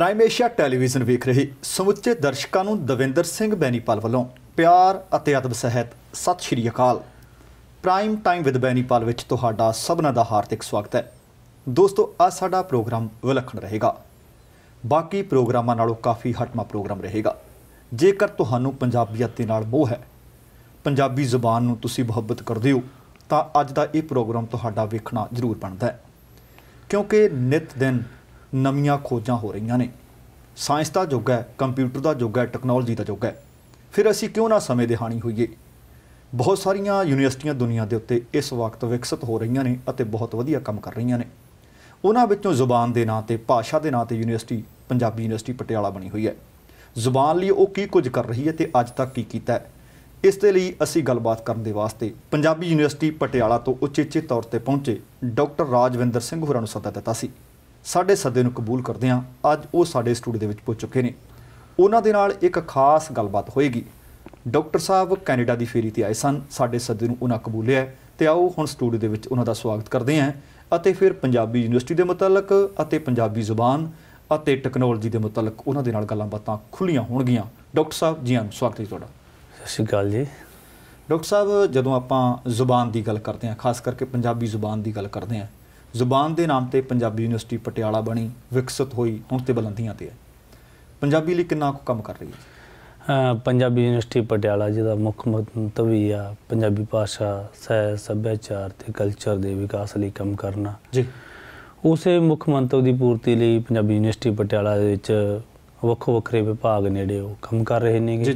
Prime Asia television ਵੇਖ ਰਹੇ ਸਮੁੱਚੇ ਦਰਸ਼ਕਾਂ ਨੂੰ ਦਵਿੰਦਰ ਸਿੰਘ ਬੈਨੀਪਾਲ ਵੱਲੋਂ ਪਿਆਰ ਅਤੇ ਅਦਬ ਸਹਿਤ ਸਤਿ ਸ਼੍ਰੀ ਅਕਾਲ। ਪ੍ਰਾਈਮ ਟਾਈਮ ਵਿਦ ਬੈਨੀਪਾਲ ਵਿੱਚ ਤੁਹਾਡਾ ਸਭਨਾਂ ਦਾ ਹਾਰਦਿਕ ਸਵਾਗਤ ਹੈ। ਦੋਸਤੋ, ਅੱਜ ਸਾਡਾ ਪ੍ਰੋਗਰਾਮ ਵਿਲੱਖਣ ਰਹੇਗਾ। ਬਾਕੀ ਪ੍ਰੋਗਰਾਮਾਂ ਨਾਲੋਂ ਕਾਫੀ ਹਟਵਾਂ ਪ੍ਰੋਗਰਾਮ ਰਹੇਗਾ। ਜੇਕਰ ਤੁਹਾਨੂੰ ਪੰਜਾਬੀਅਤ ਦੇ ਨਾਲ ਮੋਹ ਹੈ, ਪੰਜਾਬੀ ਜ਼ੁਬਾਨ ਨੂੰ ਤੁਸੀਂ ਮੁਹੱਬਤ ਕਰਦੇ ਹੋ, ਤਾਂ ਅੱਜ ਦਾ ਇਹ ਪ੍ਰੋਗਰਾਮ ਤੁਹਾਡਾ ਵੇਖਣਾ ਜ਼ਰੂਰ ਬਣਦਾ ਹੈ, ਕਿਉਂਕਿ ਨਿਤ ਦਿਨ ਨਵੀਆਂ ਖੋਜਾਂ ਹੋ ਰਹੀਆਂ ਨੇ। ਸਾਇੰਸ ਦਾ ਯੁੱਗ ਹੈ, ਕੰਪਿਊਟਰ ਦਾ ਯੁੱਗ ਹੈ, ਟੈਕਨੋਲੋਜੀ ਦਾ ਯੁੱਗ ਹੈ। ਫਿਰ ਅਸੀਂ ਕਿਉਂ ਨਾ ਸਮੇਂ ਦੇ ਹਾਣੀ ਹੋਈਏ। ਬਹੁਤ ਸਾਰੀਆਂ ਯੂਨੀਵਰਸਿਟੀਆਂ ਦੁਨੀਆ ਦੇ ਉੱਤੇ ਇਸ ਵਕਤ ਵਿਕਸਿਤ ਹੋ ਰਹੀਆਂ ਨੇ ਅਤੇ ਬਹੁਤ ਵਧੀਆ ਕੰਮ ਕਰ ਰਹੀਆਂ ਨੇ। ਉਹਨਾਂ ਵਿੱਚੋਂ ਜ਼ੁਬਾਨ ਦੇ ਨਾਂ 'ਤੇ, ਭਾਸ਼ਾ ਦੇ ਨਾਂ 'ਤੇ ਯੂਨੀਵਰਸਿਟੀ ਪੰਜਾਬੀ ਯੂਨੀਵਰਸਿਟੀ ਪਟਿਆਲਾ ਬਣੀ ਹੋਈ ਹੈ। ਜ਼ੁਬਾਨ ਲਈ ਉਹ ਕੀ ਕੁਝ ਕਰ ਰਹੀ ਹੈ ਅਤੇ ਅੱਜ ਤੱਕ ਕੀ ਕੀਤਾ ਹੈ, ਇਸ ਦੇ ਲਈ ਅਸੀਂ ਗੱਲਬਾਤ ਕਰਨ ਦੇ ਵਾਸਤੇ ਪੰਜਾਬੀ ਯੂਨੀਵਰਸਿਟੀ ਪਟਿਆਲਾ ਤੋਂ ਉਚੇਚੇ ਤੌਰ 'ਤੇ ਪਹੁੰਚੇ ਡਾਕਟਰ ਰਾਜਵਿੰਦਰ ਸਿੰਘ ਹੋਰਾਂ ਨੂੰ ਸੱਦਾ ਦਿੱਤਾ ਸੀ। ਸਾਡੇ ਸੱਦੇ ਨੂੰ ਕਬੂਲ ਕਰਦੇ ਹਾਂ। ਅੱਜ ਉਹ ਸਾਡੇ ਸਟੂਡੀਓ ਦੇ ਵਿੱਚ ਪਹੁੰਚ ਚੁੱਕੇ ਨੇ। ਉਹਨਾਂ ਦੇ ਨਾਲ ਇੱਕ ਖਾਸ ਗੱਲਬਾਤ ਹੋਏਗੀ। ਡਾਕਟਰ ਸਾਹਿਬ ਕੈਨੇਡਾ ਦੀ ਫੇਰੀ 'ਤੇ ਆਏ ਸਨ, ਸਾਡੇ ਸੱਦੇ ਨੂੰ ਉਹਨਾਂ ਕਬੂਲਿਆ ਅਤੇ ਆਓ ਹੁਣ ਸਟੂਡੀਓ ਦੇ ਵਿੱਚ ਉਹਨਾਂ ਦਾ ਸਵਾਗਤ ਕਰਦੇ ਹਾਂ ਅਤੇ ਫਿਰ ਪੰਜਾਬੀ ਯੂਨੀਵਰਸਿਟੀ ਦੇ ਮੁਤਲਕ ਅਤੇ ਪੰਜਾਬੀ ਜ਼ੁਬਾਨ ਅਤੇ ਟੈਕਨੋਲੋਜੀ ਦੇ ਮੁਤਲਕ ਉਹਨਾਂ ਦੇ ਨਾਲ ਗੱਲਾਂ ਬਾਤਾਂ ਖੁੱਲ੍ਹੀਆਂ ਹੋਣਗੀਆਂ। ਡਾਕਟਰ ਸਾਹਿਬ ਜੀ ਆਇਆਂ, ਸਵਾਗਤ ਹੈ ਤੁਹਾਡਾ। ਸਤਿ ਸ਼੍ਰੀ ਅਕਾਲ ਜੀ। ਡਾਕਟਰ ਸਾਹਿਬ, ਜਦੋਂ ਆਪਾਂ ਜ਼ੁਬਾਨ ਦੀ ਗੱਲ ਕਰਦੇ ਹਾਂ, ਖਾਸ ਕਰਕੇ ਪੰਜਾਬੀ ਜ਼ੁਬਾਨ ਦੀ ਗੱਲ ਕਰਦੇ ਹਾਂ, ਜ਼ੁਬਾਨ ਦੇ ਨਾਮ 'ਤੇ ਪੰਜਾਬੀ ਯੂਨੀਵਰਸਿਟੀ ਪਟਿਆਲਾ ਬਣੀ, ਵਿਕਸਿਤ ਹੋਈ, ਹੁਣ ਤੇ ਬੁਲੰਦੀਆਂ 'ਤੇ ਹੈ। ਪੰਜਾਬੀ ਲਈ ਕਿੰਨਾ ਕੁ ਕੰਮ ਕਰ ਰਹੀ ਹੈ? ਪੰਜਾਬੀ ਯੂਨੀਵਰਸਿਟੀ ਪਟਿਆਲਾ ਜਿਹਦਾ ਮੁੱਖ ਮੰਤਵ ਹੀ ਆ ਪੰਜਾਬੀ ਭਾਸ਼ਾ, ਸਾਹਿਤ, ਸੱਭਿਆਚਾਰ ਅਤੇ ਕਲਚਰ ਦੇ ਵਿਕਾਸ ਲਈ ਕੰਮ ਕਰਨਾ ਜੀ। ਉਸੇ ਮੁੱਖ ਮੰਤਵ ਦੀ ਪੂਰਤੀ ਲਈ ਪੰਜਾਬੀ ਯੂਨੀਵਰਸਿਟੀ ਪਟਿਆਲਾ ਦੇ ਵਿੱਚ ਵੱਖੋ ਵੱਖਰੇ ਵਿਭਾਗ ਨੇੜੇ ਉਹ ਕੰਮ ਕਰ ਰਹੇ ਨੇਗੇ।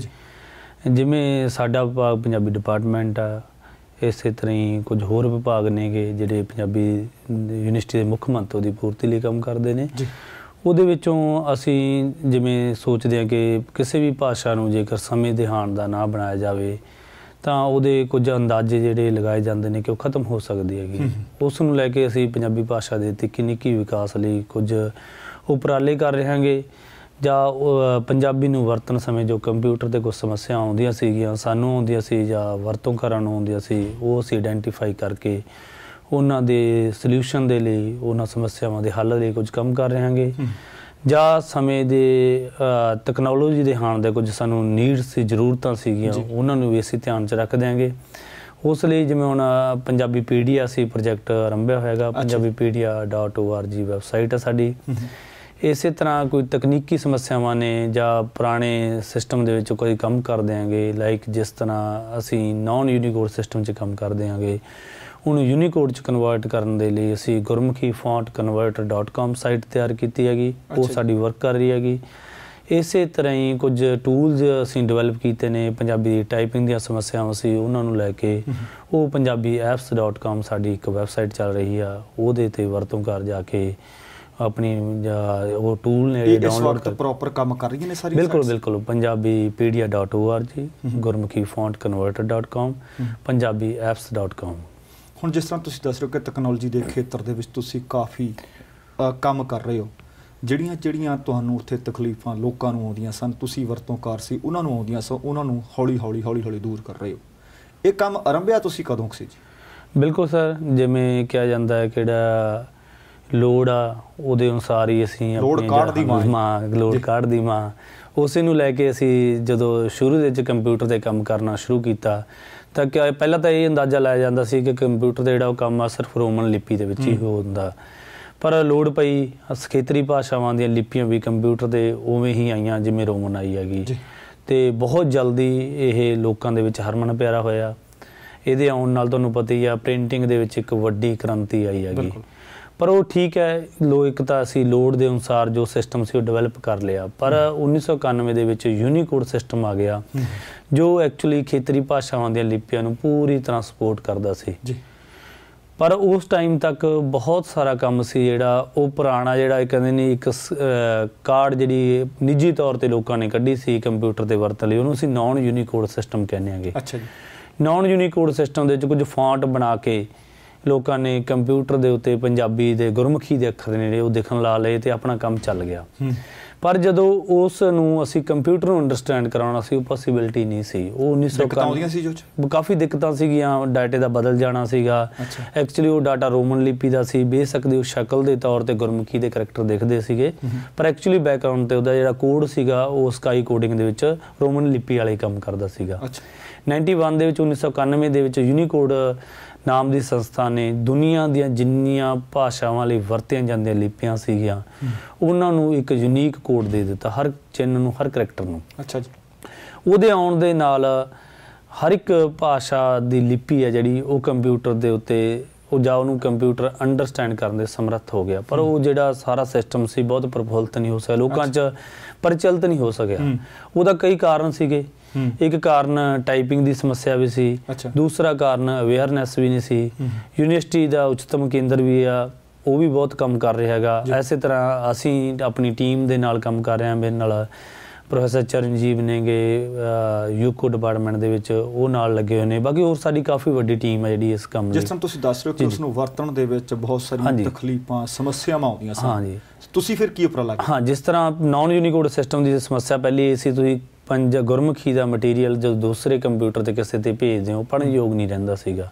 ਜਿਵੇਂ ਸਾਡਾ ਵਿਭਾਗ ਪੰਜਾਬੀ ਡਿਪਾਰਟਮੈਂਟ ਆ, ਇਸੇ ਤਰ੍ਹਾਂ ਹੀ ਕੁਝ ਹੋਰ ਵਿਭਾਗ ਨੇਗੇ ਜਿਹੜੇ ਪੰਜਾਬੀ ਯੂਨੀਵਰਸਿਟੀ ਦੇ ਮੁੱਖ ਮੰਤਵ ਦੀ ਪੂਰਤੀ ਲਈ ਕੰਮ ਕਰਦੇ ਨੇ। ਉਹਦੇ ਵਿੱਚੋਂ ਅਸੀਂ ਜਿਵੇਂ ਸੋਚਦੇ ਹਾਂ ਕਿ ਕਿਸੇ ਵੀ ਭਾਸ਼ਾ ਨੂੰ ਜੇਕਰ ਸਮੇਂ ਦੇ ਹਾਣ ਦਾ ਨਾ ਬਣਾਇਆ ਜਾਵੇ ਤਾਂ ਉਹਦੇ ਕੁਝ ਅੰਦਾਜ਼ੇ ਜਿਹੜੇ ਲਗਾਏ ਜਾਂਦੇ ਨੇ ਕਿ ਉਹ ਖਤਮ ਹੋ ਸਕਦੀ ਹੈਗੀ। ਉਸ ਨੂੰ ਲੈ ਕੇ ਅਸੀਂ ਪੰਜਾਬੀ ਭਾਸ਼ਾ ਦੇ ਤਕਨੀਕੀ ਵਿਕਾਸ ਲਈ ਕੁਝ ਉਪਰਾਲੇ ਕਰ ਰਹੇ ਹਾਂਗੇ। ਜਾਂ ਪੰਜਾਬੀ ਨੂੰ ਵਰਤਣ ਸਮੇਂ ਜੋ ਕੰਪਿਊਟਰ 'ਤੇ ਕੁਝ ਸਮੱਸਿਆ ਆਉਂਦੀਆਂ ਸੀਗੀਆਂ, ਸਾਨੂੰ ਆਉਂਦੀਆਂ ਸੀ ਜਾਂ ਵਰਤੋਂਕਾਰਾਂ ਨੂੰ ਆਉਂਦੀਆਂ ਸੀ, ਉਹ ਅਸੀਂ ਆਇਡੈਂਟੀਫਾਈ ਕਰਕੇ ਉਹਨਾਂ ਦੇ ਸਲਿਊਸ਼ਨ ਦੇ ਲਈ, ਉਹਨਾਂ ਸਮੱਸਿਆਵਾਂ ਦੇ ਹੱਲ ਲਈ ਕੁਝ ਕੰਮ ਕਰ ਰਹੇ ਹਾਂਗੇ। ਜਾਂ ਸਮੇਂ ਦੇ ਤਕਨੋਲੋਜੀ ਦੇ ਹਾਣ ਦੇ ਕੁਝ ਸਾਨੂੰ ਨੀਡਸ ਸੀ, ਜ਼ਰੂਰਤਾਂ ਸੀਗੀਆਂ, ਉਹਨਾਂ ਨੂੰ ਵੀ ਅਸੀਂ ਧਿਆਨ 'ਚ ਰੱਖ ਦਿਆਂਗੇ। ਉਸ ਲਈ ਜਿਵੇਂ ਹੁਣ ਪੰਜਾਬੀ ਪੀਡੀਆ ਅਸੀਂ ਪ੍ਰੋਜੈਕਟ ਆਰੰਭਿਆ ਹੋਏਗਾ, ਪੰਜਾਬੀpedia.org ਵੈਬਸਾਈਟ ਹੈ ਸਾਡੀ। ਇਸੇ ਤਰ੍ਹਾਂ ਕੋਈ ਤਕਨੀਕੀ ਸਮੱਸਿਆਵਾਂ ਨੇ ਜਾਂ ਪੁਰਾਣੇ ਸਿਸਟਮ ਦੇ ਵਿੱਚ ਕੋਈ ਕੰਮ ਕਰ ਦਿਆਂਗੇ, ਲਾਈਕ ਜਿਸ ਤਰ੍ਹਾਂ ਅਸੀਂ ਨੌਨ ਯੂਨੀਕੋਡ ਸਿਸਟਮ 'ਚ ਕੰਮ ਕਰ ਦਿਆਂਗੇ, ਉਹਨੂੰ ਯੂਨੀਕੋਡ 'ਚ ਕਨਵਰਟ ਕਰਨ ਦੇ ਲਈ ਅਸੀਂ ਗੁਰਮੁਖੀ ਫੌਂਟ ਕਨਵਰਟਰ.com ਸਾਈਟ ਤਿਆਰ ਕੀਤੀ ਹੈਗੀ, ਉਹ ਸਾਡੀ ਵਰਕ ਕਰ ਰਹੀ ਹੈਗੀ। ਇਸੇ ਤਰ੍ਹਾਂ ਹੀ ਕੁਝ ਟੂਲਸ ਅਸੀਂ ਡਿਵੈਲਪ ਕੀਤੇ ਨੇ ਪੰਜਾਬੀ ਦੀ ਟਾਈਪਿੰਗ ਦੀਆਂ ਸਮੱਸਿਆਵਾਂ ਸੀ, ਉਹਨਾਂ ਨੂੰ ਲੈ ਕੇ ਉਹ ਪੰਜਾਬੀapps.com ਸਾਡੀ ਇੱਕ ਵੈਬਸਾਈਟ ਚੱਲ ਰਹੀ ਆ, ਉਹਦੇ 'ਤੇ ਵਰਤੋਂ ਕਰ ਜਾ ਕੇ ਆਪਣੀ ਉਹ ਟੂਲ ਨੇ ਡਾਊਨਲੋਡ ਕਰ ਪ੍ਰੋਪਰ ਕੰਮ ਕਰ ਰਹੀਆਂ ਨੇ ਸਾਰੀ। ਬਿਲਕੁਲ ਬਿਲਕੁਲ। ਪੰਜਾਬੀpedia.org, ਗੁਰਮੁਖੀ ਫੌਂਟ ਕਨਵਰਟਰ.com, ਪੰਜਾਬੀapps.com। ਹੁਣ ਜਿਸ ਤਰ੍ਹਾਂ ਤੁਸੀਂ ਦੱਸ ਰਹੇ ਹੋ ਕਿ ਤਕਨੋਲੋਜੀ ਦੇ ਖੇਤਰ ਦੇ ਵਿੱਚ ਤੁਸੀਂ ਕਾਫੀ ਕੰਮ ਕਰ ਰਹੇ ਹੋ, ਜਿਹੜੀਆਂ ਤੁਹਾਨੂੰ ਉੱਥੇ ਤਕਲੀਫਾਂ ਲੋਕਾਂ ਨੂੰ ਆਉਂਦੀਆਂ ਸਨ, ਤੁਸੀਂ ਵਰਤੋਂਕਾਰ ਸੀ, ਉਹਨਾਂ ਨੂੰ ਆਉਂਦੀਆਂ ਸਨ, ਉਹਨਾਂ ਨੂੰ ਹੌਲੀ ਹੌਲੀ ਦੂਰ ਕਰ ਰਹੇ ਹੋ। ਇਹ ਕੰਮ ਆਰੰਭਿਆ ਤੁਸੀਂ ਕਦੋਂ ਸੀ ਜੀ? ਬਿਲਕੁਲ ਸਰ, ਜਿਵੇਂ ਕਿਹਾ ਜਾਂਦਾ ਹੈ ਕਿਹੜਾ ਲੋੜ ਆ ਉਹਦੇ ਅਨੁਸਾਰ ਹੀ ਅਸੀਂ ਲੋੜ ਕਾਢ ਦੀ ਮਾਂ ਉਸੇ ਨੂੰ ਲੈ ਕੇ ਅਸੀਂ ਜਦੋਂ ਸ਼ੁਰੂ ਦੇ ਵਿੱਚ ਕੰਪਿਊਟਰ 'ਤੇ ਕੰਮ ਕਰਨਾ ਸ਼ੁਰੂ ਕੀਤਾ ਤਾਂ ਪਹਿਲਾਂ ਤਾਂ ਇਹ ਅੰਦਾਜ਼ਾ ਲਾਇਆ ਜਾਂਦਾ ਸੀ ਕਿ ਕੰਪਿਊਟਰ 'ਤੇ ਜਿਹੜਾ ਉਹ ਕੰਮ ਆ ਸਿਰਫ ਰੋਮਨ ਲਿਪੀ ਦੇ ਵਿੱਚ ਹੀ ਹੁੰਦਾ, ਪਰ ਲੋੜ ਪਈ ਖੇਤਰੀ ਭਾਸ਼ਾਵਾਂ ਦੀਆਂ ਲਿਪੀਆਂ ਵੀ ਕੰਪਿਊਟਰ 'ਤੇ ਉਵੇਂ ਹੀ ਆਈਆਂ ਜਿਵੇਂ ਰੋਮਨ ਆਈ ਹੈਗੀ, ਅਤੇ ਬਹੁਤ ਜਲਦੀ ਇਹ ਲੋਕਾਂ ਦੇ ਵਿੱਚ ਹਰਮਨ ਪਿਆਰਾ ਹੋਇਆ। ਇਹਦੇ ਆਉਣ ਨਾਲ ਤੁਹਾਨੂੰ ਪਤਾ ਹੀ ਆ ਪ੍ਰਿੰਟਿੰਗ ਦੇ ਵਿੱਚ ਇੱਕ ਵੱਡੀ ਕ੍ਰਾਂਤੀ ਆਈ ਹੈਗੀ। ਪਰ ਉਹ ਠੀਕ ਹੈ, ਇੱਕ ਤਾਂ ਅਸੀਂ ਲੋੜ ਦੇ ਅਨੁਸਾਰ ਜੋ ਸਿਸਟਮ ਸੀ ਉਹ ਡਿਵੈਲਪ ਕਰ ਲਿਆ, ਪਰ 1991 ਦੇ ਵਿੱਚ ਯੂਨੀਕੋਡ ਸਿਸਟਮ ਆ ਗਿਆ ਜੋ ਐਕਚੁਅਲੀ ਖੇਤਰੀ ਭਾਸ਼ਾਵਾਂ ਦੀਆਂ ਲਿਪੀਆਂ ਨੂੰ ਪੂਰੀ ਤਰ੍ਹਾਂ ਸਪੋਰਟ ਕਰਦਾ ਸੀ। ਪਰ ਉਸ ਟਾਈਮ ਤੱਕ ਬਹੁਤ ਸਾਰਾ ਕੰਮ ਸੀ ਜਿਹੜਾ ਉਹ ਪੁਰਾਣਾ, ਜਿਹੜਾ ਕਹਿੰਦੇ ਨੇ ਇੱਕ ਕਾਰਡ ਜਿਹੜੀ ਨਿੱਜੀ ਤੌਰ 'ਤੇ ਲੋਕਾਂ ਨੇ ਕੱਢੀ ਸੀ ਕੰਪਿਊਟਰ 'ਤੇ ਵਰਤਣ ਲਈ, ਉਹਨੂੰ ਅਸੀਂ ਨੌਨ ਯੂਨੀਕੋਡ ਸਿਸਟਮ ਕਹਿੰਦੇ ਹੈਗੇ। ਨੌਨ ਯੂਨੀਕੋਡ ਸਿਸਟਮ ਦੇ ਵਿੱਚ ਕੁਝ ਫੌਂਟ ਬਣਾ ਕੇ ਲੋਕਾਂ ਨੇ ਕੰਪਿਊਟਰ ਦੇ ਉੱਤੇ ਪੰਜਾਬੀ ਦੇ ਗੁਰਮੁਖੀ ਦੇ ਅੱਖਰ ਨੇ ਉਹ ਦਿਖਣ ਲਾ ਲਏ ਅਤੇ ਆਪਣਾ ਕੰਮ ਚੱਲ ਗਿਆ। ਪਰ ਜਦੋਂ ਉਸ ਨੂੰ ਅਸੀਂ ਕੰਪਿਊਟਰ ਨੂੰ ਅੰਡਰਸਟੈਂਡ ਕਰਾਉਣਾ ਸੀ ਉਹ ਪੋਸੀਬਿਲਿਟੀ ਨਹੀਂ ਸੀ। ਉਹ 1991 ਕਾਫੀ ਦਿੱਕਤਾਂ ਸੀਗੀਆਂ, ਡਾਟੇ ਦਾ ਬਦਲ ਜਾਣਾ ਸੀਗਾ। ਐਕਚੁਅਲੀ ਉਹ ਡਾਟਾ ਰੋਮਨ ਲਿਪੀ ਦਾ ਸੀ, ਬੇਸ਼ੱਕ ਦੀ ਉਹ ਸ਼ਕਲ ਦੇ ਤੌਰ ਤੇ ਗੁਰਮੁਖੀ ਦੇ ਕਰੈਕਟਰ ਦਿਖਦੇ ਸੀਗੇ, ਪਰ ਐਕਚੁਅਲੀ ਬੈਕਗ੍ਰਾਉਂਡ ਤੇ ਉਹਦਾ ਜਿਹੜਾ ਕੋਡ ਸੀਗਾ ਉਹ ਸਕਾਈ ਕੋਡਿੰਗ ਦੇ ਵਿੱਚ ਰੋਮਨ ਲਿਪੀ ਵਾਲਾ ਹੀ ਕੰਮ ਕਰਦਾ ਸੀਗਾ। 91 ਦੇ ਵਿੱਚ 1991 ਦੇ ਵਿੱਚ ਯੂਨੀਕੋਡ ਨਾਮ ਦੀ ਸੰਸਥਾ ਨੇ ਦੁਨੀਆ ਦੀਆਂ ਜਿੰਨੀਆਂ ਭਾਸ਼ਾਵਾਂ ਲਈ ਵਰਤੀਆਂ ਜਾਂਦੀਆਂ ਲਿਪੀਆਂ ਸੀਗੀਆਂ ਉਹਨਾਂ ਨੂੰ ਇੱਕ ਯੂਨੀਕ ਕੋਡ ਦੇ ਦਿੱਤਾ, ਹਰ ਚਿੰਨ੍ਹ ਨੂੰ, ਹਰ ਕਰੈਕਟਰ ਨੂੰ। ਅੱਛਾ ਜੀ। ਉਹਦੇ ਆਉਣ ਦੇ ਨਾਲ ਹਰ ਇੱਕ ਭਾਸ਼ਾ ਦੀ ਲਿਪੀ ਹੈ ਜਿਹੜੀ ਉਹ ਕੰਪਿਊਟਰ ਦੇ ਉੱਤੇ ਉਹ ਜਾਂ ਉਹਨੂੰ ਕੰਪਿਊਟਰ ਅੰਡਰਸਟੈਂਡ ਕਰਨ ਦੇ ਸਮਰੱਥ ਹੋ ਗਿਆ, ਪਰ ਉਹ ਜਿਹੜਾ ਸਾਰਾ ਸਿਸਟਮ ਸੀ ਬਹੁਤ ਪ੍ਰਫੁੱਲਤ ਨਹੀਂ ਹੋ ਸਕਿਆ, ਲੋਕਾਂ 'ਚ ਪ੍ਰਚਲਿਤ ਨਹੀਂ ਹੋ ਸਕਿਆ। ਉਹਦਾ ਕਈ ਕਾਰਨ ਸੀਗੇ। ਇੱਕ ਕਾਰਨ ਟਾਈਪਿੰਗ ਦੀ ਸਮੱਸਿਆ ਵੀ ਸੀ, ਦੂਸਰਾ ਕਾਰਨ ਅਵੇਅਰਨੈਸ ਵੀ ਨਹੀਂ ਸੀ। ਯੂਨੀਵਰਸਿਟੀ ਦਾ ਉੱਚਤਮ ਕੇਂਦਰ ਵੀ ਆ, ਉਹ ਵੀ ਬਹੁਤ ਕੰਮ ਕਰ ਰਿਹਾ ਹੈਗਾ। ਇਸੇ ਤਰ੍ਹਾਂ ਅਸੀਂ ਆਪਣੀ ਟੀਮ ਦੇ ਨਾਲ ਕੰਮ ਕਰ ਰਹੇ ਹਾਂ, ਮੇਰੇ ਨਾਲ ਪ੍ਰੋਫੈਸਰ ਚਰਨਜੀਤ ਨੇਗੇ ਯੂਕੋ ਡਿਪਾਰਟਮੈਂਟ ਦੇ ਵਿੱਚ, ਉਹ ਨਾਲ ਲੱਗੇ ਹੋਏ ਨੇ। ਬਾਕੀ ਹੋਰ ਸਾਡੀ ਕਾਫੀ ਵੱਡੀ ਟੀਮ ਹੈ ਜਿਹੜੀ ਇਸ ਕੰਮ ਦੀ। ਜਿਸ ਤਰ੍ਹਾਂ ਤੁਸੀਂ ਦੱਸ ਰਹੇ ਹੋ ਕਿ ਉਸ ਨੂੰ ਵਰਤਣ ਦੇ ਵਿੱਚ ਬਹੁਤ ਸਾਰੀਆਂ ਤਕਲੀਫਾਂ, ਸਮੱਸਿਆਵਾਂ ਆਉਂਦੀਆਂ ਸਨ। ਹਾਂਜੀ, ਤੁਸੀਂ ਫਿਰ ਕੀ ਉਪਰਾਲਾ ਕੀਤਾ? ਹਾਂ, ਜਿਸ ਤਰ੍ਹਾਂ ਨਾਨ ਯੂਨੀਕੋਡ ਸਿਸਟਮ ਦੀ ਸਮੱਸਿਆ ਪਹਿਲੀ ਇਹ ਸੀ, ਤੁਸੀਂ ਗੁਰਮੁਖੀ ਦਾ ਮਟੀਰੀਅਲ ਜਦੋਂ ਦੂਸਰੇ ਕੰਪਿਊਟਰ ਤੇ ਕਿਸੇ ਤੇ ਭੇਜਦੇ ਹੋ ਪੜ੍ਹਨ ਯੋਗ ਨਹੀਂ ਰਹਿੰਦਾ ਸੀਗਾ।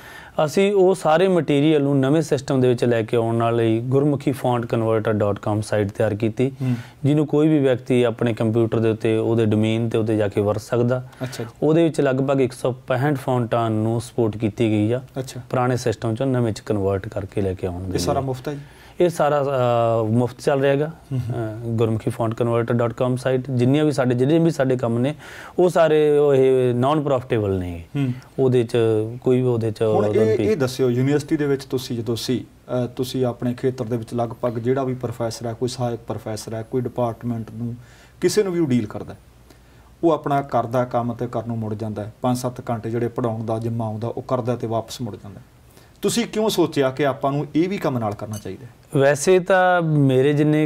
ਅਸੀਂ ਉਹ ਸਾਰੇ ਮਟੀਰੀਅਲ ਨੂੰ ਨਵੇਂ ਸਿਸਟਮ ਦੇ ਵਿੱਚ ਲੈ ਕੇ ਆਉਣ ਨਾਲ ਲਈ ਗੁਰਮੁਖੀ fontconverter.com ਸਾਈਟ ਤਿਆਰ ਕੀਤੀ, ਜਿਹਨੂੰ ਕੋਈ ਵੀ ਵਿਅਕਤੀ ਆਪਣੇ ਕੰਪਿਊਟਰ ਦੇ ਉੱਤੇ ਉਹਦੇ ਡੋਮੇਨ ਤੇ ਉੱਤੇ ਜਾ ਕੇ ਵਰਤ ਸਕਦਾ। ਉਹਦੇ ਵਿੱਚ ਲਗਭਗ 165 ਫੌਂਟਾਂ ਨੂੰ ਸਪੋਰਟ ਕੀਤੀ ਗਈ ਆ, ਪੁਰਾਣੇ ਸਿਸਟਮ ਚੋਂ ਨਵੇਂ ਚ ਕਨਵਰਟ ਕਰਕੇ ਲੈ ਕੇ ਆਉਣ ਦੇ। ਸਾਰਾ ਮੁਫਤ ਹੈ ਜੀ? ਇਹ ਸਾਰਾ ਮੁਫਤ ਚੱਲ ਰਿਹਾ ਹੈਗਾ। ਗੁਰਮੁਖੀ fontconverter.com ਸਾਈਟ, ਜਿੰਨੇ ਵੀ ਸਾਡੇ ਕੰਮ ਨੇ ਉਹ ਸਾਰੇ ਇਹ ਨਾਨ ਪ੍ਰੋਫਿਟੇਬਲ ਨੇ। ਉਹਦੇ 'ਚ ਕੋਈ ਵੀ ਉਹਦੇ 'ਚ ਇਹ ਦੱਸਿਓ, ਯੂਨੀਵਰਸਿਟੀ ਦੇ ਵਿੱਚ ਤੁਸੀਂ ਜਦੋਂ ਤੁਸੀਂ ਆਪਣੇ ਖੇਤਰ ਦੇ ਵਿੱਚ ਲਗਭਗ ਜਿਹੜਾ ਵੀ ਪ੍ਰੋਫੈਸਰ ਹੈ, ਕੋਈ ਸਹਾਇਕ ਪ੍ਰੋਫੈਸਰ ਹੈ, ਕੋਈ ਡਿਪਾਰਟਮੈਂਟ ਨੂੰ ਕਿਸੇ ਨੂੰ ਵੀ ਉਹ ਡੀਲ ਕਰਦਾ, ਉਹ ਆਪਣਾ ਕਰਦਾ ਕੰਮ ਤੇ ਕਰਨ ਨੂੰ ਮੁੜ ਜਾਂਦਾ। 5-7 ਘੰਟੇ ਜਿਹੜੇ ਪੜ੍ਹਾਉਣ ਦਾ ਜਿੰਮਾ ਆਉਂਦਾ ਉਹ ਕਰਦਾ ਤੇ ਵਾਪਸ ਮੁੜ ਜਾਂਦਾ। ਤੁਸੀਂ ਕਿਉਂ ਸੋਚਿਆ ਕਿ ਆਪਾਂ ਨੂੰ ਇਹ ਵੀ ਕੰਮ ਨਾਲ ਕਰਨਾ ਚਾਹੀਦਾ? ਵੈਸੇ ਤਾਂ ਮੇਰੇ ਜਿੰਨੇ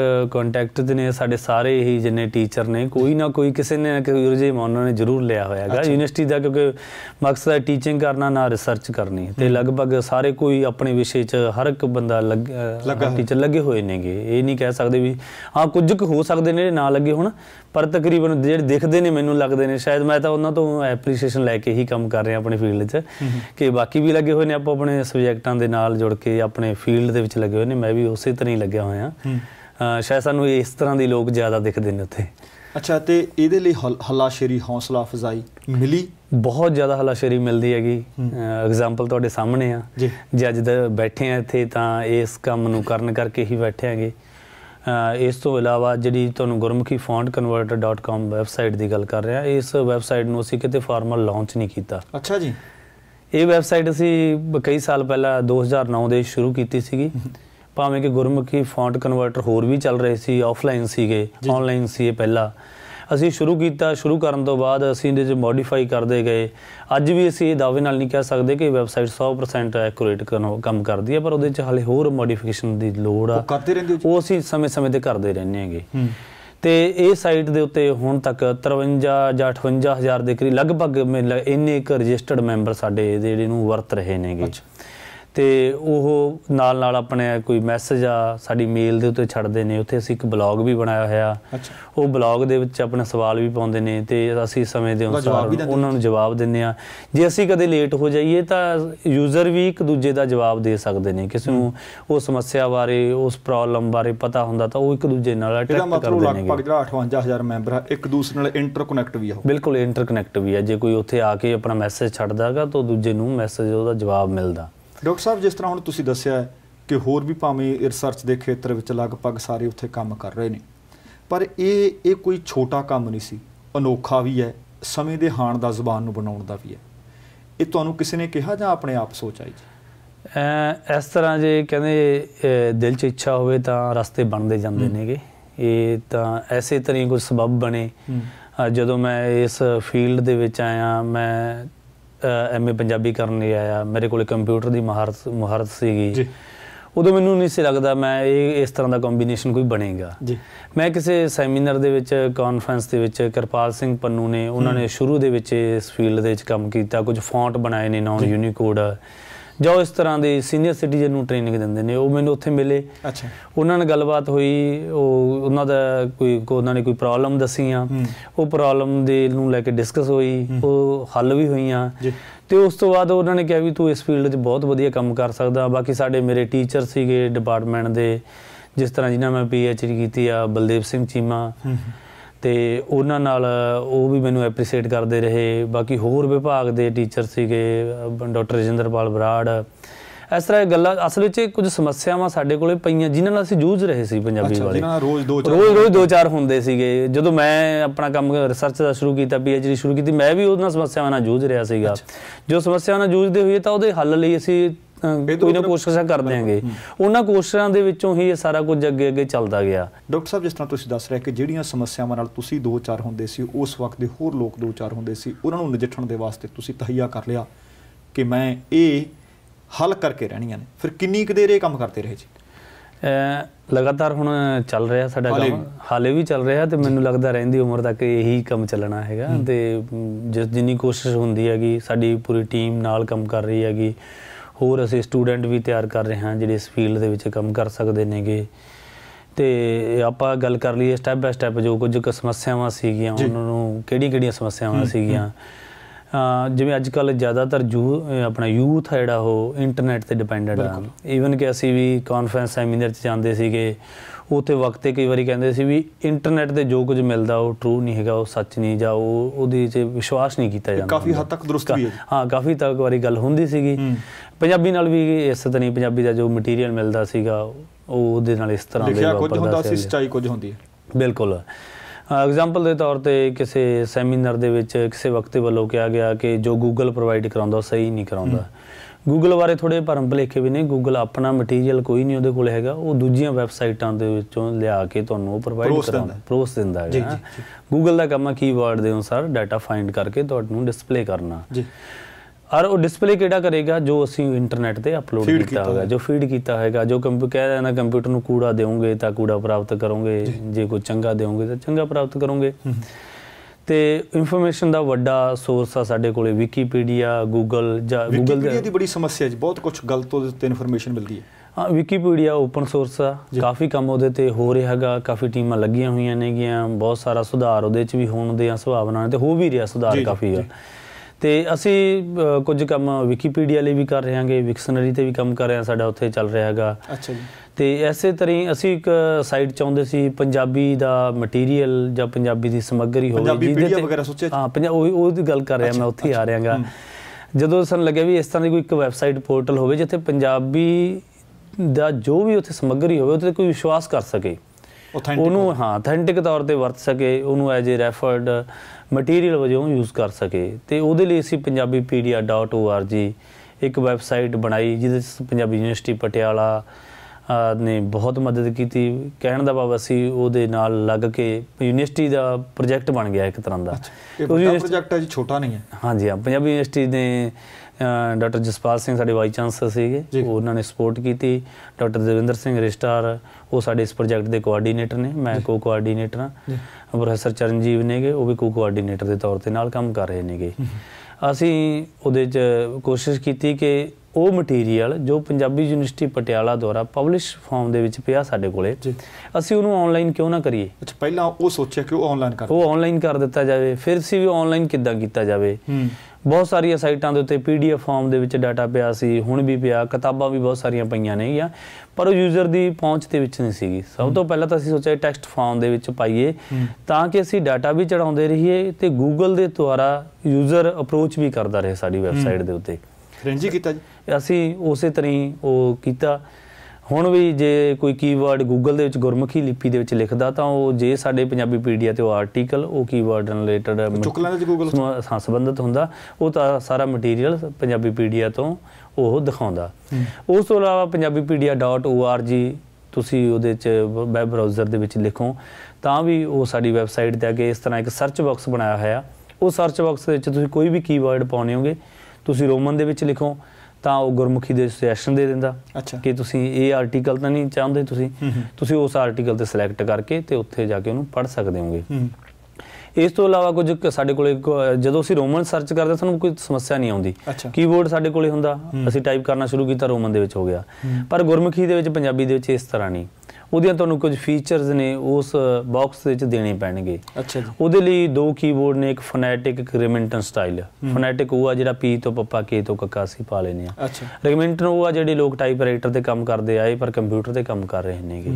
ਕੰਟੈਕਟ ਨੇ ਸਾਡੇ ਸਾਰੇ ਹੀ ਜਿੰਨੇ ਟੀਚਰ ਨੇ, ਕੋਈ ਨਾ ਕੋਈ ਕਿਸੇ ਨੇ ਰੁਝੇਵਾਂ ਉਹਨਾਂ ਨੇ ਜ਼ਰੂਰ ਲਿਆ ਹੋਇਆ ਹੈਗਾ ਯੂਨੀਵਰਸਿਟੀ ਦਾ, ਕਿਉਂਕਿ ਮਕਸਦ ਹੈ ਟੀਚਿੰਗ ਕਰਨਾ ਨਾ ਰਿਸਰਚ ਕਰਨੀ। ਤੇ ਲਗਭਗ ਸਾਰੇ ਕੋਈ ਆਪਣੇ ਵਿਸ਼ੇ 'ਚ ਹਰ ਇੱਕ ਬੰਦਾ ਟੀਚਰ ਲੱਗੇ ਹੋਏ ਨੇਗੇ। ਇਹ ਨਹੀਂ ਕਹਿ ਸਕਦੇ ਵੀ ਹਾਂ ਕੁਝ ਕੁ ਹੋ ਸਕਦੇ ਨੇ ਨਾ ਲੱਗੇ ਹੋਣ, ਪਰ ਤਕਰੀਬਨ ਜਿਹੜੇ ਦਿਖਦੇ ਨੇ ਮੈਨੂੰ ਲੱਗਦੇ ਨੇ, ਸ਼ਾਇਦ ਮੈਂ ਤਾਂ ਉਹਨਾਂ ਤੋਂ ਐਪਰੀਸ਼ੀਏਸ਼ਨ ਲੈ ਕੇ ਹੀ ਕੰਮ ਕਰ ਰਿਹਾ ਆਪਣੀ ਫੀਲਡ 'ਚ, ਕਿ ਬਾਕੀ ਵੀ ਲੱਗੇ ਹੋਏ ਨੇ ਆਪੋ ਆਪਣੇ ਸਬਜੈਕਟਾਂ ਦੇ ਨਾਲ ਜੁੜ ਕੇ ਆਪਣੇ ਫੀਲਡ ਦੇ ਵਿੱਚ ਲੱਗੇ ਹੋਏ ਨੇ। ਮੈਂ ਵੀ ਉਸੇ ਤਰ੍ਹਾਂ ਹੀ ਲੱਗਿਆ ਹੋਇਆ। ਸ਼ਾਇਦ ਸਾਨੂੰ ਇਸ ਤਰ੍ਹਾਂ ਦੇ ਲੋਕ ਜ਼ਿਆਦਾ ਦਿਖਦੇ ਨੇ ਉੱਥੇ। ਅੱਛਾ, ਤੇ ਇਹਦੇ ਲਈ ਹੱਲਾਸ਼ੇਰੀ, ਹੌਸਲਾ ਅਫਜ਼ਾਈ ਮਿਲੀ? ਬਹੁਤ ਜ਼ਿਆਦਾ ਹੱਲਾਸ਼ੇਰੀ ਮਿਲਦੀ ਹੈਗੀ। ਐਗਜ਼ਾਮਪਲ ਤੁਹਾਡੇ ਸਾਹਮਣੇ ਆ ਜੇ ਅੱਜ ਬੈਠੇ ਆ ਇੱਥੇ ਤਾਂ ਇਸ ਕੰਮ ਨੂੰ ਕਰਨ ਕਰਕੇ ਹੀ ਬੈਠੇ ਹੈਗੇ। ਇਸ ਤੋਂ ਇਲਾਵਾ ਜਿਹੜੀ ਤੁਹਾਨੂੰ ਗੁਰਮੁਖੀ fontconverter.com ਵੈਬਸਾਈਟ ਦੀ ਗੱਲ ਕਰ ਰਿਹਾ, ਇਸ ਵੈਬਸਾਈਟ ਨੂੰ ਅਸੀਂ ਕਿਤੇ ਫਾਰਮਲ ਲਾਂਚ ਨਹੀਂ ਕੀਤਾ। ਅੱਛਾ ਜੀ। ਇਹ ਵੈਬਸਾਈਟ ਅਸੀਂ ਕਈ ਸਾਲ ਪਹਿਲਾਂ 2009 ਦੇ ਸ਼ੁਰੂ ਕੀਤੀ ਸੀਗੀ, ਭਾਵੇਂ ਕਿ ਗੁਰਮੁਖੀ ਫੌਂਟ ਕਨਵਰਟਰ ਹੋਰ ਵੀ ਚੱਲ ਰਹੇ ਸੀ, ਆਫਲਾਈਨ ਸੀਗੇ, ਆਨਲਾਈਨ ਸੀ ਇਹ ਪਹਿਲਾਂ। ਅਸੀਂ ਸ਼ੁਰੂ ਕੀਤਾ, ਸ਼ੁਰੂ ਕਰਨ ਤੋਂ ਬਾਅਦ ਅਸੀਂ ਇਹਦੇ 'ਚ ਮੋਡੀਫਾਈ ਕਰਦੇ ਗਏ। ਅੱਜ ਵੀ ਅਸੀਂ ਇਹ ਦਾਅਵੇ ਨਾਲ ਨਹੀਂ ਕਹਿ ਸਕਦੇ ਕਿ ਵੈਬਸਾਈਟ 100% ਐਕੂਰੇਟ ਕੰਮ ਕਰਦੀ ਹੈ, ਪਰ ਉਹਦੇ 'ਚ ਹਾਲੇ ਹੋਰ ਮੋਡੀਫਿਕੇਸ਼ਨ ਦੀ ਲੋੜ ਆ, ਉਹ ਅਸੀਂ ਸਮੇਂ-ਸਮੇਂ 'ਤੇ ਕਰਦੇ ਰਹਿੰਦੇ ਹੈਗੇ। ਤੇ ਇਹ ਸਾਈਟ ਦੇ ਉੱਤੇ ਹੁਣ ਤੱਕ 53 ਜਾਂ 58 ਹਜ਼ਾਰ ਦੇ ਕਰੀਬ ਲਗਭਗ ਇੰਨੇ ਇੱਕ ਰਜਿਸਟਰਡ ਮੈਂਬਰ ਸਾਡੇ ਜਿਹੜੇ ਨੂੰ ਵਰਤ ਰਹੇ ਨੇਗੇ। ਤੇ ਉਹ ਨਾਲ ਆਪਣੇ ਕੋਈ ਮੈਸੇਜ ਆ ਸਾਡੀ ਮੇਲ ਦੇ ਉੱਤੇ ਛੱਡਦੇ ਨੇ। ਉੱਥੇ ਅਸੀਂ ਇੱਕ ਬਲੌਗ ਵੀ ਬਣਾਇਆ ਹੋਇਆ, ਉਹ ਬਲੌਗ ਦੇ ਵਿੱਚ ਆਪਣੇ ਸਵਾਲ ਵੀ ਪਾਉਂਦੇ ਨੇ ਤੇ ਅਸੀਂ ਸਮੇਂ ਦੇ ਅਨੁਸਾਰ ਉਹਨਾਂ ਨੂੰ ਜਵਾਬ ਦਿੰਦੇ ਹਾਂ। ਜੇ ਅਸੀਂ ਕਦੇ ਲੇਟ ਹੋ ਜਾਈਏ ਤਾਂ ਯੂਜ਼ਰ ਵੀ ਇੱਕ ਦੂਜੇ ਦਾ ਜਵਾਬ ਦੇ ਸਕਦੇ ਨੇ। ਕਿਸੇ ਨੂੰ ਉਹ ਸਮੱਸਿਆ ਬਾਰੇ, ਉਸ ਪ੍ਰੋਬਲਮ ਬਾਰੇ ਪਤਾ ਹੁੰਦਾ ਤਾਂ ਉਹ ਇੱਕ ਦੂਜੇ ਨਾਲ ਅਟੈਕ ਕਰਦੇ ਨੇ। ਲਗਭਗ ਜਿਹੜਾ 58 ਹਜ਼ਾਰ ਮੈਂਬਰ ਆ ਇੱਕ ਦੂਸਰੇ ਨਾਲ ਇੰਟਰਕਨੈਕਟ ਵੀ ਆ। ਬਿਲਕੁਲ ਇੰਟਰਕਨੈਕਟ ਵੀ ਆ। ਜੇ ਕੋਈ ਉੱਥੇ ਆ ਕੇ ਆਪਣਾ ਮੈਸੇਜ ਛੱਡਦਾ ਹੈਗਾ ਤਾਂ ਦੂਜੇ ਨੂੰ ਮੈਸੇਜ ਉਹਦਾ ਜਵਾਬ ਮਿਲਦਾ। ਡਾਕਟਰ ਸਾਹਿਬ, ਜਿਸ ਤਰ੍ਹਾਂ ਹੁਣ ਤੁਸੀਂ ਦੱਸਿਆ ਕਿ ਹੋਰ ਵੀ ਭਾਵੇਂ ਰਿਸਰਚ ਦੇ ਖੇਤਰ ਵਿੱਚ ਲਗਭਗ ਸਾਰੇ ਉੱਥੇ ਕੰਮ ਕਰ ਰਹੇ ਨੇ, ਪਰ ਇਹ ਕੋਈ ਛੋਟਾ ਕੰਮ ਨਹੀਂ ਸੀ, ਅਨੋਖਾ ਵੀ ਹੈ, ਸਮੇਂ ਦੇ ਹਾਣ ਦਾ ਜ਼ੁਬਾਨ ਨੂੰ ਬਣਾਉਣ ਦਾ ਵੀ ਹੈ। ਇਹ ਤੁਹਾਨੂੰ ਕਿਸੇ ਨੇ ਕਿਹਾ ਜਾਂ ਆਪਣੇ ਆਪ ਸੋਚ ਆਈ ਜੀ? ਇਸ ਤਰ੍ਹਾਂ ਜੇ ਕਹਿੰਦੇ ਦਿਲ 'ਚ ਇੱਛਾ ਹੋਵੇ ਤਾਂ ਰਸਤੇ ਬਣਦੇ ਜਾਂਦੇ ਨੇਗੇ। ਇਹ ਤਾਂ ਐਸੇ ਤਰ੍ਹਾਂ ਕੁਝ ਸਬੱਬ ਬਣੇ। ਜਦੋਂ ਮੈਂ ਇਸ ਫੀਲਡ ਦੇ ਵਿੱਚ ਆਇਆ, ਮੈਂ MA ਪੰਜਾਬੀ ਕਰਨ ਲਈ ਆਇਆ, ਮੇਰੇ ਕੋਲ ਕੰਪਿਊਟਰ ਦੀ ਮੁਹਾਰਤ ਸੀਗੀ। ਉਦੋਂ ਮੈਨੂੰ ਨਹੀਂ ਸੀ ਲੱਗਦਾ ਮੈਂ ਇਸ ਤਰ੍ਹਾਂ ਦਾ ਕੰਬੀਨੇਸ਼ਨ ਕੋਈ ਬਣੇਗਾ। ਮੈਂ ਕਿਸੇ ਸੈਮੀਨਾਰ ਦੇ ਵਿੱਚ, ਕਾਨਫਰੰਸ ਦੇ ਵਿੱਚ ਕਿਰਪਾਲ ਸਿੰਘ ਪੰਨੂ ਨੇ, ਉਹਨਾਂ ਨੇ ਸ਼ੁਰੂ ਦੇ ਵਿੱਚ ਇਸ ਫੀਲਡ ਦੇ ਵਿੱਚ ਕੰਮ ਕੀਤਾ, ਕੁਝ ਫੌਂਟ ਬਣਾਏ ਨੇ ਨਾਨ ਯੂਨੀਕੋਡ, ਜਾਂ ਇਸ ਤਰ੍ਹਾਂ ਦੇ ਸੀਨੀਅਰ ਸਿਟੀਜ਼ਨ ਨੂੰ ਟ੍ਰੇਨਿੰਗ ਦਿੰਦੇ ਨੇ, ਉਹ ਮੈਨੂੰ ਉੱਥੇ ਮਿਲੇ। ਅੱਛਾ। ਉਹਨਾਂ ਨਾਲ ਗੱਲਬਾਤ ਹੋਈ, ਉਹਨਾਂ ਦਾ ਉਹਨਾਂ ਨੇ ਕੋਈ ਪ੍ਰੋਬਲਮ ਦੱਸੀਆਂ, ਉਹ ਪ੍ਰੋਬਲਮ ਦੇ ਨੂੰ ਲੈ ਕੇ ਡਿਸਕਸ ਹੋਈ, ਉਹ ਹੱਲ ਵੀ ਹੋਈਆਂ। ਤੇ ਉਸ ਤੋਂ ਬਾਅਦ ਉਹਨਾਂ ਨੇ ਕਿਹਾ ਵੀ ਤੂੰ ਇਸ ਫੀਲਡ 'ਚ ਬਹੁਤ ਵਧੀਆ ਕੰਮ ਕਰ ਸਕਦਾ। ਬਾਕੀ ਸਾਡੇ ਮੇਰੇ ਟੀਚਰ ਸੀਗੇ ਡਿਪਾਰਟਮੈਂਟ ਦੇ, ਜਿਸ ਤਰ੍ਹਾਂ ਜਿਨ੍ਹਾਂ ਮੈਂ PhD ਕੀਤੀ ਆ, ਬਲਦੇਵ ਸਿੰਘ ਚੀਮਾ, ਤੇ ਉਹਨਾਂ ਨਾਲ ਉਹ ਵੀ ਮੈਨੂੰ ਐਪਰੀਸ਼ੀਏਟ ਕਰਦੇ ਰਹੇ। ਬਾਕੀ ਹੋਰ ਵਿਭਾਗ ਦੇ ਟੀਚਰ ਸੀਗੇ, ਡਾਕਟਰ ਰਜਿੰਦਰਪਾਲ ਬਰਾੜ। ਇਸ ਤਰ੍ਹਾਂ ਗੱਲਾਂ ਅਸਲ ਵਿੱਚ ਕੁਝ ਸਮੱਸਿਆਵਾਂ ਸਾਡੇ ਕੋਲੇ ਪਈਆਂ ਜਿਨ੍ਹਾਂ ਨਾਲ ਅਸੀਂ ਜੂਝ ਰਹੇ ਸੀ ਪੰਜਾਬੀ ਵਾਲੇ। ਰੋਜ਼ ਦੋ ਚਾਰ ਹੁੰਦੇ ਸੀਗੇ। ਜਦੋਂ ਮੈਂ ਆਪਣਾ ਕੰਮ ਰਿਸਰਚ ਦਾ ਸ਼ੁਰੂ ਕੀਤਾ, PhD ਸ਼ੁਰੂ ਕੀਤੀ, ਮੈਂ ਵੀ ਉਹਨਾਂ ਸਮੱਸਿਆਵਾਂ ਨਾਲ ਜੂਝ ਰਿਹਾ ਸੀਗਾ। ਜੋ ਸਮੱਸਿਆਵਾਂ ਨਾਲ ਜੂਝਦੇ ਹੋਈਏ ਤਾਂ ਉਹਦੇ ਹੱਲ ਲਈ ਅਸੀਂ ਕੋਈ ਨਾ ਕੋਸ਼ਿਸ਼ਾਂ ਕਰ ਦਿਆਂਗੇ। ਉਹਨਾਂ ਕੋਸ਼ਿਸ਼ਾਂ ਦੇ ਵਿੱਚੋਂ ਹੀ ਇਹ ਸਾਰਾ ਕੁਝ ਅੱਗੇ ਚੱਲਦਾ ਗਿਆ। ਡਾਕਟਰ ਸਾਹਿਬ, ਜਿਸ ਤਰ੍ਹਾਂ ਤੁਸੀਂ ਦੱਸ ਰਹੇ ਕਿ ਜਿਹੜੀਆਂ ਸਮੱਸਿਆਵਾਂ ਨਾਲ ਤੁਸੀਂ 2-4 ਹੁੰਦੇ ਸੀ, ਉਸ ਵਕਤ ਦੇ ਹੋਰ ਲੋਕ 2-4 ਹੁੰਦੇ ਸੀ, ਉਹਨਾਂ ਨੂੰ ਨਜਿੱਠਣ ਦੇ ਵਾਸਤੇ ਤੁਸੀਂ ਤਹਈਆ ਕਰ ਲਿਆ ਕਿ ਮੈਂ ਇਹ ਹੱਲ ਕਰਕੇ ਰਹਿਣੀਆਂ ਨੇ। ਫਿਰ ਕਿੰਨੀ ਕੁ ਦੇਰ ਇਹ ਕੰਮ ਕਰਦੇ ਰਹੇ ਜੀ? ਲਗਾਤਾਰ ਹੁਣ ਚੱਲ ਰਿਹਾ ਸਾਡਾ ਕੰਮ, ਹਾਲੇ ਵੀ ਚੱਲ ਰਿਹਾ, ਤੇ ਮੈਨੂੰ ਲੱਗਦਾ ਰਹਿੰਦੀ ਉਮਰ ਤੱਕ ਇਹੀ ਕੰਮ ਚੱਲਣਾ ਹੈਗਾ। ਤੇ ਜਿੰਨੀ ਕੋਸ਼ਿਸ਼ ਹੁੰਦੀ ਹੈਗੀ, ਸਾਡੀ ਪੂਰੀ ਟੀਮ ਨਾਲ ਕੰਮ ਕਰ ਰਹੀ ਹੈਗੀ। ਹੋਰ ਅਸੀਂ ਸਟੂਡੈਂਟ ਵੀ ਤਿਆਰ ਕਰ ਰਹੇ ਹਾਂ ਜਿਹੜੇ ਇਸ ਫੀਲਡ ਦੇ ਵਿੱਚ ਕੰਮ ਕਰ ਸਕਦੇ ਨੇਗੇ। ਤੇ ਆਪਾਂ ਗੱਲ ਕਰ ਲਈਏ ਸਟੈਪ ਬਾਏ ਸਟੈਪ ਜੋ ਕੁਝ ਸਮੱਸਿਆਵਾਂ ਸੀਗੀਆਂ, ਉਹਨਾਂ ਨੂੰ ਕਿਹੜੀਆਂ ਸਮੱਸਿਆਵਾਂ ਸੀਗੀਆਂ। ਜਿਵੇਂ ਅੱਜ ਕੱਲ੍ਹ ਜ਼ਿਆਦਾਤਰ ਆਪਣਾ ਯੂਥ ਹੈ ਜਿਹੜਾ ਉਹ ਇੰਟਰਨੈਟ 'ਤੇ ਡਿਪੈਂਡਡ ਆ। ਈਵਨ ਕਿ ਅਸੀਂ ਵੀ ਕਾਨਫਰੰਸ ਸੈਮੀਨਾਰ 'ਚ ਜਾਂਦੇ ਸੀਗੇ, ਉੱਥੇ ਵਕਤ 'ਤੇ ਕਈ ਵਾਰੀ ਕਹਿੰਦੇ ਸੀ ਵੀ ਇੰਟਰਨੈਟ 'ਤੇ ਜੋ ਕੁਝ ਮਿਲਦਾ ਉਹ ਟਰੂ ਨਹੀਂ ਹੈਗਾ, ਉਹ ਸੱਚ ਨਹੀਂ, ਜਾਂ ਉਹਦੇ 'ਚ ਵਿਸ਼ਵਾਸ ਨਹੀਂ ਕੀਤਾ ਜਾਂਦਾ। ਕਾਫੀ ਹੱਦ ਤੱਕ ਦਰੁਸਤ ਵੀ ਹੈ। ਹਾਂ, ਕਾਫੀ ਤੱਕ ਵਾਰੀ ਗੱਲ ਹੁੰਦੀ ਸੀਗੀ। ਪੰਜਾਬੀ ਨਾਲ ਵੀ ਇਸ ਤਰ੍ਹਾਂ ਨਹੀਂ, ਪੰਜਾਬੀ ਦਾ ਜੋ ਮਟੀਰੀਅਲ ਮਿਲਦਾ ਸੀਗਾ ਉਹ ਉਹਦੇ ਨਾਲ ਇਸ ਤਰ੍ਹਾਂ ਦੇ ਕੁਝ ਹੁੰਦਾ ਸੀ, ਸੱਚਾਈ ਕੁਝ ਹੁੰਦੀ ਹੈ। ਬਿਲਕੁਲ। ਐਗਜ਼ਾਮਪਲ ਦੇ ਤੌਰ 'ਤੇ ਕਿਸੇ ਸੈਮੀਨਾਰ ਦੇ ਵਿੱਚ ਕਿਸੇ ਵਕਤ ਵੱਲੋਂ ਕਿਹਾ ਗਿਆ ਕਿ ਜੋ ਗੂਗਲ ਪ੍ਰੋਵਾਈਡ ਕਰਾਉਂਦਾ ਉਹ ਸਹੀ ਨਹੀਂ ਕਰਾਉਂਦਾ। ਗੂਗਲ ਬਾਰੇ ਥੋੜ੍ਹੇ ਭਰਮ ਭੁਲੇਖੇ ਵੀ ਨੇ। ਗੂਗਲ ਆਪਣਾ ਮਟੀਰੀਅਲ ਕੋਈ ਨਹੀਂ ਉਹਦੇ ਕੋਲ ਹੈਗਾ, ਉਹ ਦੂਜੀਆਂ ਵੈਬਸਾਈਟਾਂ ਦੇ ਵਿੱਚੋਂ ਲਿਆ ਕੇ ਤੁਹਾਨੂੰ ਉਹ ਪਰੋਸ ਦਿੰਦਾ ਹੈਗਾ। ਗੂਗਲ ਦਾ ਕੰਮ ਹੈ ਕੀਵਰਡ ਦੇ ਅਨੁਸਾਰ ਡਾਟਾ ਫਾਈਂਡ ਕਰਕੇ ਤੁਹਾਨੂੰ ਡਿਸਪਲੇ ਕਰਨਾ। ਔਰ ਉਹ ਡਿਸਪਲੇ ਕਿਹੜਾ ਕਰੇਗਾ? ਜੋ ਅਸੀਂ ਇੰਟਰਨੈਟ 'ਤੇ ਅਪਲੋਡ ਕੀਤਾ ਹੋਵੇਗਾ, ਜੋ ਫੀਡ ਕੀਤਾ ਹੋਵੇਗਾ। ਜੋ ਕਹਿ ਰਿਹਾ ਕੰਪਿਊਟਰ ਨੂੰ ਕੂੜਾ ਦਿਓਗੇ ਤਾਂ ਕੂੜਾ ਪ੍ਰਾਪਤ ਕਰੋਗੇ, ਜੇ ਕੋਈ ਚੰਗਾ ਦਿਓਗੇ ਤਾਂ ਚੰਗਾ ਪ੍ਰਾਪਤ ਕਰੋਗੇ। ਤੇ ਇਨਫੋਰਮੇਸ਼ਨ ਦਾ ਵੱਡਾ ਸੋਰਸ ਆ ਸਾਡੇ ਕੋਲੇ ਵਿਕੀਪੀਡੀਆ, ਗੂਗਲ ਦੀ ਬੜੀ ਸਮੱਸਿਆ ਜੀ, ਬਹੁਤ ਕੁਝ ਗਲਤ ਉਹਦੇ ਉੱਤੇ ਇਨਫੋਰਮੇਸ਼ਨ ਮਿਲਦੀ ਹੈ। ਹਾਂ, ਵਿਕੀਪੀਡੀਆ ਓਪਨ ਸੋਰਸ ਆ, ਕਾਫੀ ਕੰਮ ਉਹਦੇ 'ਤੇ ਹੋ ਰਿਹਾ ਹੈਗਾ, ਕਾਫੀ ਟੀਮਾਂ ਲੱਗੀਆਂ ਹੋਈਆਂ ਨੇਗੀਆਂ, ਬਹੁਤ ਸਾਰਾ ਸੁਧਾਰ ਉਹਦੇ 'ਚ ਵੀ ਹੋਣ ਦੀਆਂ ਸੰਭਾਵਨਾ ਤੇ ਹੋ ਵੀ ਰਿਹਾ ਸੁਧਾਰ ਕਾਫੀ ਆ। ਤੇ ਅਸੀਂ ਕੁਝ ਕੰਮ ਵਿਕੀਪੀਡੀਆ ਲਈ ਵੀ ਕਰ ਰਹੇ ਹਾਂਗੇ, ਵਿਕਸ਼ਨਰੀ 'ਤੇ ਵੀ ਕੰਮ ਕਰ ਰਹੇ ਹਾਂ, ਸਾਡਾ ਉੱਥੇ ਚੱਲ ਰਿਹਾ ਹੈਗਾ। ਅੱਛਾ ਜੀ। ਤੇ ਇਸੇ ਤਰ੍ਹਾਂ ਅਸੀਂ ਇੱਕ ਸਾਈਟ ਚਾਹੁੰਦੇ ਸੀ ਪੰਜਾਬੀ ਦਾ ਮਟੀਰੀਅਲ ਜਾਂ ਪੰਜਾਬੀ ਦੀ ਸਮੱਗਰੀ ਹੋਵੇ ਉਹਦੀ ਗੱਲ ਕਰ ਰਿਹਾ ਮੈਂ, ਉੱਥੇ ਆ ਰਿਹਾ ਗਾ। ਜਦੋਂ ਸਾਨੂੰ ਲੱਗਿਆ ਵੀ ਇਸ ਤਰ੍ਹਾਂ ਦੀ ਕੋਈ ਇੱਕ ਵੈਬਸਾਈਟ ਪੋਰਟਲ ਹੋਵੇ ਜਿੱਥੇ ਪੰਜਾਬੀ ਦਾ ਜੋ ਵੀ ਉੱਥੇ ਸਮੱਗਰੀ ਹੋਵੇ ਉੱਥੇ ਕੋਈ ਵਿਸ਼ਵਾਸ ਕਰ ਸਕੇ, ਉਹਨੂੰ ਅਥੈਂਟਿਕ ਤੌਰ 'ਤੇ ਵਰਤ ਸਕੇ, ਉਹਨੂੰ ਐਜ ਏ ਰੈਫਰਡ ਮਟੀਰੀਅਲ ਵਜੋਂ ਯੂਜ਼ ਕਰ ਸਕੇ। ਤੇ ਉਹਦੇ ਲਈ ਅਸੀਂ ਪੰਜਾਬੀpedia.org ਇੱਕ ਵੈਬਸਾਈਟ ਬਣਾਈ, ਜਿਹਦੇ 'ਚ ਪੰਜਾਬੀ ਯੂਨੀਵਰਸਿਟੀ ਪਟਿਆਲਾ ਨੇ ਬਹੁਤ ਮਦਦ ਕੀਤੀ। ਕਹਿਣ ਦਾ ਭਾਵ ਅਸੀਂ ਉਹਦੇ ਨਾਲ ਲੱਗ ਕੇ ਯੂਨੀਵਰਸਿਟੀ ਦਾ ਪ੍ਰੋਜੈਕਟ ਬਣ ਗਿਆ ਇੱਕ ਤਰ੍ਹਾਂ ਦਾ। ਪ੍ਰੋਜੈਕਟ ਹੈ ਜੀ, ਛੋਟਾ ਨਹੀਂ ਹੈ। ਹਾਂਜੀ ਹਾਂ, ਪੰਜਾਬੀ ਯੂਨੀਵਰਸਿਟੀ ਨੇ ਡਾਕਟਰ ਜਸਪਾਲ ਸਿੰਘ ਸਾਡੇ ਵਾਈਸ ਚਾਂਸਲਰ ਸੀਗੇ, ਉਹਨਾਂ ਨੇ ਸਪੋਰਟ ਕੀਤੀ। ਡਾਕਟਰ ਦਵਿੰਦਰ ਸਿੰਘ ਰਜਿਸਟਰਾਰ ਉਹ ਸਾਡੇ ਇਸ ਪ੍ਰੋਜੈਕਟ ਦੇ ਕੋਆਰਡੀਨੇਟਰ ਨੇ, ਮੈਂ ਕੋ ਕੋਆਰਡੀਨੇਟਰ ਹਾਂ। ਪ੍ਰੋਫੈਸਰ ਚਰਨਜੀਵ ਨੇਗੇ, ਉਹ ਵੀ ਕੋ ਕੋਆਰਡੀਨੇਟਰ ਦੇ ਤੌਰ 'ਤੇ ਨਾਲ ਕੰਮ ਕਰ ਰਹੇ ਨੇਗੇ। ਅਸੀਂ ਉਹਦੇ 'ਚ ਕੋਸ਼ਿਸ਼ ਕੀਤੀ ਕਿ ਉਹ ਮਟੀਰੀਅਲ ਜੋ ਪੰਜਾਬੀ ਯੂਨੀਵਰਸਿਟੀ ਪਟਿਆਲਾ ਦੁਆਰਾ ਪਬਲਿਸ਼ ਫਾਰਮ ਦੇ ਵਿੱਚ ਪਿਆ ਸਾਡੇ ਕੋਲੇ, ਅਸੀਂ ਉਹਨੂੰ ਆਨਲਾਈਨ ਕਿਉਂ ਨਾ ਕਰੀਏ। ਅੱਛਾ, ਪਹਿਲਾਂ ਉਹ ਸੋਚਿਆ ਕਿ ਉਹ ਆਨਲਾਈਨ ਕਰ ਦਿੱਤਾ ਜਾਵੇ, ਫਿਰ ਅਸੀਂ ਵੀ ਆਨਲਾਈਨ ਕਿੱਦਾਂ ਕੀਤਾ ਜਾਵੇ। ਬਹੁਤ ਸਾਰੀਆਂ ਸਾਈਟਾਂ ਦੇ ਉੱਤੇ PDF ਫਾਰਮ ਦੇ ਵਿੱਚ ਡਾਟਾ ਪਿਆ ਸੀ, ਹੁਣ ਵੀ ਪਿਆ, ਕਿਤਾਬਾਂ ਵੀ ਬਹੁਤ ਸਾਰੀਆਂ ਪਈਆਂ ਨੇਗੀਆਂ, ਪਰ ਉਹ ਯੂਜ਼ਰ ਦੀ ਪਹੁੰਚ ਦੇ ਵਿੱਚ ਨਹੀਂ ਸੀਗੀ। ਸਭ ਤੋਂ ਪਹਿਲਾਂ ਤਾਂ ਅਸੀਂ ਸੋਚਿਆ ਟੈਕਸਟ ਫਾਰਮ ਦੇ ਵਿੱਚ ਪਾਈਏ ਤਾਂ ਕਿ ਅਸੀਂ ਡਾਟਾ ਵੀ ਚੜਾਉਂਦੇ ਰਹੀਏ ਤੇ ਗੂਗਲ ਦੇ ਦੁਆਰਾ ਯੂਜ਼ਰ ਅਪਰੋਚ ਵੀ ਕਰਦਾ ਰਹੇ ਸਾਡੀ ਵੈਬਸਾਈਟ ਦੇ ਉੱਤੇ। ਕੀਤਾ ਜੀ ਅਸੀਂ ਉਸੇ ਤਰ੍ਹਾਂ ਹੀ ਉਹ ਕੀਤਾ। ਹੁਣ ਵੀ ਜੇ ਕੋਈ ਕੀਵਰਡ ਗੂਗਲ ਦੇ ਵਿੱਚ ਗੁਰਮੁਖੀ ਲਿਪੀ ਦੇ ਵਿੱਚ ਲਿਖਦਾ ਤਾਂ ਉਹ ਜੇ ਸਾਡੇ ਪੰਜਾਬੀਪੀਡੀਆ ਤੇ ਉਹ ਆਰਟੀਕਲ ਉਹ ਕੀਵਰਡ ਨਾਲ ਰਿਲੇਟਡ ਸੰਬੰਧਿਤ ਹੁੰਦਾ, ਉਹ ਤਾਂ ਸਾਰਾ ਮਟੀਰੀਅਲ ਪੰਜਾਬੀਪੀਡੀਆ ਤੋਂ ਉਹ ਦਿਖਾਉਂਦਾ। ਉਸ ਤੋਂ ਇਲਾਵਾ ਪੰਜਾਬੀpedia.org ਤੁਸੀਂ ਉਹਦੇ 'ਚ ਵੈਬ ਬਰਾਊਜ਼ਰ ਦੇ ਵਿੱਚ ਲਿਖੋ ਤਾਂ ਵੀ ਉਹ ਸਾਡੀ ਵੈਬਸਾਈਟ 'ਤੇ ਅੱਗੇ ਇਸ ਤਰ੍ਹਾਂ ਇੱਕ ਸਰਚ ਬਾਕਸ ਬਣਾਇਆ ਹੋਇਆ। ਉਹ ਸਰਚ ਬਾਕਸ ਦੇ ਵਿੱਚ ਤੁਸੀਂ ਕੋਈ ਵੀ ਕੀਵਰਡ ਪਾਉਣੇ ਹੋਗੇ, ਤੁਸੀਂ ਰੋਮਨ ਦੇ ਵਿੱਚ ਲਿਖੋ ਤਾਂ ਉਹ ਗੁਰਮੁਖੀ ਦੇ ਸੁਜੈਸ਼ਨ ਦੇ ਦਿੰਦਾ ਕਿ ਤੁਸੀਂ ਇਹ ਆਰਟੀਕਲ ਤਾਂ ਨਹੀਂ ਚਾਹੁੰਦੇ, ਤੁਸੀਂ ਉਸ ਆਰਟੀਕਲ 'ਤੇ ਸਿਲੈਕਟ ਕਰਕੇ ਤੇ ਉੱਥੇ ਜਾ ਕੇ ਉਹਨੂੰ ਪੜ੍ਹ ਸਕਦੇ ਹੋਗੇ। ਇਸ ਤੋਂ ਇਲਾਵਾ ਕੁਝ ਸਾਡੇ ਕੋਲੇ ਜਦੋਂ ਅਸੀਂ ਰੋਮਨ ਸਰਚ ਕਰਦੇ ਸਾਨੂੰ ਕੋਈ ਸਮੱਸਿਆ ਨਹੀਂ ਆਉਂਦੀ। ਕੀਬੋਰਡ ਸਾਡੇ ਕੋਲੇ ਹੁੰਦਾ, ਅਸੀਂ ਟਾਈਪ ਕਰਨਾ ਸ਼ੁਰੂ ਕੀਤਾ ਰੋਮਨ ਦੇ ਵਿੱਚ ਹੋ ਗਿਆ। ਪਰ ਗੁਰਮੁਖੀ ਦੇ ਵਿੱਚ, ਪੰਜਾਬੀ ਦੇ ਵਿੱਚ ਇਸ ਤਰ੍ਹਾਂ ਨਹੀਂ। ਉਹਦੀਆਂ ਤੁਹਾਨੂੰ ਕੁਝ ਫੀਚਰਸ ਨੇ ਉਸ ਬਾਕਸ ਦੇ ਵਿੱਚ ਦੇਣੇ ਪੈਣਗੇ। ਅੱਛਾ ਜੀ। ਉਹਦੇ ਲਈ 2 ਕੀਬੋਰਡ ਨੇ, ਇੱਕ ਫੋਨੈਟਿਕ, ਇੱਕ ਰਿਮਿੰਟਨ ਸਟਾਈਲ। ਫੋਨੈਟਿਕ ਉਹ ਆ ਜਿਹੜਾ ਪੀ ਤੋਂ ਪੱਪਾ, ਕੇ ਤੋਂ ਕੱਕਾ ਅਸੀਂ ਪਾ ਲੈਂਦੇ ਆ। ਰਿਮਿੰਟਨ ਉਹ ਆ ਜਿਹੜੇ ਲੋਕ ਟਾਈਪਰਾਈਟਰ ਤੇ ਕੰਮ ਕਰਦੇ ਆਏ ਪਰ ਕੰਪਿਊਟਰ ਤੇ ਕੰਮ ਕਰ ਰਹੇ ਨੇਗੇ।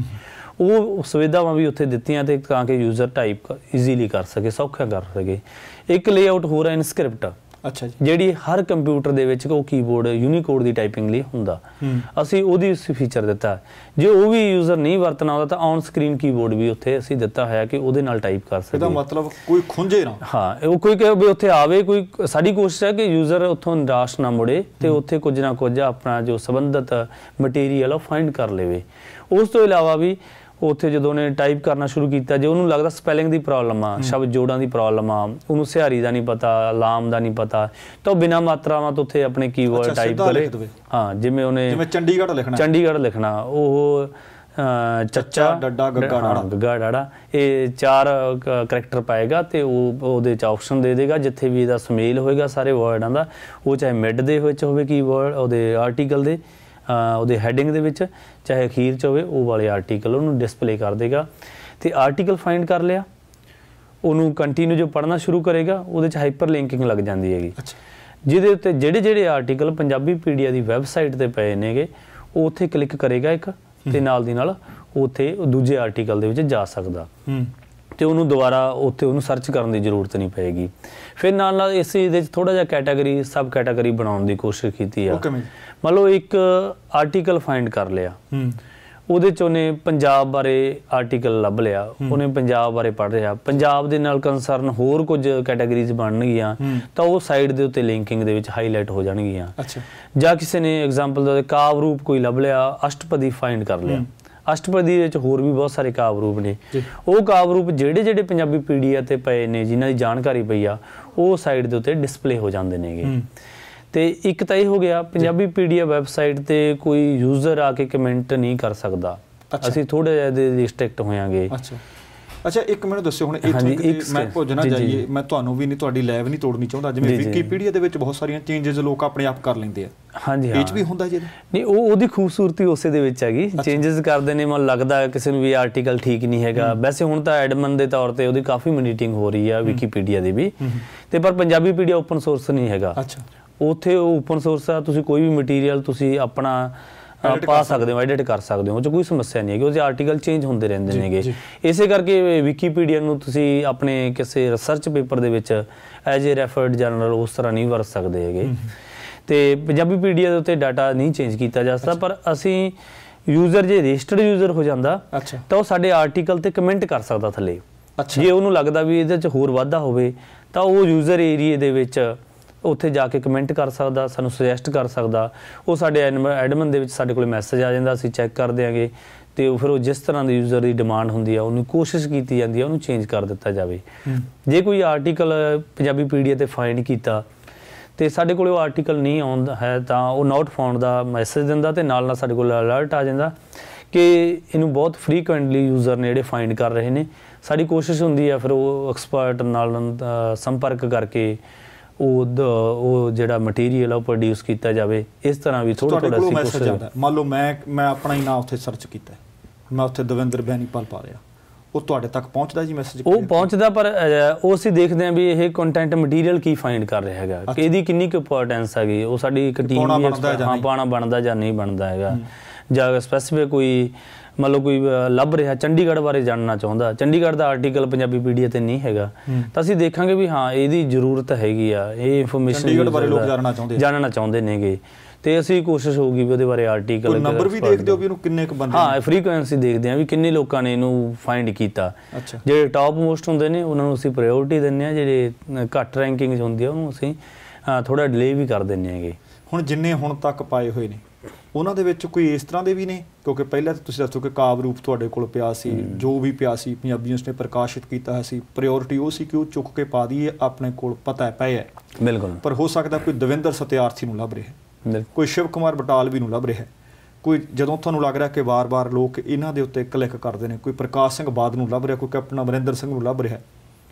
ਉਹ ਸੁਵਿਧਾਵਾਂ ਵੀ ਉੱਥੇ ਦਿੱਤੀਆਂ ਤੇ ਤਾਂ ਕਿ ਯੂਜ਼ਰ ਟਾਈਪ ਈਜ਼ੀਲੀ ਕਰ ਸਕੇ, ਸੌਖਾ ਕਰ ਸਕੇ। ਇੱਕ ਲੇਆਊਟ ਹੋਰ ਹੈ ਇਨਸਕ੍ਰਿਪਟ। ਅੱਛਾ ਜੀ। ਜਿਹੜੀ ਹਰ ਕੰਪਿਊਟਰ ਦੇ ਵਿੱਚ ਉਹ ਕੀਬੋਰਡ ਯੂਨੀਕੋਡ ਦੀ ਟਾਈਪਿੰਗ ਲਈ ਹੁੰਦਾ, ਅਸੀਂ ਉਹਦੀ ਫੀਚਰ ਦਿੱਤਾ। ਜੇ ਉਹ ਵੀ ਯੂਜ਼ਰ ਨਹੀਂ ਵਰਤਣਾ ਆਉਂਦਾ ਤਾਂ ਔਨ ਸਕਰੀਨ ਕੀਬੋਰਡ ਵੀ ਉੱਥੇ ਅਸੀਂ ਦਿੱਤਾ ਹੋਇਆ ਕਿ ਉਹਦੇ ਨਾਲ ਟਾਈਪ ਕਰ ਸਕੇ। ਇਹਦਾ ਮਤਲਬ ਕੋਈ ਖੁੰਝੇ ਨਾ। ਹਾਂ, ਉਹ ਕੋਈ ਵੀ ਉੱਥੇ ਆਵੇ, ਕੋਈ ਸਾਡੀ ਕੋਸ਼ਿਸ਼ ਹੈ ਕਿ ਯੂਜ਼ਰ ਉੱਥੋਂ ਨਿਰਾਸ਼ ਨਾ ਮੁੜੇ ਤੇ ਉੱਥੇ ਕੁਝ ਨਾ ਕੁਝ ਆਪਣਾ ਜੋ ਸੰਬੰਧਿਤ ਮਟੀਰੀਅਲ ਉਹ ਫਾਈਂਡ ਕਰ ਲਵੇ। ਉਸ ਤੋਂ ਇਲਾਵਾ ਵੀ ਉੱਥੇ ਜਦੋਂ ਉਹਨੇ ਟਾਈਪ ਕਰਨਾ ਸ਼ੁਰੂ ਕੀਤਾ, ਜੇ ਉਹਨੂੰ ਲੱਗਦਾ ਸਪੈਲਿੰਗ ਦੀ ਪ੍ਰੋਬਲਮ ਆ, ਸ਼ਬਦ ਜੋੜਾਂ ਦੀ ਪ੍ਰੋਬਲਮ ਆ, ਉਹਨੂੰ ਸਿਹਾਰੀ ਦਾ ਨਹੀਂ ਪਤਾ, ਲਾਮ ਦਾ ਨਹੀਂ ਪਤਾ, ਤਾਂ ਉਹ ਬਿਨਾਂ ਮਾਤਰਾਵਾਂ ਤੋਂ ਉੱਥੇ ਆਪਣੇ ਕੀਵਰਡ ਟਾਈਪ ਕਰੇ। ਹਾਂ, ਜਿਵੇਂ ਉਹਨੇ ਚੰਡੀਗੜ੍ਹ ਲਿਖਣਾ, ਉਹ ਚੱਚਾ, ਡੱਡਾ, ਗੱਗਾ, ਡਾੜਾ, ਇਹ 4 ਕਰੈਕਟਰ ਪਾਏਗਾ ਤੇ ਉਹ ਉਹਦੇ 'ਚ ਆਪਸ਼ਨ ਦੇ ਦੇਗਾ ਜਿੱਥੇ ਵੀ ਇਹਦਾ ਸੁਮੇਲ ਹੋਏਗਾ ਸਾਰੇ ਵਰਡਾਂ ਦਾ, ਉਹ ਚਾਹੇ ਮਿਡ ਦੇ ਵਿੱਚ ਹੋਵੇ ਕੀਵਰਡ, ਉਹਦੇ ਆਰਟੀਕਲ ਦੇ ਉਹਦੇ ਹੈਡਿੰਗ ਦੇ ਵਿੱਚ, ਚਾਹੇ ਅਖੀਰ 'ਚ ਹੋਵੇ ਉਹ ਵਾਲੇ ਆਰਟੀਕਲ ਉਹਨੂੰ ਡਿਸਪਲੇ ਕਰ ਦੇਗਾ। ਤੇ ਆਰਟੀਕਲ ਫਾਈਂਡ ਕਰ ਲਿਆ, ਉਹਨੂੰ ਕੰਟੀਨਿਊ ਜੋ ਪੜ੍ਹਨਾ ਸ਼ੁਰੂ ਕਰੇਗਾ ਉਹਦੇ 'ਚ ਹਾਈਪਰ ਲਿੰਕਿੰਗ ਲੱਗ ਜਾਂਦੀ ਹੈਗੀ, ਜਿਹਦੇ ਉੱਤੇ ਜਿਹੜੇ ਆਰਟੀਕਲ ਪੰਜਾਬੀਪੀਡੀਆ ਦੀ ਵੈਬਸਾਈਟ 'ਤੇ ਪਏ ਨੇਗੇ ਉਹ ਉੱਥੇ ਕਲਿੱਕ ਕਰੇਗਾ ਇੱਕ, ਤੇ ਨਾਲ ਦੀ ਨਾਲ ਉੱਥੇ ਦੂਜੇ ਆਰਟੀਕਲ ਦੇ ਵਿੱਚ ਜਾ ਸਕਦਾ ਤੇ ਉਹਨੂੰ ਦੁਬਾਰਾ ਉੱਥੇ ਉਹਨੂੰ ਸਰਚ ਕਰਨ ਦੀ ਜ਼ਰੂਰਤ ਨਹੀਂ ਪਏਗੀ। ਫਿਰ ਨਾਲ ਇਸ ਇਹਦੇ 'ਚ ਥੋੜ੍ਹਾ ਜਿਹਾ ਕੈਟਾਗਰੀ, ਸਬ ਕੈਟਾਗਰੀ ਬਣਾਉਣ ਦੀ ਕੋਸ਼ਿਸ਼ ਕੀਤੀ ਆ। ਮੰਨ ਲਓ ਇੱਕ ਆਰਟੀਕਲ ਫਾਈਂਡ ਕਰ ਲਿਆ, ਉਹਦੇ 'ਚ ਉਹਨੇ ਪੰਜਾਬ ਬਾਰੇ ਆਰਟੀਕਲ ਲੱਭ ਲਿਆ, ਉਹਨੇ ਪੰਜਾਬ ਬਾਰੇ ਪੜ੍ਹ ਰਿਹਾ, ਪੰਜਾਬ ਦੇ ਨਾਲ ਕੰਸਰਨ ਹੋਰ ਕੁਝ ਕੈਟਾਗਰੀਜ਼ ਬਣਨਗੀਆਂ ਤਾਂ ਉਹ ਸਾਈਡ ਦੇ ਉੱਤੇ ਲਿੰਕਿੰਗ ਦੇ ਵਿੱਚ ਹਾਈਲਾਈਟ ਹੋ ਜਾਣਗੀਆਂ। ਜਾਂ ਕਿਸੇ ਨੇ ਐਗਜ਼ਾਮਪਲ ਦਾ ਕਾਵ ਰੂਪ ਕੋਈ ਲੱਭ ਲਿਆ, ਅਸ਼ਟਪਦੀ ਫਾਈਂਡ ਕਰ ਲਿਆ, ਅਸ਼ਟਪਦੀ ਵਿੱਚ ਹੋਰ ਵੀ ਬਹੁਤ ਸਾਰੇ ਕਾਵ ਰੂਪ ਨੇ, ਉਹ ਕਾਵ ਰੂਪ ਜਿਹੜੇ ਪੰਜਾਬੀਪੀਡੀਆ ਤੇ ਪਏ ਨੇ ਜਿਨ੍ਹਾਂ ਦੀ ਜਾਣਕਾਰੀ ਪਈ ਆ ਉਹ ਸਾਈਡ ਦੇ ਉੱਤੇ ਡਿਸਪਲੇ ਹੋ ਜਾਂਦੇ ਨੇਗੇ। ਤੇ ਇੱਕ ਤਾਂ ਇਹ ਹੋ ਗਿਆ ਪੰਜਾਬੀਪੀਡੀਆ ਵੈਬਸਾਈਟ ਤੇ ਕੋਈ ਯੂਜ਼ਰ ਆ ਕੇ ਕਮੈਂਟ ਨਹੀਂ ਕਰ ਸਕਦਾ, ਅਸੀਂ ਥੋੜੇ ਜਿਹਾ ਰਿਸਟ੍ਰਿਕਟ ਹੋਵਾਂਗੇ। ਅੱਛਾ, ਇੱਕ ਮੈਨੂੰ ਦੱਸਿਓ ਹੁਣ ਇੱਥੇ ਮੈਂ ਭੁੱਜ ਨਾ ਜਾਈਏ, ਮੈਂ ਤੁਹਾਨੂੰ ਵੀ ਨਹੀਂ, ਤੁਹਾਡੀ ਲੈਬ ਨਹੀਂ ਤੋੜਨੀ ਚਾਹੁੰਦਾ। ਜਿਵੇਂ ਵਿਕੀਪੀਡੀਆ ਦੇ ਵਿੱਚ ਬਹੁਤ ਸਾਰੀਆਂ ਚੇਂਜਸ ਲੋਕ ਆਪਣੇ ਆਪ ਕਰ ਲੈਂਦੇ ਆ, ਹਾਂਜੀ ਇਹ 'ਚ ਵੀ ਹੁੰਦਾ ਜੀ? ਨਹੀਂ, ਉਹਦੀ ਖੂਬਸੂਰਤੀ ਉਸੇ ਦੇ ਵਿੱਚ ਹੈਗੀ, ਚੇਂਜਸ ਕਰਦੇ ਨੇ। ਮੈਨੂੰ ਲੱਗਦਾ ਕਿਸੇ ਨੂੰ ਵੀ ਆਰਟੀਕਲ ਠੀਕ ਨਹੀਂ ਹੈਗਾ, ਵੈਸੇ ਹੁਣ ਤਾਂ ਐਡਮਨ ਦੇ ਤੌਰ ਤੇ ਉਹਦੀ ਕਾਫੀ ਮੋਨੀਟਰਿੰਗ ਹੋ ਰਹੀ ਆ ਵਿਕੀਪੀਡੀਆ ਦੀ ਵੀ, ਤੇ ਪਰ ਪੰਜਾਬੀਪੀਡੀਆ ਓਪਨ ਸੋਰਸ ਨਹੀਂ ਹੈਗਾ। ਉੱਥੇ ਉਹ ਓਪਨ ਸੋਰਸ ਆ, ਤੁਸੀਂ ਕੋਈ ਵੀ ਮਟੀਰੀਅਲ ਤੁਸੀਂ ਆਪਣਾ ਪਾ ਸਕਦੇ ਹੋ, ਐਡਿਟ ਕਰ ਸਕਦੇ ਹੋ, ਉਹ 'ਚ ਕੋਈ ਸਮੱਸਿਆ ਨਹੀਂ ਹੈਗੀ। ਉਹਦੇ ਆਰਟੀਕਲ ਚੇਂਜ ਹੁੰਦੇ ਰਹਿੰਦੇ ਨੇਗੇ। ਇਸੇ ਕਰਕੇ ਵਿਕੀਪੀਡੀਆ ਨੂੰ ਤੁਸੀਂ ਆਪਣੇ ਕਿਸੇ ਰਿਸਰਚ ਪੇਪਰ ਦੇ ਵਿੱਚ ਐਜ਼ ਏ ਰੈਫਰਡ ਜਰਨਲ ਉਸ ਤਰ੍ਹਾਂ ਨਹੀਂ ਵਰਤ ਸਕਦੇ ਹੈਗੇ। ਤੇ ਪੰਜਾਬੀਪੀਡੀਆ ਦੇ ਉੱਤੇ ਡਾਟਾ ਨਹੀਂ ਚੇਂਜ ਕੀਤਾ ਜਾ ਸਕਦਾ, ਪਰ ਅਸੀਂ ਯੂਜ਼ਰ ਜੇ ਰਜਿਸਟਰਡ ਯੂਜ਼ਰ ਹੋ ਜਾਂਦਾ ਤਾਂ ਉਹ ਸਾਡੇ ਆਰਟੀਕਲ ਤੇ ਕਮੈਂਟ ਕਰ ਸਕਦਾ ਥੱਲੇ। ਜੇ ਉਹਨੂੰ ਲੱਗਦਾ ਵੀ ਇਹਦੇ 'ਚ ਹੋਰ ਵਾਧਾ ਹੋਵੇ ਤਾਂ ਉਹ ਯੂਜ਼ਰ ਏਰੀਏ ਦੇ ਵਿੱਚ ਉੱਥੇ ਜਾ ਕੇ ਕਮੈਂਟ ਕਰ ਸਕਦਾ, ਸਾਨੂੰ ਸੁਜੈਸਟ ਕਰ ਸਕਦਾ। ਉਹ ਸਾਡੇ ਐਡਮਨ ਦੇ ਵਿੱਚ ਸਾਡੇ ਕੋਲ ਮੈਸੇਜ ਆ ਜਾਂਦਾ, ਅਸੀਂ ਚੈੱਕ ਕਰ ਦਿਆਂਗੇ ਤੇ ਫਿਰ ਉਹ ਜਿਸ ਤਰ੍ਹਾਂ ਦੀ ਯੂਜ਼ਰ ਦੀ ਡਿਮਾਂਡ ਹੁੰਦੀ ਆ ਉਹਨੂੰ ਕੋਸ਼ਿਸ਼ ਕੀਤੀ ਜਾਂਦੀ ਆ ਉਹਨੂੰ ਚੇਂਜ ਕਰ ਦਿੱਤਾ ਜਾਵੇ। ਜੇ ਕੋਈ ਆਰਟੀਕਲ ਪੰਜਾਬੀਪੀਡੀਆ ਤੇ ਫਾਈਂਡ ਕੀਤਾ ਤੇ ਸਾਡੇ ਕੋਲ ਉਹ ਆਰਟੀਕਲ ਨਹੀਂ ਆਉਂਦਾ ਹੈ ਤਾਂ ਉਹ ਨੋਟ ਫਾਊਂਡ ਦਾ ਮੈਸੇਜ ਦਿੰਦਾ ਤੇ ਨਾਲ ਸਾਡੇ ਕੋਲ ਅਲਰਟ ਆ ਜਾਂਦਾ ਕਿ ਇਹਨੂੰ ਬਹੁਤ ਫਰੀਕੁਐਂਟਲੀ ਯੂਜ਼ਰ ਨੇ ਜਿਹੜੇ ਫਾਈਂਡ ਕਰ ਰਹੇ ਨੇ। ਸਾਡੀ ਕੋਸ਼ਿਸ਼ ਹੁੰਦੀ ਆ ਫਿਰ ਉਹ ਐਕਸਪਰਟ ਨਾਲ ਸੰਪਰਕ ਕਰਕੇ ਉਹ ਜਿਹੜਾ ਮਟੀਰੀਅਲ ਆ ਉਹ ਪ੍ਰੋਡਿਊਸ ਕੀਤਾ ਜਾਵੇ। ਇਸ ਤਰ੍ਹਾਂ ਵੀ ਥੋੜਾ ਥੋੜਾ ਮੈਸੇਜ ਆਉਂਦਾ। ਮੰਨ ਲਓ ਮੈਂ ਆਪਣਾ ਹੀ ਨਾਂ ਉੱਥੇ ਸਰਚ ਕੀਤਾ, ਮੈਂ ਉੱਥੇ ਦਵਿੰਦਰ ਬੈਨੀਪਾਲ ਪਾ ਰਿਹਾ, ਉਹ ਤੁਹਾਡੇ ਤੱਕ ਪਹੁੰਚਦਾ ਜੀ ਮੈਸੇਜ? ਉਹ ਪਹੁੰਚਦਾ, ਪਰ ਉਹ ਅਸੀਂ ਦੇਖਦੇ ਹਾਂ ਵੀ ਇਹ ਕੰਟੈਂਟ ਮਟੀਰੀਅਲ ਕੀ ਫਾਈਂਡ ਕਰ ਰਿਹਾ ਹੈਗਾ, ਕਿ ਇਹਦੀ ਕਿੰਨੀ ਕੁ ਇੰਪੋਰਟੈਂਸ ਹੈਗੀ, ਉਹ ਸਾਡੀ ਇੱਕ ਟੀਮ ਪਾਣਾ ਬਣਦਾ ਜਾਂ ਨਹੀਂ ਬਣਦਾ ਹੈਗਾ, ਜਾਂ ਸਪੈਸੀਫਿਕ ਕੋਈ ਮੰਨ ਲਓ ਕੋਈ ਲੱਭ ਰਿਹਾ ਚੰਡੀਗੜ੍ਹ ਬਾਰੇ ਜਾਣਨਾ ਚਾਹੁੰਦਾ, ਚੰਡੀਗੜ੍ਹ ਦਾ ਆਰਟੀਕਲ ਪੰਜਾਬੀਪੀਡੀਆ ਤੇ ਨਹੀਂ ਹੈਗਾ ਤਾਂ ਅਸੀਂ ਦੇਖਾਂਗੇ ਵੀ ਹਾਂ ਇਹਦੀ ਜ਼ਰੂਰਤ ਹੈਗੀ ਆ, ਇਹ ਇਨਫੋਰਮੇਸ਼ਨ ਬਾਰੇ ਲੋਕ ਜਾਣਨਾ ਚਾਹੁੰਦੇ ਨੇਗੇ, ਤੇ ਅਸੀਂ ਕੋਸ਼ਿਸ਼ ਹੋਊਗੀ ਵੀ ਉਹਦੇ ਬਾਰੇ ਆਰਟੀਕਲ ਨੰਬਰ ਵੀ ਦੇਖਦੇ ਹੋ ਵੀ ਇਹਨੂੰ ਕਿੰਨੇ ਕੁ ਬੰਦੇ, ਹਾਂ ਫਰੀਕੁਐਂਸੀ ਦੇਖਦੇ ਹਾਂ ਵੀ ਕਿੰਨੇ ਲੋਕਾਂ ਨੇ ਇਹਨੂੰ ਫਾਈਂਡ ਕੀਤਾ। ਜਿਹੜੇ ਟਾਪ ਮੋਸਟ ਹੁੰਦੇ ਨੇ ਉਹਨਾਂ ਨੂੰ ਅਸੀਂ ਪ੍ਰਾਇਓਰਟੀ ਦਿੰਦੇ ਹਾਂ, ਜਿਹੜੇ ਘੱਟ ਰੈਂਕਿੰਗ ਹੁੰਦੀ ਆ ਉਹਨੂੰ ਅਸੀਂ ਥੋੜਾ ਡਿਲੇ ਵੀ ਕਰ ਦਿੰਦੇ ਹੈਗੇ। ਹੁਣ ਜਿੰਨੇ ਹੁਣ ਤੱਕ ਪਾਏ ਹੋਏ ਨੇ ਉਹਨਾਂ ਦੇ ਵਿੱਚ ਕੋਈ ਇਸ ਤਰ੍ਹਾਂ ਦੇ ਵੀ ਨੇ, ਕਿਉਂਕਿ ਪਹਿਲਾਂ ਤਾਂ ਤੁਸੀਂ ਦੱਸੋ ਕਿ ਕਾਵ ਰੂਪ ਤੁਹਾਡੇ ਕੋਲ ਪਿਆ ਸੀ, ਜੋ ਵੀ ਪਿਆ ਸੀ ਪੰਜਾਬੀ ਯੂਨੀਵਰਸਿਟੀ ਨੇ ਪ੍ਰਕਾਸ਼ਿਤ ਕੀਤਾ ਸੀ, ਪ੍ਰਾਇਓਰਟੀ ਉਹ ਸੀ ਕਿ ਉਹ ਚੁੱਕ ਕੇ ਪਾ ਦਈਏ, ਆਪਣੇ ਕੋਲ ਪਤਾ ਪਏ ਹੈ। ਬਿਲਕੁਲ। ਪਰ ਹੋ ਸਕਦਾ ਕੋਈ ਦਵਿੰਦਰ ਸਤਿਆਰਥੀ ਨੂੰ ਲੱਭ ਰਿਹਾ, ਕੋਈ ਸ਼ਿਵ ਕੁਮਾਰ ਬਟਾਲਵੀ ਨੂੰ ਲੱਭ ਰਿਹਾ, ਕੋਈ ਜਦੋਂ ਤੁਹਾਨੂੰ ਲੱਗ ਰਿਹਾ ਕਿ ਵਾਰ-ਵਾਰ ਲੋਕ ਇਹਨਾਂ ਦੇ ਉੱਤੇ ਕਲਿੱਕ ਕਰਦੇ ਨੇ, ਕੋਈ ਪ੍ਰਕਾਸ਼ ਸਿੰਘ ਬਾਦ ਨੂੰ ਲੱਭ ਰਿਹਾ, ਕੋਈ ਕੈਪਟਨ ਅਮਰਿੰਦਰ ਸਿੰਘ ਨੂੰ ਲੱਭ ਰਿਹਾ,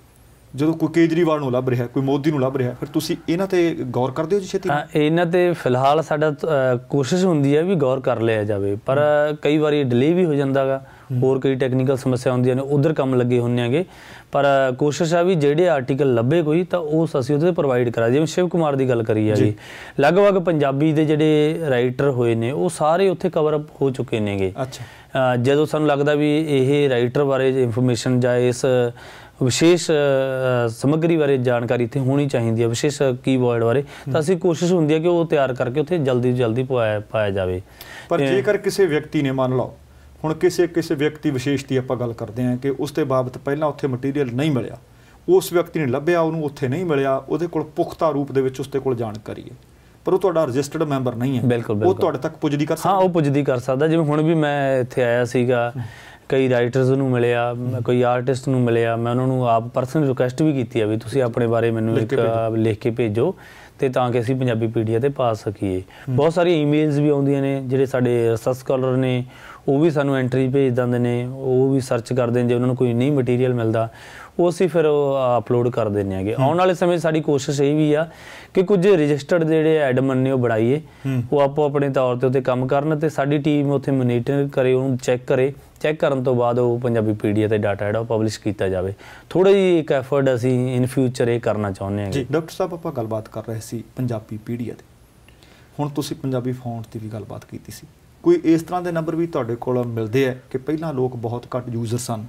ਜਦੋਂ ਕੋਈ ਕੇਜਰੀਵਾਲ ਨੂੰ ਲੱਭ ਰਿਹਾ, ਕੋਈ ਮੋਦੀ ਨੂੰ ਲੱਭ ਰਿਹਾ, ਫਿਰ ਤੁਸੀਂ ਇਹਨਾਂ ਤੇ ਗੌਰ ਕਰਦੇ ਹੋ ਜੀ ਛੇਤੀ? ਇਹਨਾਂ ਤੇ ਫਿਲਹਾਲ ਸਾਡਾ ਕੋਸ਼ਿਸ਼ ਹੁੰਦੀ ਹੈ ਵੀ ਗੌਰ ਕਰ ਲਿਆ ਜਾਵੇ, ਪਰ ਕਈ ਵਾਰੀ ਡਿਲੇ ਵੀ ਹੋ ਜਾਂਦਾ ਗਾ, ਹੋਰ ਕਈ ਟੈਕਨੀਕਲ ਸਮੱਸਿਆ ਹੁੰਦੀਆਂ ਨੇ, ਉਧਰ ਕੰਮ ਲੱਗੇ ਹੁੰਦੇ ਹੈਗੇ। ਪਰ ਕੋਸ਼ਿਸ਼ ਆ ਵੀ ਜਿਹੜੇ ਆਰਟੀਕਲ ਲੱਭੇ ਕੋਈ ਤਾਂ ਉਸ ਅਸੀਂ ਉਹਦੇ ਪ੍ਰੋਵਾਈਡ ਕਰਾ, ਜਿਵੇਂ ਸ਼ਿਵ ਕੁਮਾਰ ਦੀ ਗੱਲ ਕਰੀ ਹੈਗੀ, ਲਗਭਗ ਪੰਜਾਬੀ ਦੇ ਜਿਹੜੇ ਰਾਈਟਰ ਹੋਏ ਨੇ ਉਹ ਸਾਰੇ ਉੱਥੇ ਕਵਰ ਅਪ ਹੋ ਚੁੱਕੇ ਨੇਗੇ। ਅੱਛਾ, ਜਦੋਂ ਸਾਨੂੰ ਲੱਗਦਾ ਵੀ ਇਹ ਰਾਈਟਰ ਬਾਰੇ ਇਨਫੋਰਮੇਸ਼ਨ ਜਾਂ ਇਸ ਵਿਸ਼ੇਸ਼ ਸਮੱਗਰੀ ਬਾਰੇ ਜਾਣਕਾਰੀ ਇੱਥੇ ਹੋਣੀ ਚਾਹੀਦੀ ਹੈ, ਵਿਸ਼ੇਸ਼ ਕੀਵਰਡ ਬਾਰੇ, ਤਾਂ ਅਸੀਂ ਕੋਸ਼ਿਸ਼ ਹੁੰਦੀ ਹੈ ਕਿ ਉਹ ਤਿਆਰ ਕਰਕੇ ਉੱਥੇ ਜਲਦੀ ਤੋਂ ਜਲਦੀ ਪਾਇਆ ਜਾਵੇ। ਪਰ ਜੇਕਰ ਕਿਸੇ ਵਿਅਕਤੀ ਨੇ, ਮੰਨ ਲਓ ਹੁਣ ਕਿਸੇ ਵਿਅਕਤੀ ਵਿਸ਼ੇਸ਼ ਦੀ ਆਪਾਂ ਗੱਲ ਕਰਦੇ ਹਾਂ ਕਿ ਉਸ ਦੇ ਬਾਬਤ ਪਹਿਲਾਂ ਉੱਥੇ ਮਟੀਰੀਅਲ ਨਹੀਂ ਮਿਲਿਆ, ਉਸ ਵਿਅਕਤੀ ਨੇ ਲੱਭਿਆ, ਉਹਨੂੰ ਉੱਥੇ ਨਹੀਂ ਮਿਲਿਆ, ਉਹਦੇ ਕੋਲ ਪੁਖਤਾ ਰੂਪ ਦੇ ਵਿੱਚ ਉਸ ਦੇ ਕੋਲ ਜਾਣਕਾਰੀ ਹੈ, ਪਰ ਉਹ ਤੁਹਾਡਾ ਰਜਿਸਟਰਡ ਮੈਂਬਰ ਨਹੀਂ ਹੈ, ਉਹ ਤੁਹਾਡੇ ਤੱਕ ਪੁੱਜਦੀ ਕਰ ਸਕਦਾ? ਹਾਂ, ਉਹ ਪੁੱਜਦੀ ਕਰ ਸਕਦਾ। ਜਿਵੇਂ ਹੁਣ ਵੀ ਮੈਂ ਇੱਥੇ ਆਇਆ ਸੀਗਾ, ਕਈ ਰਾਈਟਰਸ ਨੂੰ ਮਿਲਿਆ, ਕੋਈ ਆਰਟਿਸਟ ਨੂੰ ਮਿਲਿਆ, ਮੈਂ ਉਹਨਾਂ ਨੂੰ ਆਪ ਪਰਸਨਲ ਰਿਕੁਐਸਟ ਵੀ ਕੀਤੀ ਆ ਵੀ ਤੁਸੀਂ ਆਪਣੇ ਬਾਰੇ ਮੈਨੂੰ ਇੱਕ ਲਿਖ ਕੇ ਭੇਜੋ, ਤੇ ਤਾਂ ਕਿ ਅਸੀਂ ਪੰਜਾਬੀ ਪੀਡੀਆ ਤੇ ਪਾ ਸਕੀਏ। ਬਹੁਤ ਸਾਰੀਆਂ ਈਮੇਲਸ ਵੀ ਆਉਂਦੀਆਂ ਨੇ, ਜਿਹੜੇ ਸਾਡੇ ਰਿਸਰਚ ਸਕਾਲਰ ਨੇ ਉਹ ਵੀ ਸਾਨੂੰ ਐਂਟਰੀ ਭੇਜ ਦਿੰਦੇ ਨੇ, ਉਹ ਵੀ ਸਰਚ ਕਰਦੇ ਨੇ, ਜੇ ਉਹਨਾਂ ਨੂੰ ਕੋਈ ਨਹੀਂ ਮਟੀਰੀਅਲ ਮਿਲਦਾ ਉਹ ਅਸੀਂ ਫਿਰ ਅਪਲੋਡ ਕਰ ਦਿੰਦੇ ਹੈਗੇ। ਆਉਣ ਵਾਲੇ ਸਮੇਂ ਸਾਡੀ ਕੋਸ਼ਿਸ਼ ਇਹ ਵੀ ਆ ਕਿ ਕੁਝ ਰਜਿਸਟਰਡ ਜਿਹੜੇ ਐਡਮਨ ਨੇ ਉਹ ਬਣਾਈਏ, ਉਹ ਆਪੋ ਆਪਣੇ ਤੌਰ ਤੇ ਉੱਤੇ ਕੰਮ ਕਰਨ ਤੇ ਸਾਡੀ ਟੀਮ ਉੱਥੇ ਮੋਨੀਟਰ ਕਰੇ, ਉਹਨੂੰ ਚੈੱਕ ਕਰਨ ਤੋਂ ਬਾਅਦ ਉਹ ਪੰਜਾਬੀ ਪੀਡੀਆ ਤੇ ਡਾਟਾ ਜਿਹੜਾ ਉਹ ਪਬਲਿਸ਼ ਕੀਤਾ ਜਾਵੇ। ਥੋੜ੍ਹਾ ਜਿਹੀ ਇੱਕ ਐਫਰਟ ਅਸੀਂ ਇਨ ਫਿਊਚਰ ਇਹ ਕਰਨਾ ਚਾਹੁੰਦੇ ਹਾਂ ਜੀ। ਡਾਕਟਰ ਸਾਹਿਬ, ਆਪਾਂ ਗੱਲਬਾਤ ਕਰ ਰਹੇ ਸੀ ਪੰਜਾਬੀ ਪੀਡੀਆ ਤੇ, ਹੁਣ ਤੁਸੀਂ ਪੰਜਾਬੀ ਫੌਂਟ ਦੀ ਵੀ ਗੱਲਬਾਤ ਕੀਤੀ ਸੀ, ਕੋਈ ਇਸ ਤਰ੍ਹਾਂ ਦੇ ਨੰਬਰ ਵੀ ਤੁਹਾਡੇ ਕੋਲ ਮਿਲਦੇ ਹੈ ਕਿ ਪਹਿਲਾਂ ਲੋਕ ਬਹੁਤ ਘੱਟ ਯੂਜ਼ਰ ਸਨ,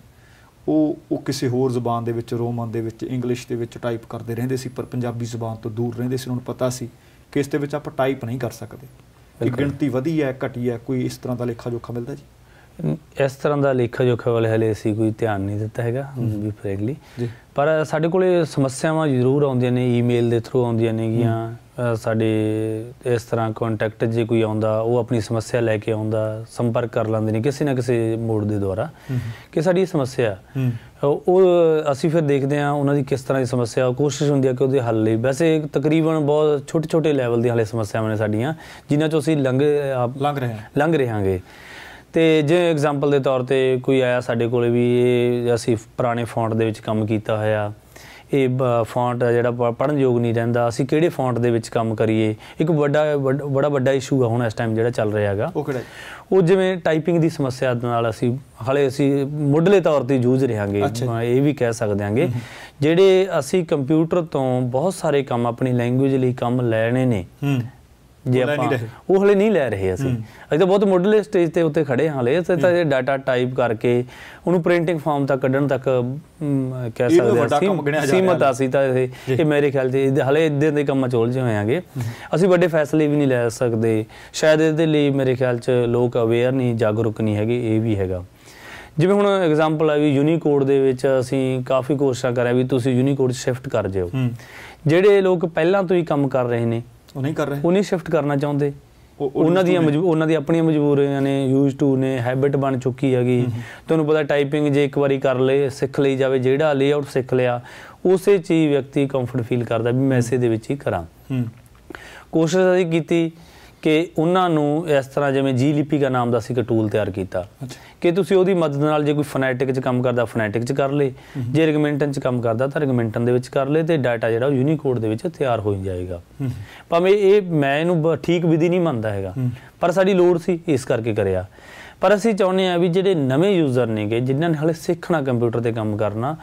ਉਹ ਕਿਸੇ ਹੋਰ ਜ਼ੁਬਾਨ ਦੇ ਵਿੱਚ, ਰੋਮਨ ਦੇ ਵਿੱਚ, ਇੰਗਲਿਸ਼ ਦੇ ਵਿੱਚ ਟਾਈਪ ਕਰਦੇ ਰਹਿੰਦੇ ਸੀ, ਪਰ ਪੰਜਾਬੀ ਜ਼ੁਬਾਨ ਤੋਂ ਦੂਰ ਰਹਿੰਦੇ ਸੀ, ਉਹਨਾਂ ਨੂੰ ਪਤਾ ਸੀ ਕਿ ਇਸ ਦੇ ਵਿੱਚ ਆਪਾਂ ਟਾਈਪ ਨਹੀਂ ਕਰ ਸਕਦੇ, ਕਿ ਗਿਣਤੀ ਵਧੀ ਹੈ ਘਟੀ ਹੈ, ਕੋਈ ਇਸ ਤਰ੍ਹਾਂ ਦਾ ਲੇਖਾ ਜੋਖਾ ਮਿਲਦਾ ਜੀ? ਇਸ ਤਰ੍ਹਾਂ ਦਾ ਲੇਖਾ ਜੋਖਾ ਵਾਲੇ ਹਲੇ ਅਸੀਂ ਕੋਈ ਧਿਆਨ ਨਹੀਂ ਦਿੱਤਾ ਹੈਗਾ ਵੀ ਫਰੈਂਕਲੀ, ਪਰ ਸਾਡੇ ਕੋਲ ਸਮੱਸਿਆਵਾਂ ਜ਼ਰੂਰ ਆਉਂਦੀਆਂ ਨੇ, ਈਮੇਲ ਦੇ ਥਰੂ ਆਉਂਦੀਆਂ ਨੇਗੀਆਂ। ਸਾਡੇ ਇਸ ਤਰ੍ਹਾਂ ਕੰਟੈਕਟ ਜੇ ਕੋਈ ਆਉਂਦਾ, ਉਹ ਆਪਣੀ ਸਮੱਸਿਆ ਲੈ ਕੇ ਆਉਂਦਾ, ਸੰਪਰਕ ਕਰ ਲੈਂਦੇ ਨੇ ਕਿਸੇ ਨਾ ਕਿਸੇ ਮੋਡ ਦੇ ਦੁਆਰਾ ਕਿ ਸਾਡੀ ਸਮੱਸਿਆ, ਉਹ ਅਸੀਂ ਫਿਰ ਦੇਖਦੇ ਹਾਂ ਉਹਨਾਂ ਦੀ ਕਿਸ ਤਰ੍ਹਾਂ ਦੀ ਸਮੱਸਿਆ, ਕੋਸ਼ਿਸ਼ ਹੁੰਦੀ ਹੈ ਕਿ ਉਹਦੇ ਹੱਲ ਲਈ। ਵੈਸੇ ਤਕਰੀਬਨ ਬਹੁਤ ਛੋਟੇ ਲੈਵਲ ਦੀਆਂ ਹਾਲੇ ਸਮੱਸਿਆਵਾਂ ਨੇ ਸਾਡੀਆਂ, ਜਿਨ੍ਹਾਂ 'ਚੋਂ ਅਸੀਂ ਲੰਘ ਰਹੇ ਹਾਂਗੇ। ਅਤੇ ਜੇ ਐਗਜ਼ਾਮਪਲ ਦੇ ਤੌਰ 'ਤੇ ਕੋਈ ਆਇਆ ਸਾਡੇ ਕੋਲ ਵੀ ਇਹ ਅਸੀਂ ਪੁਰਾਣੇ ਫੌਂਟ ਦੇ ਵਿੱਚ ਕੰਮ ਕੀਤਾ ਹੋਇਆ, ਇਹ ਫੌਂਟ ਜਿਹੜਾ ਪੜ੍ਹਨਯੋਗ ਨਹੀਂ ਰਹਿੰਦਾ, ਅਸੀਂ ਕਿਹੜੇ ਫੌਂਟ ਦੇ ਵਿੱਚ ਕੰਮ ਕਰੀਏ। ਇੱਕ ਬੜਾ ਵੱਡਾ ਇਸ਼ੂ ਆ ਹੁਣ ਇਸ ਟਾਈਮ ਜਿਹੜਾ ਚੱਲ ਰਿਹਾ ਹੈਗਾ, ਉਹ ਜਿਵੇਂ ਟਾਈਪਿੰਗ ਦੀ ਸਮੱਸਿਆ ਨਾਲ ਅਸੀਂ ਮੁੱਢਲੇ ਤੌਰ 'ਤੇ ਜੂਝ ਰਹੇ ਹਾਂਗੇ, ਇਹ ਵੀ ਕਹਿ ਸਕਦੇ ਹਾਂਗੇ। ਜਿਹੜੇ ਅਸੀਂ ਕੰਪਿਊਟਰ ਤੋਂ ਬਹੁਤ ਸਾਰੇ ਕੰਮ ਆਪਣੀ ਲੈਂਗੁਏਜ ਲਈ ਕੰਮ ਲੈਣੇ ਨੇ, ਜੇ ਆਪਾਂ ਉਹ ਹਲੇ ਨਹੀਂ ਲੈ ਰਹੇ, ਅਸੀਂ ਤਾਂ ਬਹੁਤ ਮੁੱਢਲੇ ਸਟੇਜ 'ਤੇ ਉੱਤੇ ਖੜ੍ਹੇ ਹਾਂ ਹਲੇ, ਤਾਂ ਇਹ ਡਾਟਾ ਟਾਈਪ ਕਰਕੇ ਉਹਨੂੰ ਪ੍ਰਿੰਟਿੰਗ ਫਾਰਮ ਤੱਕ ਕੱਢਣ ਤੱਕ ਕਹਿ ਸਕਦੇ ਹਾਂ ਸੀਮਤ ਅਸੀਂ ਤਾਂ ਇਹ ਮੇਰੇ ਖਿਆਲ 'ਚ ਹਲੇ ਇੱਦਾਂ ਦੇ ਕੰਮਾਂ 'ਚ ਉਲਝੇ ਹੋਏ ਹੈਗੇ। ਅਸੀਂ ਵੱਡੇ ਫੈਸਲੇ ਵੀ ਨਹੀਂ ਲੈ ਸਕਦੇ, ਸ਼ਾਇਦ ਇਹਦੇ ਲਈ ਮੇਰੇ ਖਿਆਲ 'ਚ ਲੋਕ ਅਵੇਅਰ ਨਹੀਂ, ਜਾਗਰੂਕ ਨਹੀਂ ਹੈਗੇ, ਇਹ ਵੀ ਹੈਗਾ। ਜਿਵੇਂ ਹੁਣ ਐਗਜ਼ਾਮਪਲ ਹੈ ਵੀ ਯੂਨੀਕੋਡ ਦੇ ਵਿੱਚ ਅਸੀਂ ਕਾਫੀ ਕੋਸ਼ਿਸ਼ਾਂ ਕਰਿਆ ਵੀ ਤੁਸੀਂ ਯੂਨੀਕੋਡ ਸ਼ਿਫਟ ਕਰ ਜਾਓ। ਜਿਹੜੇ ਲੋਕ ਪਹਿਲਾਂ ਤੋਂ ਹੀ ਕੰਮ ਕਰ ਰਹੇ ਨੇ ਉਹ ਨਹੀਂ ਸ਼ਿਫਟ ਕਰਨਾ ਚਾਹੁੰਦੇ, ਉਹਨਾਂ ਦੀ ਆਪਣੀਆਂ ਮਜਬੂਰੀਆਂ ਨੇ, ਯੂਜ਼ ਟੂ ਨੇ, ਹੈਬਿਟ ਬਣ ਚੁੱਕੀ ਹੈਗੀ। ਤੁਹਾਨੂੰ ਪਤਾ ਟਾਈਪਿੰਗ ਜੇ ਇੱਕ ਵਾਰੀ ਕਰ ਲਏ, ਸਿੱਖ ਲਈ ਜਾਵੇ, ਜਿਹੜਾ ਲੇਆਊਟ ਸਿੱਖ ਲਿਆ ਉਸੇ 'ਚ ਹੀ ਵਿਅਕਤੀ ਕੰਫਰਟ ਫੀਲ ਕਰਦਾ ਵੀ ਮੈਂ ਇਸੇ ਦੇ ਵਿੱਚ ਹੀ ਕਰਾਂ। ਕੋਸ਼ਿਸ਼ ਅਸੀਂ ਕੀਤੀ ਕਿ ਉਹਨਾਂ ਨੂੰ ਇਸ ਤਰ੍ਹਾਂ ਜਿਵੇਂ ਜੀ ਲਿਪਿਕਾ ਨਾਮ ਦਾ ਅਸੀਂ ਇੱਕ ਟੂਲ ਤਿਆਰ ਕੀਤਾ ਕਿ ਤੁਸੀਂ ਉਹਦੀ ਮਦਦ ਨਾਲ ਜੇ ਕੋਈ ਫੋਨੈਟਿਕ 'ਚ ਕੰਮ ਕਰਦਾ ਫੋਨੈਟਿਕ 'ਚ ਕਰ ਲਏ, ਜੇ ਰਿਗਮੈਂਟਨ 'ਚ ਕੰਮ ਕਰਦਾ ਤਾਂ ਰਿਗਮੈਂਟਨ ਦੇ ਵਿੱਚ ਕਰ ਲਏ, ਅਤੇ ਡਾਟਾ ਜਿਹੜਾ ਉਹ ਯੂਨੀਕੋਡ ਦੇ ਵਿੱਚ ਤਿਆਰ ਹੋ ਜਾਏਗਾ। ਭਾਵੇਂ ਮੈਂ ਇਹਨੂੰ ਠੀਕ ਵਿਧੀ ਨਹੀਂ ਮੰਨਦਾ ਹੈਗਾ, ਪਰ ਸਾਡੀ ਲੋੜ ਸੀ ਇਸ ਕਰਕੇ ਕਰਿਆ। ਪਰ ਅਸੀਂ ਚਾਹੁੰਦੇ ਹਾਂ ਵੀ ਜਿਹੜੇ ਨਵੇਂ ਯੂਜ਼ਰ ਨੇਗੇ, ਜਿਨ੍ਹਾਂ ਨੇ ਹਾਲੇ ਸਿੱਖਣਾ ਕੰਪਿਊਟਰ 'ਤੇ ਕੰਮ ਕਰਨਾ,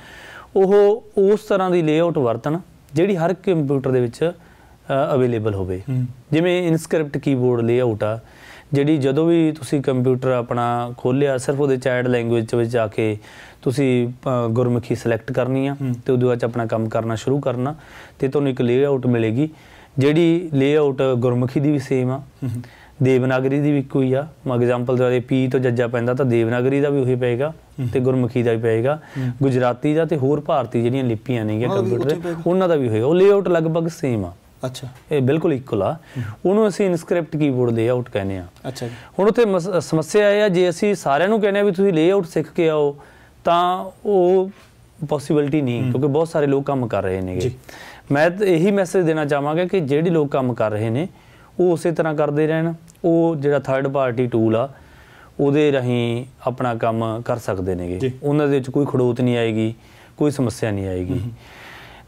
ਉਹ ਉਸ ਤਰ੍ਹਾਂ ਦੀ ਲੇਆਊਟ ਵਰਤਣ ਜਿਹੜੀ ਹਰ ਕੰਪਿਊਟਰ ਦੇ ਵਿੱਚ ਅਵੇਲੇਬਲ ਹੋਵੇ। ਜਿਵੇਂ ਇਨਸਕ੍ਰਿਪਟ ਕੀਬੋਰਡ ਲੇਆਊਟ ਆ, ਜਿਹੜੀ ਜਦੋਂ ਵੀ ਤੁਸੀਂ ਕੰਪਿਊਟਰ ਆਪਣਾ ਖੋਲ੍ਹਿਆ ਸਿਰਫ ਉਹਦੇ ਚੈਟ ਲੈਂਗੁਏਜ ਵਿੱਚ ਜਾ ਕੇ ਤੁਸੀਂ ਗੁਰਮੁਖੀ ਸਿਲੈਕਟ ਕਰਨੀ ਆ ਅਤੇ ਉਹਦੇ ਬਾਅਦ ਆਪਣਾ ਕੰਮ ਕਰਨਾ ਸ਼ੁਰੂ ਕਰਨਾ, ਅਤੇ ਤੁਹਾਨੂੰ ਇੱਕ ਲੇਆਊਟ ਮਿਲੇਗੀ ਜਿਹੜੀ ਲੇਆਊਟ ਗੁਰਮੁਖੀ ਦੀ ਵੀ ਸੇਮ ਆ, ਦੇਵਨਾਗਰੀ ਦੀ ਵੀ ਇੱਕੋ ਹੀ ਆ। ਐਗਜ਼ਾਮਪਲ ਦੇ ਪੀ ਤੋਂ ਜੱਜਾ ਪੈਂਦਾ ਤਾਂ ਦੇਵਨਾਗਰੀ ਦਾ ਵੀ ਉਹੀ ਪਏਗਾ ਅਤੇ ਗੁਰਮੁਖੀ ਦਾ ਵੀ ਪਏਗਾ, ਗੁਜਰਾਤੀ ਦਾ ਅਤੇ ਹੋਰ ਭਾਰਤੀ ਜਿਹੜੀਆਂ ਲਿਪੀਆਂ ਨੇਗੀਆਂ ਕੰਪਿਊਟਰ ਉਹਨਾਂ ਦਾ ਵੀ ਹੋਏਗਾ। ਉਹ ਲੇਆਊਟ ਲਗਭਗ ਸੇਮ ਆ। ਅੱਛਾ, ਇਹ ਬਿਲਕੁਲ ਇਕੁਅਲ ਆ। ਉਹਨੂੰ ਅਸੀਂ ਇਨਸਕ੍ਰਿਪਟ ਕੀਬੋਰਡ ਲੇਆਊਟ ਕਹਿੰਦੇ ਹਾਂ। ਅੱਛਾ, ਹੁਣ ਉੱਥੇ ਸਮੱਸਿਆ ਇਹ ਆ, ਜੇ ਅਸੀਂ ਸਾਰਿਆਂ ਨੂੰ ਕਹਿੰਦੇ ਹਾਂ ਵੀ ਤੁਸੀਂ ਲੇਆਊਟ ਸਿੱਖ ਕੇ ਆਓ ਤਾਂ ਉਹ ਪੋਸੀਬਿਲਿਟੀ ਨਹੀਂ, ਕਿਉਂਕਿ ਬਹੁਤ ਸਾਰੇ ਲੋਕ ਕੰਮ ਕਰ ਰਹੇ ਨੇਗੇ। ਮੈਂ ਇਹੀ ਮੈਸੇਜ ਦੇਣਾ ਚਾਹਾਂਗਾ ਕਿ ਜਿਹੜੇ ਲੋਕ ਕੰਮ ਕਰ ਰਹੇ ਨੇ ਉਹ ਉਸੇ ਤਰ੍ਹਾਂ ਕਰਦੇ ਰਹਿਣ। ਉਹ ਜਿਹੜਾ ਥਰਡ ਪਾਰਟੀ ਟੂਲ ਆ ਉਹਦੇ ਰਾਹੀਂ ਆਪਣਾ ਕੰਮ ਕਰ ਸਕਦੇ ਨੇਗੇ, ਉਹਨਾਂ ਦੇ ਵਿੱਚ ਕੋਈ ਖੜੋਤ ਨਹੀਂ ਆਏਗੀ, ਕੋਈ ਸਮੱਸਿਆ ਨਹੀਂ ਆਏਗੀ।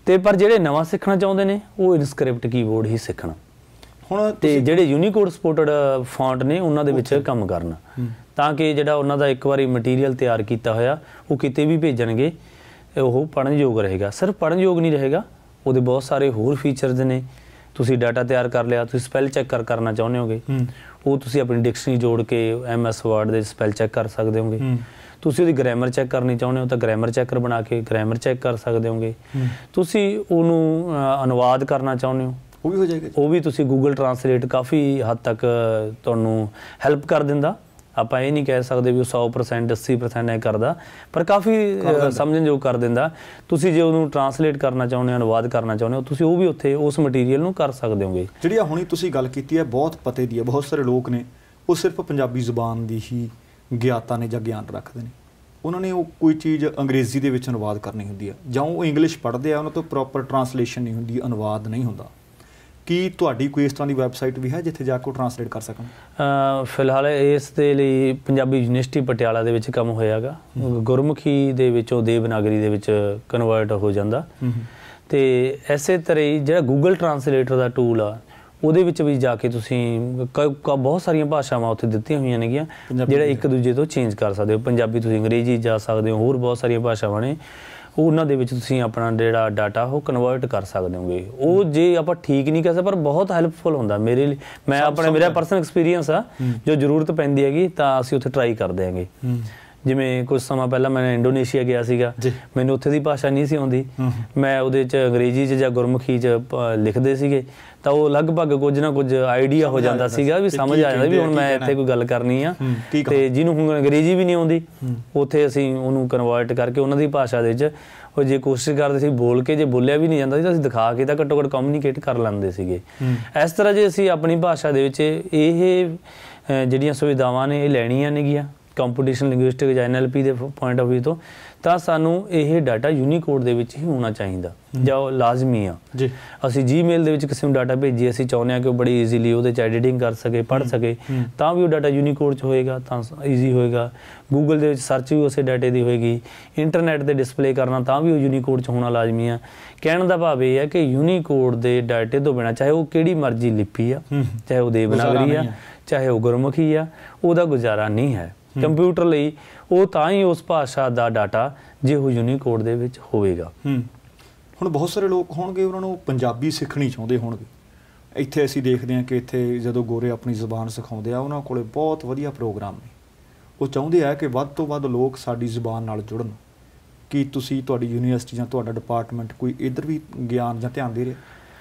ਤੇ ਪਰ ਜਿਹੜੇ ਨਵਾਂ ਸਿੱਖਣਾ ਚਾਹੁੰਦੇ ਨੇ ਉਹ ਇਨਸਕ੍ਰਿਪਟ ਕੀਬੋਰਡ ਹੀ ਸਿੱਖਣ ਹੁਣ ਤੇ ਜਿਹੜੇ ਯੂਨੀਕੋਡ ਸਪੋਰਟਡ ਫੌਂਟ ਨੇ ਉਹਨਾਂ ਦੇ ਵਿੱਚ ਕੰਮ ਕਰਨ ਤਾਂ ਕਿ ਜਿਹੜਾ ਉਹਨਾਂ ਦਾ ਇੱਕ ਵਾਰੀ ਮਟੀਰੀਅਲ ਤਿਆਰ ਕੀਤਾ ਹੋਇਆ ਉਹ ਕਿਤੇ ਵੀ ਭੇਜਣਗੇ ਉਹ ਪੜ੍ਹਨਯੋਗ ਰਹੇਗਾ। ਸਿਰਫ ਪੜ੍ਹਨਯੋਗ ਨਹੀਂ ਰਹੇਗਾ, ਉਹਦੇ ਬਹੁਤ ਸਾਰੇ ਹੋਰ ਫੀਚਰਸ ਨੇ। ਤੁਸੀਂ ਡਾਟਾ ਤਿਆਰ ਕਰ ਲਿਆ, ਤੁਸੀਂ ਸਪੈਲ ਚੈੱਕ ਕਰਨਾ ਚਾਹੁੰਦੇ ਹੋਗੇ, ਉਹ ਤੁਸੀਂ ਆਪਣੀ ਡਿਕਸ਼ਨਰੀ ਜੋੜ ਕੇ MS ਵਰਡ ਦੇ ਸਪੈਲ ਚੈੱਕ ਕਰ ਸਕਦੇ ਹੋਗੇ। ਤੁਸੀਂ ਉਹਦੀ ਗ੍ਰਾਮਰ ਚੈੱਕ ਕਰਨੀ ਚਾਹੁੰਦੇ ਹੋ ਤਾਂ ਗ੍ਰਾਮਰ ਚੈੱਕਰ ਬਣਾ ਕੇ ਗ੍ਰਾਮਰ ਚੈੱਕ ਕਰ ਸਕਦੇ ਹੋਗੇ। ਤੁਸੀਂ ਉਹਨੂੰ ਅਨੁਵਾਦ ਕਰਨਾ ਚਾਹੁੰਦੇ ਹੋ ਉਹ ਵੀ ਹੋ ਜਾਏਗਾ, ਉਹ ਵੀ ਤੁਸੀਂ ਗੂਗਲ ਟਰਾਂਸਲੇਟ ਕਾफ़ੀ ਹੱਦ ਤੱਕ ਤੁਹਾਨੂੰ ਹੈਲਪ ਕਰ ਦਿੰਦਾ। ਆਪਾਂ ਇਹ ਨਹੀਂ ਕਹਿ ਸਕਦੇ ਵੀ ਉਹ 100% 80% ਇਹ ਕਰਦਾ, ਪਰ ਕਾफ़ੀ ਸਮਝਣਯੋਗ ਕਰ ਦਿੰਦਾ। ਤੁਸੀਂ ਜੇ ਉਹਨੂੰ ਟਰਾਂਸਲੇਟ ਕਰਨਾ ਚਾਹੁੰਦੇ ਹੋ, ਅਨੁਵਾਦ ਕਰਨਾ ਚਾਹੁੰਦੇ ਹੋ, ਤੁਸੀਂ ਉਹ ਵੀ ਉੱਥੇ ਉਸ ਮਟੀਰੀਅਲ ਨੂੰ ਕਰ ਸਕਦੇ ਹੋਗੇ। ਜਿਹੜੀ ਹੁਣੀ ਤੁਸੀਂ ਗੱਲ ਕੀਤੀ ਹੈ ਬਹੁਤ ਪਤੇ ਦੀ ਹੈ। ਬਹੁਤ ਸਾਰੇ ਲੋਕ ਨੇ ਉਹ ਸਿਰਫ ਪੰਜਾਬੀ ਜ਼ੁਬਾਨ ਦੀ ਹੀ ਗਿਆਤਾ ਨੇ ਜਾਂ ਗਿਆਨ ਰੱਖਦੇ ਨੇ। ਉਹਨਾਂ ਨੇ ਉਹ ਕੋਈ ਚੀਜ਼ ਅੰਗਰੇਜ਼ੀ ਦੇ ਵਿੱਚ ਅਨੁਵਾਦ ਕਰਨੀ ਹੁੰਦੀ ਹੈ ਜਾਂ ਉਹ ਇੰਗਲਿਸ਼ ਪੜ੍ਹਦੇ ਆ, ਉਹਨਾਂ ਤੋਂ ਪ੍ਰੋਪਰ ਟਰਾਂਸਲੇਸ਼ਨ ਨਹੀਂ ਹੁੰਦੀ, ਅਨੁਵਾਦ ਨਹੀਂ ਹੁੰਦਾ। ਕੀ ਤੁਹਾਡੀ ਕੋਈ ਇਸ ਤਰ੍ਹਾਂ ਦੀ ਵੈਬਸਾਈਟ ਵੀ ਹੈ ਜਿੱਥੇ ਜਾ ਕੇ ਉਹ ਟਰਾਂਸਲੇਟ ਕਰ ਸਕਣ? ਫਿਲਹਾਲ ਇਸ ਦੇ ਲਈ ਪੰਜਾਬੀ ਯੂਨੀਵਰਸਿਟੀ ਪਟਿਆਲਾ ਦੇ ਵਿੱਚ ਕੰਮ ਹੋਇਆ ਗਾ। ਗੁਰਮੁਖੀ ਦੇ ਵਿੱਚੋਂ ਦੇਵਨਾਗਰੀ ਦੇ ਵਿੱਚ ਕਨਵਰਟ ਹੋ ਜਾਂਦਾ। ਅਤੇ ਇਸੇ ਤਰ੍ਹਾਂ ਹੀ ਜਿਹੜਾ ਗੂਗਲ ਟਰਾਂਸਲੇਟਰ ਦਾ ਟੂਲ ਆ ਉਹਦੇ ਵਿੱਚ ਵੀ ਜਾ ਕੇ ਤੁਸੀਂ ਬਹੁਤ ਸਾਰੀਆਂ ਭਾਸ਼ਾਵਾਂ ਉੱਥੇ ਦਿੱਤੀਆਂ ਹੋਈਆਂ ਨੇਗੀਆਂ ਜਿਹੜਾ ਇੱਕ ਦੂਜੇ ਤੋਂ ਚੇਂਜ ਕਰ ਸਕਦੇ ਹੋ। ਪੰਜਾਬੀ ਤੁਸੀਂ ਅੰਗਰੇਜ਼ੀ ਜਾ ਸਕਦੇ ਹੋ, ਹੋਰ ਬਹੁਤ ਸਾਰੀਆਂ ਭਾਸ਼ਾਵਾਂ ਨੇ ਉਹਨਾਂ ਦੇ ਵਿੱਚ ਤੁਸੀਂ ਆਪਣਾ ਜਿਹੜਾ ਡਾਟਾ ਉਹ ਕਨਵਰਟ ਕਰ ਸਕਦੇ ਹੋਗੇ। ਉਹ ਜੇ ਆਪਾਂ ਠੀਕ ਨਹੀਂ ਕਹਿ ਸਕਦੇ ਪਰ ਬਹੁਤ ਹੈਲਪਫੁਲ ਹੁੰਦਾ ਮੇਰੇ ਲਈ। ਮੈਂ ਮੇਰਾ ਪਰਸਨਲ ਐਕਸਪੀਰੀਅੰਸ ਆ, ਜੋ ਜ਼ਰੂਰਤ ਪੈਂਦੀ ਹੈਗੀ ਤਾਂ ਅਸੀਂ ਉੱਥੇ ਟਰਾਈ ਕਰਦੇ ਹੈਗੇ। ਜਿਵੇਂ ਕੁਝ ਸਮਾਂ ਪਹਿਲਾਂ ਮੈਂ ਇੰਡੋਨੇਸ਼ੀਆ ਗਿਆ ਸੀਗਾ, ਮੈਨੂੰ ਉੱਥੇ ਦੀ ਭਾਸ਼ਾ ਨਹੀਂ ਸੀ ਆਉਂਦੀ। ਮੈਂ ਉਹਦੇ 'ਚ ਅੰਗਰੇਜ਼ੀ 'ਚ ਜਾਂ ਗੁਰਮੁਖੀ 'ਚ ਲਿਖਦੇ ਸੀਗੇ ਤਾਂ ਉਹ ਲਗਭਗ ਕੁਝ ਨਾ ਕੁਝ ਆਈਡੀਆ ਹੋ ਜਾਂਦਾ ਸੀਗਾ, ਵੀ ਸਮਝ ਆ ਜਾਂਦਾ ਵੀ ਹੁਣ ਮੈਂ ਇੱਥੇ ਕੋਈ ਗੱਲ ਕਰਨੀ ਆ। ਅਤੇ ਜਿਹਨੂੰ ਹੁਣ ਅੰਗਰੇਜ਼ੀ ਵੀ ਨਹੀਂ ਆਉਂਦੀ ਉੱਥੇ ਅਸੀਂ ਉਹਨੂੰ ਕਨਵਰਟ ਕਰਕੇ ਉਹਨਾਂ ਦੀ ਭਾਸ਼ਾ ਦੇ ਵਿੱਚ ਉਹ ਜੇ ਕੋਸ਼ਿਸ਼ ਕਰਦੇ ਸੀ ਬੋਲ ਕੇ, ਜੇ ਬੋਲਿਆ ਵੀ ਨਹੀਂ ਜਾਂਦਾ ਸੀ ਤਾਂ ਅਸੀਂ ਦਿਖਾ ਕੇ ਤਾਂ ਘੱਟੋ ਘੱਟ ਕਮਿਊਨੀਕੇਟ ਕਰ ਲੈਂਦੇ ਸੀਗੇ। ਇਸ ਤਰ੍ਹਾਂ ਜੇ ਅਸੀਂ ਆਪਣੀ ਭਾਸ਼ਾ ਦੇ ਵਿੱਚ ਇਹ ਜਿਹੜੀਆਂ ਸੁਵਿਧਾਵਾਂ ਨੇ ਇਹ ਲੈਣੀਆਂ ਨੇਗੀਆਂ ਕੰਪੀਟੀਸ਼ਨ ਲਿੰਗੁਇਸਟਿਕ ਜਾਂ NLP ਦੇ ਪੁਆਇੰਟ ਆਫ ਵਿਊ ਤੋਂ, ਤਾਂ ਸਾਨੂੰ ਇਹ ਡਾਟਾ ਯੂਨੀਕੋਡ ਦੇ ਵਿੱਚ ਹੀ ਹੋਣਾ ਚਾਹੀਦਾ ਜਾਂ ਉਹ ਲਾਜ਼ਮੀ ਆ। ਅਸੀਂ Gmail ਦੇ ਵਿੱਚ ਕਿਸੇ ਨੂੰ ਡਾਟਾ ਭੇਜੀਏ, ਅਸੀਂ ਚਾਹੁੰਦੇ ਹਾਂ ਕਿ ਉਹ ਬੜੀ ਈਜ਼ੀਲੀ ਉਹਦੇ 'ਚ ਐਡੀਟਿੰਗ ਕਰ ਸਕੇ, ਪੜ੍ਹ ਸਕੇ, ਤਾਂ ਵੀ ਉਹ ਡਾਟਾ ਯੂਨੀਕੋਡ 'ਚ ਹੋਏਗਾ ਤਾਂ ਈਜ਼ੀ ਹੋਏਗਾ। ਗੂਗਲ ਦੇ ਵਿੱਚ ਸਰਚ ਵੀ ਉਸੇ ਡਾਟੇ ਦੀ ਹੋਏਗੀ। ਇੰਟਰਨੈਟ 'ਤੇ ਡਿਸਪਲੇ ਕਰਨਾ ਤਾਂ ਵੀ ਉਹ ਯੂਨੀਕੋਡ 'ਚ ਹੋਣਾ ਲਾਜ਼ਮੀ ਆ। ਕਹਿਣ ਦਾ ਭਾਵ ਇਹ ਹੈ ਕਿ ਯੂਨੀਕੋਡ ਦੇ ਡਾਟੇ ਤੋਂ ਬਿਨਾਂ ਚਾਹੇ ਉਹ ਕਿਹੜੀ ਮਰਜ਼ੀ ਲਿਪੀ ਆ, ਚਾਹੇ ਉਹ ਦੇਵਨਾਗਰੀ ਆ, ਚਾਹੇ ਉਹ ਗੁਰਮੁਖੀ ਆ, ਉਹਦਾ ਗੁਜ਼ਾਰਾ ਨਹੀਂ ਹੈ। ਕੰਪਿਊਟਰ ਲਈ ਉਹ ਤਾਂ ਹੀ ਉਸ ਭਾਸ਼ਾ ਦਾ ਡਾਟਾ ਜੇ ਉਹ ਯੂਨੀਕੋਡ ਦੇ ਵਿੱਚ ਹੋਵੇਗਾ। ਹੁਣ ਬਹੁਤ ਸਾਰੇ ਲੋਕ ਹੋਣਗੇ ਉਹਨਾਂ ਨੂੰ ਪੰਜਾਬੀ ਸਿੱਖਣੀ ਚਾਹੁੰਦੇ ਹੋਣਗੇ। ਇੱਥੇ ਅਸੀਂ ਦੇਖਦੇ ਹਾਂ ਕਿ ਇੱਥੇ ਜਦੋਂ ਗੋਰੇ ਆਪਣੀ ਜ਼ੁਬਾਨ ਸਿਖਾਉਂਦੇ ਆ ਉਹਨਾਂ ਕੋਲ ਬਹੁਤ ਵਧੀਆ ਪ੍ਰੋਗਰਾਮ ਨੇ। ਉਹ ਚਾਹੁੰਦੇ ਆ ਕਿ ਵੱਧ ਤੋਂ ਵੱਧ ਲੋਕ ਸਾਡੀ ਜ਼ੁਬਾਨ ਨਾਲ ਜੁੜਨ। ਕੀ ਤੁਸੀਂ ਤੁਹਾਡੀ ਯੂਨੀਵਰਸਿਟੀ ਜਾਂ ਤੁਹਾਡਾ ਡਿਪਾਰਟਮੈਂਟ ਕੋਈ ਇੱਧਰ ਵੀ ਗਿਆਨ ਜਾਂ ਧਿਆਨ ਦੇ ਰਿਹਾ?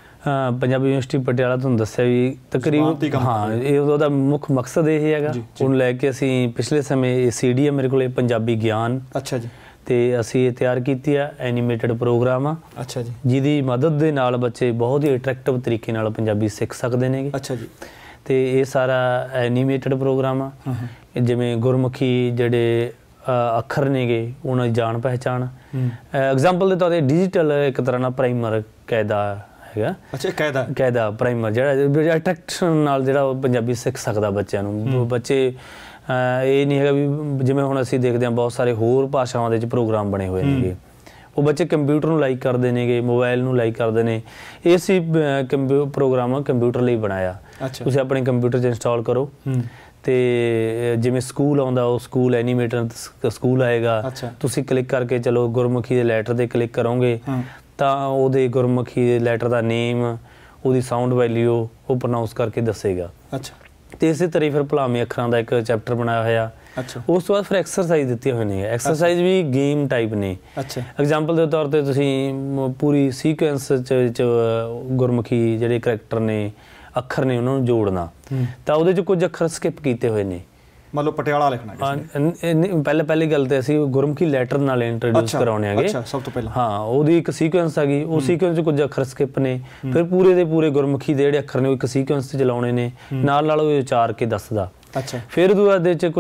ਪੰਜਾਬੀ ਯੂਨੀਵਰਸਿਟੀ ਪਟਿਆਲਾ ਤੁਹਾਨੂੰ ਦੱਸਿਆ ਵੀ ਤਕਰੀਬਨ ਹਾਂ ਇਹ ਉਹਦਾ ਮੁੱਖ ਮਕਸਦ ਇਹ ਹੈਗਾ। ਉਹਨੂੰ ਲੈ ਕੇ ਅਸੀਂ ਪਿਛਲੇ ਸਮੇਂ ਇਹ CD ਆ ਮੇਰੇ ਕੋਲ ਪੰਜਾਬੀ ਗਿਆਨ। ਅੱਛਾ ਜੀ। ਅਤੇ ਅਸੀਂ ਇਹ ਤਿਆਰ ਕੀਤੀ ਆ ਐਨੀਮੇਟਡ ਪ੍ਰੋਗਰਾਮ ਆ। ਅੱਛਾ ਜੀ। ਜਿਹਦੀ ਮਦਦ ਦੇ ਨਾਲ ਬੱਚੇ ਬਹੁਤ ਹੀ ਅਟਰੈਕਟਿਵ ਤਰੀਕੇ ਨਾਲ ਪੰਜਾਬੀ ਸਿੱਖ ਸਕਦੇ ਨੇਗੇ। ਅੱਛਾ ਜੀ। ਅਤੇ ਇਹ ਸਾਰਾ ਐਨੀਮੇਟਡ ਪ੍ਰੋਗਰਾਮ ਆ। ਜਿਵੇਂ ਗੁਰਮੁਖੀ ਜਿਹੜੇ ਅੱਖਰ ਨੇਗੇ ਉਹਨਾਂ ਦੀ ਜਾਣ ਪਹਿਚਾਣ, ਐਗਜ਼ਾਮਪਲ ਦੇ ਤੌਰ 'ਤੇ ਡਿਜੀਟਲ ਇੱਕ ਤਰ੍ਹਾਂ ਨਾਲ ਪ੍ਰਾਈਮਰ ਕਾਇਦਾ ਹੈਗਾ। ਅੱਛਾ, ਕਾਇਦਾ ਪ੍ਰਾਈਮਰ ਜਿਹੜਾ ਅਟਰੈਕਸ਼ਨ ਨਾਲ ਜਿਹੜਾ ਉਹ ਪੰਜਾਬੀ ਸਿੱਖ ਸਕਦਾ ਬੱਚਿਆਂ ਨੂੰ। ਬੱਚੇ ਇਹ ਨਹੀਂ ਹੈਗਾ ਵੀ ਜਿਵੇਂ ਹੁਣ ਅਸੀਂ ਦੇਖਦੇ ਹਾਂ ਬਹੁਤ ਸਾਰੇ ਹੋਰ ਭਾਸ਼ਾਵਾਂ ਦੇ ਵਿੱਚ ਪ੍ਰੋਗਰਾਮ ਬਣੇ ਹੋਏ ਨੇਗੇ, ਉਹ ਬੱਚੇ ਕੰਪਿਊਟਰ ਨੂੰ ਲਾਈਕ ਕਰਦੇ ਨੇਗੇ, ਮੋਬਾਇਲ ਨੂੰ ਲਾਈਕ ਕਰਦੇ ਨੇ। ਇਹ ਸੀ ਪ੍ਰੋਗਰਾਮ ਕੰਪਿਊਟਰ ਲਈ ਬਣਾਇਆ। ਤੁਸੀਂ ਆਪਣੇ ਕੰਪਿਊਟਰ 'ਚ ਇੰਸਟਾਲ ਕਰੋ ਅਤੇ ਜਿਵੇਂ ਸਕੂਲ ਆਉਂਦਾ ਉਹ ਸਕੂਲ ਐਨੀਮੇਟਡ ਸਕੂਲ ਆਏਗਾ। ਤੁਸੀਂ ਕਲਿੱਕ ਕਰਕੇ ਚਲੋ ਗੁਰਮੁਖੀ ਦੇ ਲੈਟਰ 'ਤੇ ਕਲਿੱਕ ਕਰੋਗੇ ਤਾਂ ਉਹਦੇ ਗੁਰਮੁਖੀ ਦੇ ਲੈਟਰ ਦਾ ਨੇਮ, ਉਹਦੀ ਸਾਊਂਡ ਵੈਲਿਊ ਉਹ ਪ੍ਰੋਨਾਊਂਸ ਕਰਕੇ ਦੱਸੇਗਾ। ਅੱਛਾ। ਅਤੇ ਇਸੇ ਤਰ੍ਹਾਂ ਫਿਰ ਭਲਾਵੇਂ ਅੱਖਰਾਂ ਦਾ ਇੱਕ ਚੈਪਟਰ ਬਣਾਇਆ ਹੋਇਆ। ਅੱਛਾ। ਉਸ ਤੋਂ ਬਾਅਦ ਫਿਰ ਐਕਸਰਸਾਈਜ਼ ਦਿੱਤੀਆਂ ਹੋਈਆਂ ਨੇ। ਐਕਸਰਸਾਈਜ਼ ਵੀ ਗੇਮ ਟਾਈਪ ਨੇ। ਅੱਛਾ। ਐਗਜ਼ਾਮਪਲ ਦੇ ਤੌਰ 'ਤੇ ਤੁਸੀਂ ਪੂਰੀ ਸੀਕੁਐਂਸ 'ਚ ਗੁਰਮੁਖੀ ਜਿਹੜੇ ਕਰੈਕਟਰ ਨੇ, ਅੱਖਰ ਨੇ, ਉਹਨਾਂ ਨੂੰ ਜੋੜਨਾ ਤਾਂ ਉਹਦੇ 'ਚ ਕੁਝ ਅੱਖਰ ਸਕਿਪ ਕੀਤੇ ਹੋਏ ਨੇ। ਮੰਨ ਲਓ ਪਟਿਆਲਾ ਲਿਖਣਾ ਪਹਿਲੀ ਗੱਲ ਤੇ ਅਸੀਂ ਗੁਰਮੁਖੀ ਲੈਟਰ ਨਾਲ ਇੰਟਰੋਡਿਊਸ ਕਰਾਉਣੇ ਹੈਗੇ ਸਭ ਤੋਂ ਪਹਿਲਾਂ। ਹਾਂ, ਉਹਦੀ ਇੱਕ ਸੀਕੁਐਂਸ ਹੈਗੀ, ਉਹ ਸੀਕੁਐਂਸ 'ਚ ਕੁਝ ਅੱਖਰ ਸਕਿਪ ਨੇ। ਫਿਰ ਪੂਰੇ ਦੇ ਪੂਰੇ ਗੁਰਮੁਖੀ ਦੇ ਜਿਹੜੇ ਅੱਖਰ ਨੇ ਉਹ ਇੱਕ ਸੀਕੁਐਂਸ 'ਚ ਚਲਾਉਣੇ ਨੇ, ਨਾਲ ਉਹ ਉਚਾਰ ਕੇ ਦੱਸਦਾ। ਅੱਛਾ। ਫਿਰ ਉਹਦੇ ਬਾਅਦ 'ਚ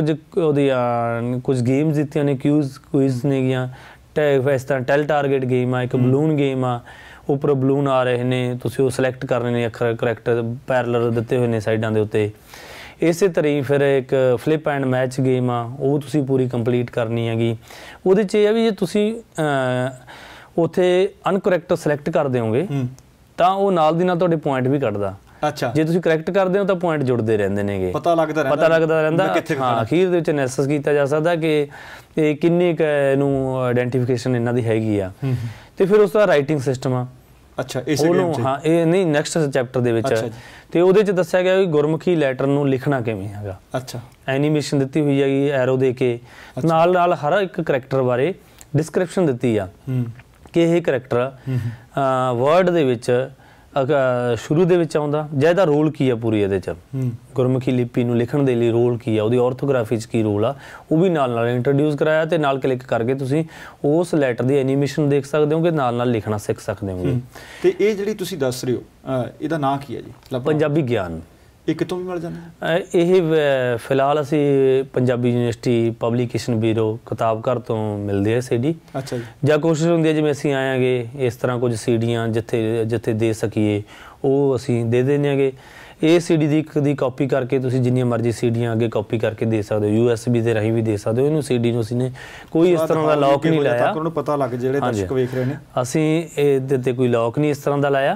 ਕੁਝ ਗੇਮਸ ਦਿੱਤੀਆਂ ਨੇ, ਕੁਇਜ਼ ਨੇਗੀਆਂ। ਇਸ ਤਰ੍ਹਾਂ ਟੈਲ ਟਾਰਗੇਟ ਗੇਮ ਆ, ਇੱਕ ਬਲੂਨ ਗੇਮ ਆ, ਉੱਪਰ ਬਲੂਨ ਆ ਰਹੇ ਨੇ, ਤੁਸੀਂ ਉਹ ਸਿਲੈਕਟ ਕਰਨੇ ਨੇ ਅੱਖਰ ਕਰੈਕਟਰ, ਪੈਰਲਰ ਦਿੱਤੇ ਹੋਏ ਨੇ ਸਾਈਡਾਂ ਦੇ ਉੱਤੇ। ਇਸੇ ਤਰ੍ਹਾਂ ਹੀ ਫਿਰ ਇੱਕ ਫਲਿੱਪ ਐਂਡ ਮੈਚ ਗੇਮ ਆ, ਉਹ ਤੁਸੀਂ ਪੂਰੀ ਕੰਪਲੀਟ ਕਰਨੀ ਹੈਗੀ। ਉਹਦੇ 'ਚ ਇਹ ਆ ਵੀ ਜੇ ਤੁਸੀਂ ਉੱਥੇ ਅਨਕਰੈਕਟ ਸਿਲੈਕਟ ਕਰ ਦਿਓਗੇ ਤਾਂ ਉਹ ਨਾਲ ਦੀ ਨਾਲ ਤੁਹਾਡੇ ਪੁਆਇੰਟ ਵੀ ਕੱਢਦਾ। ਅੱਛਾ, ਜੇ ਤੁਸੀਂ ਕਰੈਕਟ ਕਰਦੇ ਹੋ ਤਾਂ ਪੁਆਇੰਟ ਜੁੜਦੇ ਰਹਿੰਦੇ ਨੇਗੇ, ਪਤਾ ਲੱਗਦਾ ਰਹਿੰਦਾ। ਹਾਂ, ਅਖੀਰ ਦੇ ਵਿੱਚ ਅਨੈਲਿਸਿਸ ਕੀਤਾ ਜਾ ਸਕਦਾ ਕਿ ਇਹ ਕਿੰਨੀ ਕੁ ਇਹਨੂੰ ਆਇਡੈਂਟੀਫਿਕੇਸ਼ਨ ਇਹਨਾਂ ਦੀ ਹੈਗੀ ਆ। ਤੇ ਫਿਰ ਉਸ ਦਾ ਰਾਈਟਿੰਗ ਸਿਸਟਮ ਆ। ਅੱਛਾ, ਹਾਂ, ਇਹ ਨਹੀਂ ਨੈਕਸਟ ਚੈਪਟਰ ਦੇ ਵਿੱਚ ਤੇ ਉਹਦੇ ਚ ਦੱਸਿਆ ਗਿਆ ਕਿ ਗੁਰਮੁਖੀ ਲੈਟਰ ਨੂੰ ਲਿਖਣਾ ਕਿਵੇਂ ਹੈਗਾ। ਅੱਛਾ, ਐਨੀਮੇਸ਼ਨ ਦਿੱਤੀ ਹੋਈ ਹੈਗੀ ਐਰੋ ਦੇ ਕੇ, ਨਾਲ ਨਾਲ ਹਰ ਇੱਕ ਕਰੈਕਟਰ ਬਾਰੇ ਡਿਸਕ੍ਰਿਪਸ਼ਨ ਦਿੱਤੀ ਆ ਕਿ ਇਹ ਕਰੈਕਟਰ ਵਰਡ ਦੇ ਵਿੱਚ ਸ਼ੁਰੂ ਦੇ ਵਿੱਚ ਆਉਂਦਾ ਜਾਂ ਇਹਦਾ ਰੋਲ ਕੀ ਆ ਪੂਰੀ ਇਹਦੇ 'ਚ, ਗੁਰਮੁਖੀ ਲਿਪੀ ਨੂੰ ਲਿਖਣ ਦੇ ਲਈ ਰੋਲ ਕੀ ਆ, ਉਹਦੀ ਔਰਥੋਗ੍ਰਾਫੀ 'ਚ ਕੀ ਰੋਲ ਆ, ਉਹ ਵੀ ਨਾਲ ਨਾਲ ਇੰਟਰੋਡਿਊਸ ਕਰਾਇਆ। ਤੇ ਨਾਲ ਕਲਿੱਕ ਕਰਕੇ ਤੁਸੀਂ ਉਸ ਲੈਟਰ ਦੀ ਐਨੀਮੇਸ਼ਨ ਦੇਖ ਸਕਦੇ ਹੋ ਕਿ ਨਾਲ ਨਾਲ ਲਿਖਣਾ ਸਿੱਖ ਸਕਦੇ ਹੋਗੇ। ਤੇ ਇਹ ਜਿਹੜੀ ਤੁਸੀਂ ਦੱਸ ਰਹੇ ਹੋ ਇਹਦਾ ਨਾਂ ਕੀ ਹੈ ਜੀ? ਪੰਜਾਬੀ ਗਿਆਨ। ਇਹ ਕਿੱਥੋਂ ਵੀ ਮਿਲ ਜਾਂਦਾ? ਇਹ ਫਿਲਹਾਲ ਅਸੀਂ ਪੰਜਾਬੀ ਯੂਨੀਵਰਸਿਟੀ ਪਬਲੀਕੇਸ਼ਨ ਬਿਊਰੋ ਕਿਤਾਬ ਘਰ ਤੋਂ ਮਿਲਦੇ ਆ CD। ਅੱਛਾ ਜੀ। ਜਾਂ ਕੋਸ਼ਿਸ਼ ਹੁੰਦੀ ਹੈ ਜਿਵੇਂ ਅਸੀਂ ਆਇਆਂਗੇ ਇਸ ਤਰ੍ਹਾਂ ਕੁਝ ਸੀਡੀਆਂ ਜਿੱਥੇ ਦੇ ਸਕੀਏ ਉਹ ਅਸੀਂ ਦੇ ਦਿੰਦੇ ਹੈਗੇ। ਇਹ CD ਦੀ ਕਾਪੀ ਕਰਕੇ ਤੁਸੀਂ ਜਿੰਨੀਆਂ ਮਰਜ਼ੀ ਸੀਡੀਆਂ ਅੱਗੇ ਕਾਪੀ ਕਰਕੇ ਦੇ ਸਕਦੇ ਹੋ, USB ਦੇ ਰਾਹੀਂ ਵੀ ਦੇ ਸਕਦੇ ਹੋ। ਇਹਨੂੰ CD ਨੂੰ ਅਸੀਂ ਨੇ ਕੋਈ ਇਸ ਤਰ੍ਹਾਂ ਦਾ ਲੌਕ ਨਹੀਂ ਲਾਇਆ, ਉਹਨੂੰ ਪਤਾ ਲੱਗ ਜਿਹੜੇ ਦਰਸ਼ਕ ਵੇਖ ਰਹੇ ਨੇ। ਅਸੀਂ ਇਹਦੇ ਤੇ ਕੋਈ ਲੌਕ ਨਹੀਂ ਇਸ ਤਰ੍ਹਾਂ ਦਾ ਲਾਇਆ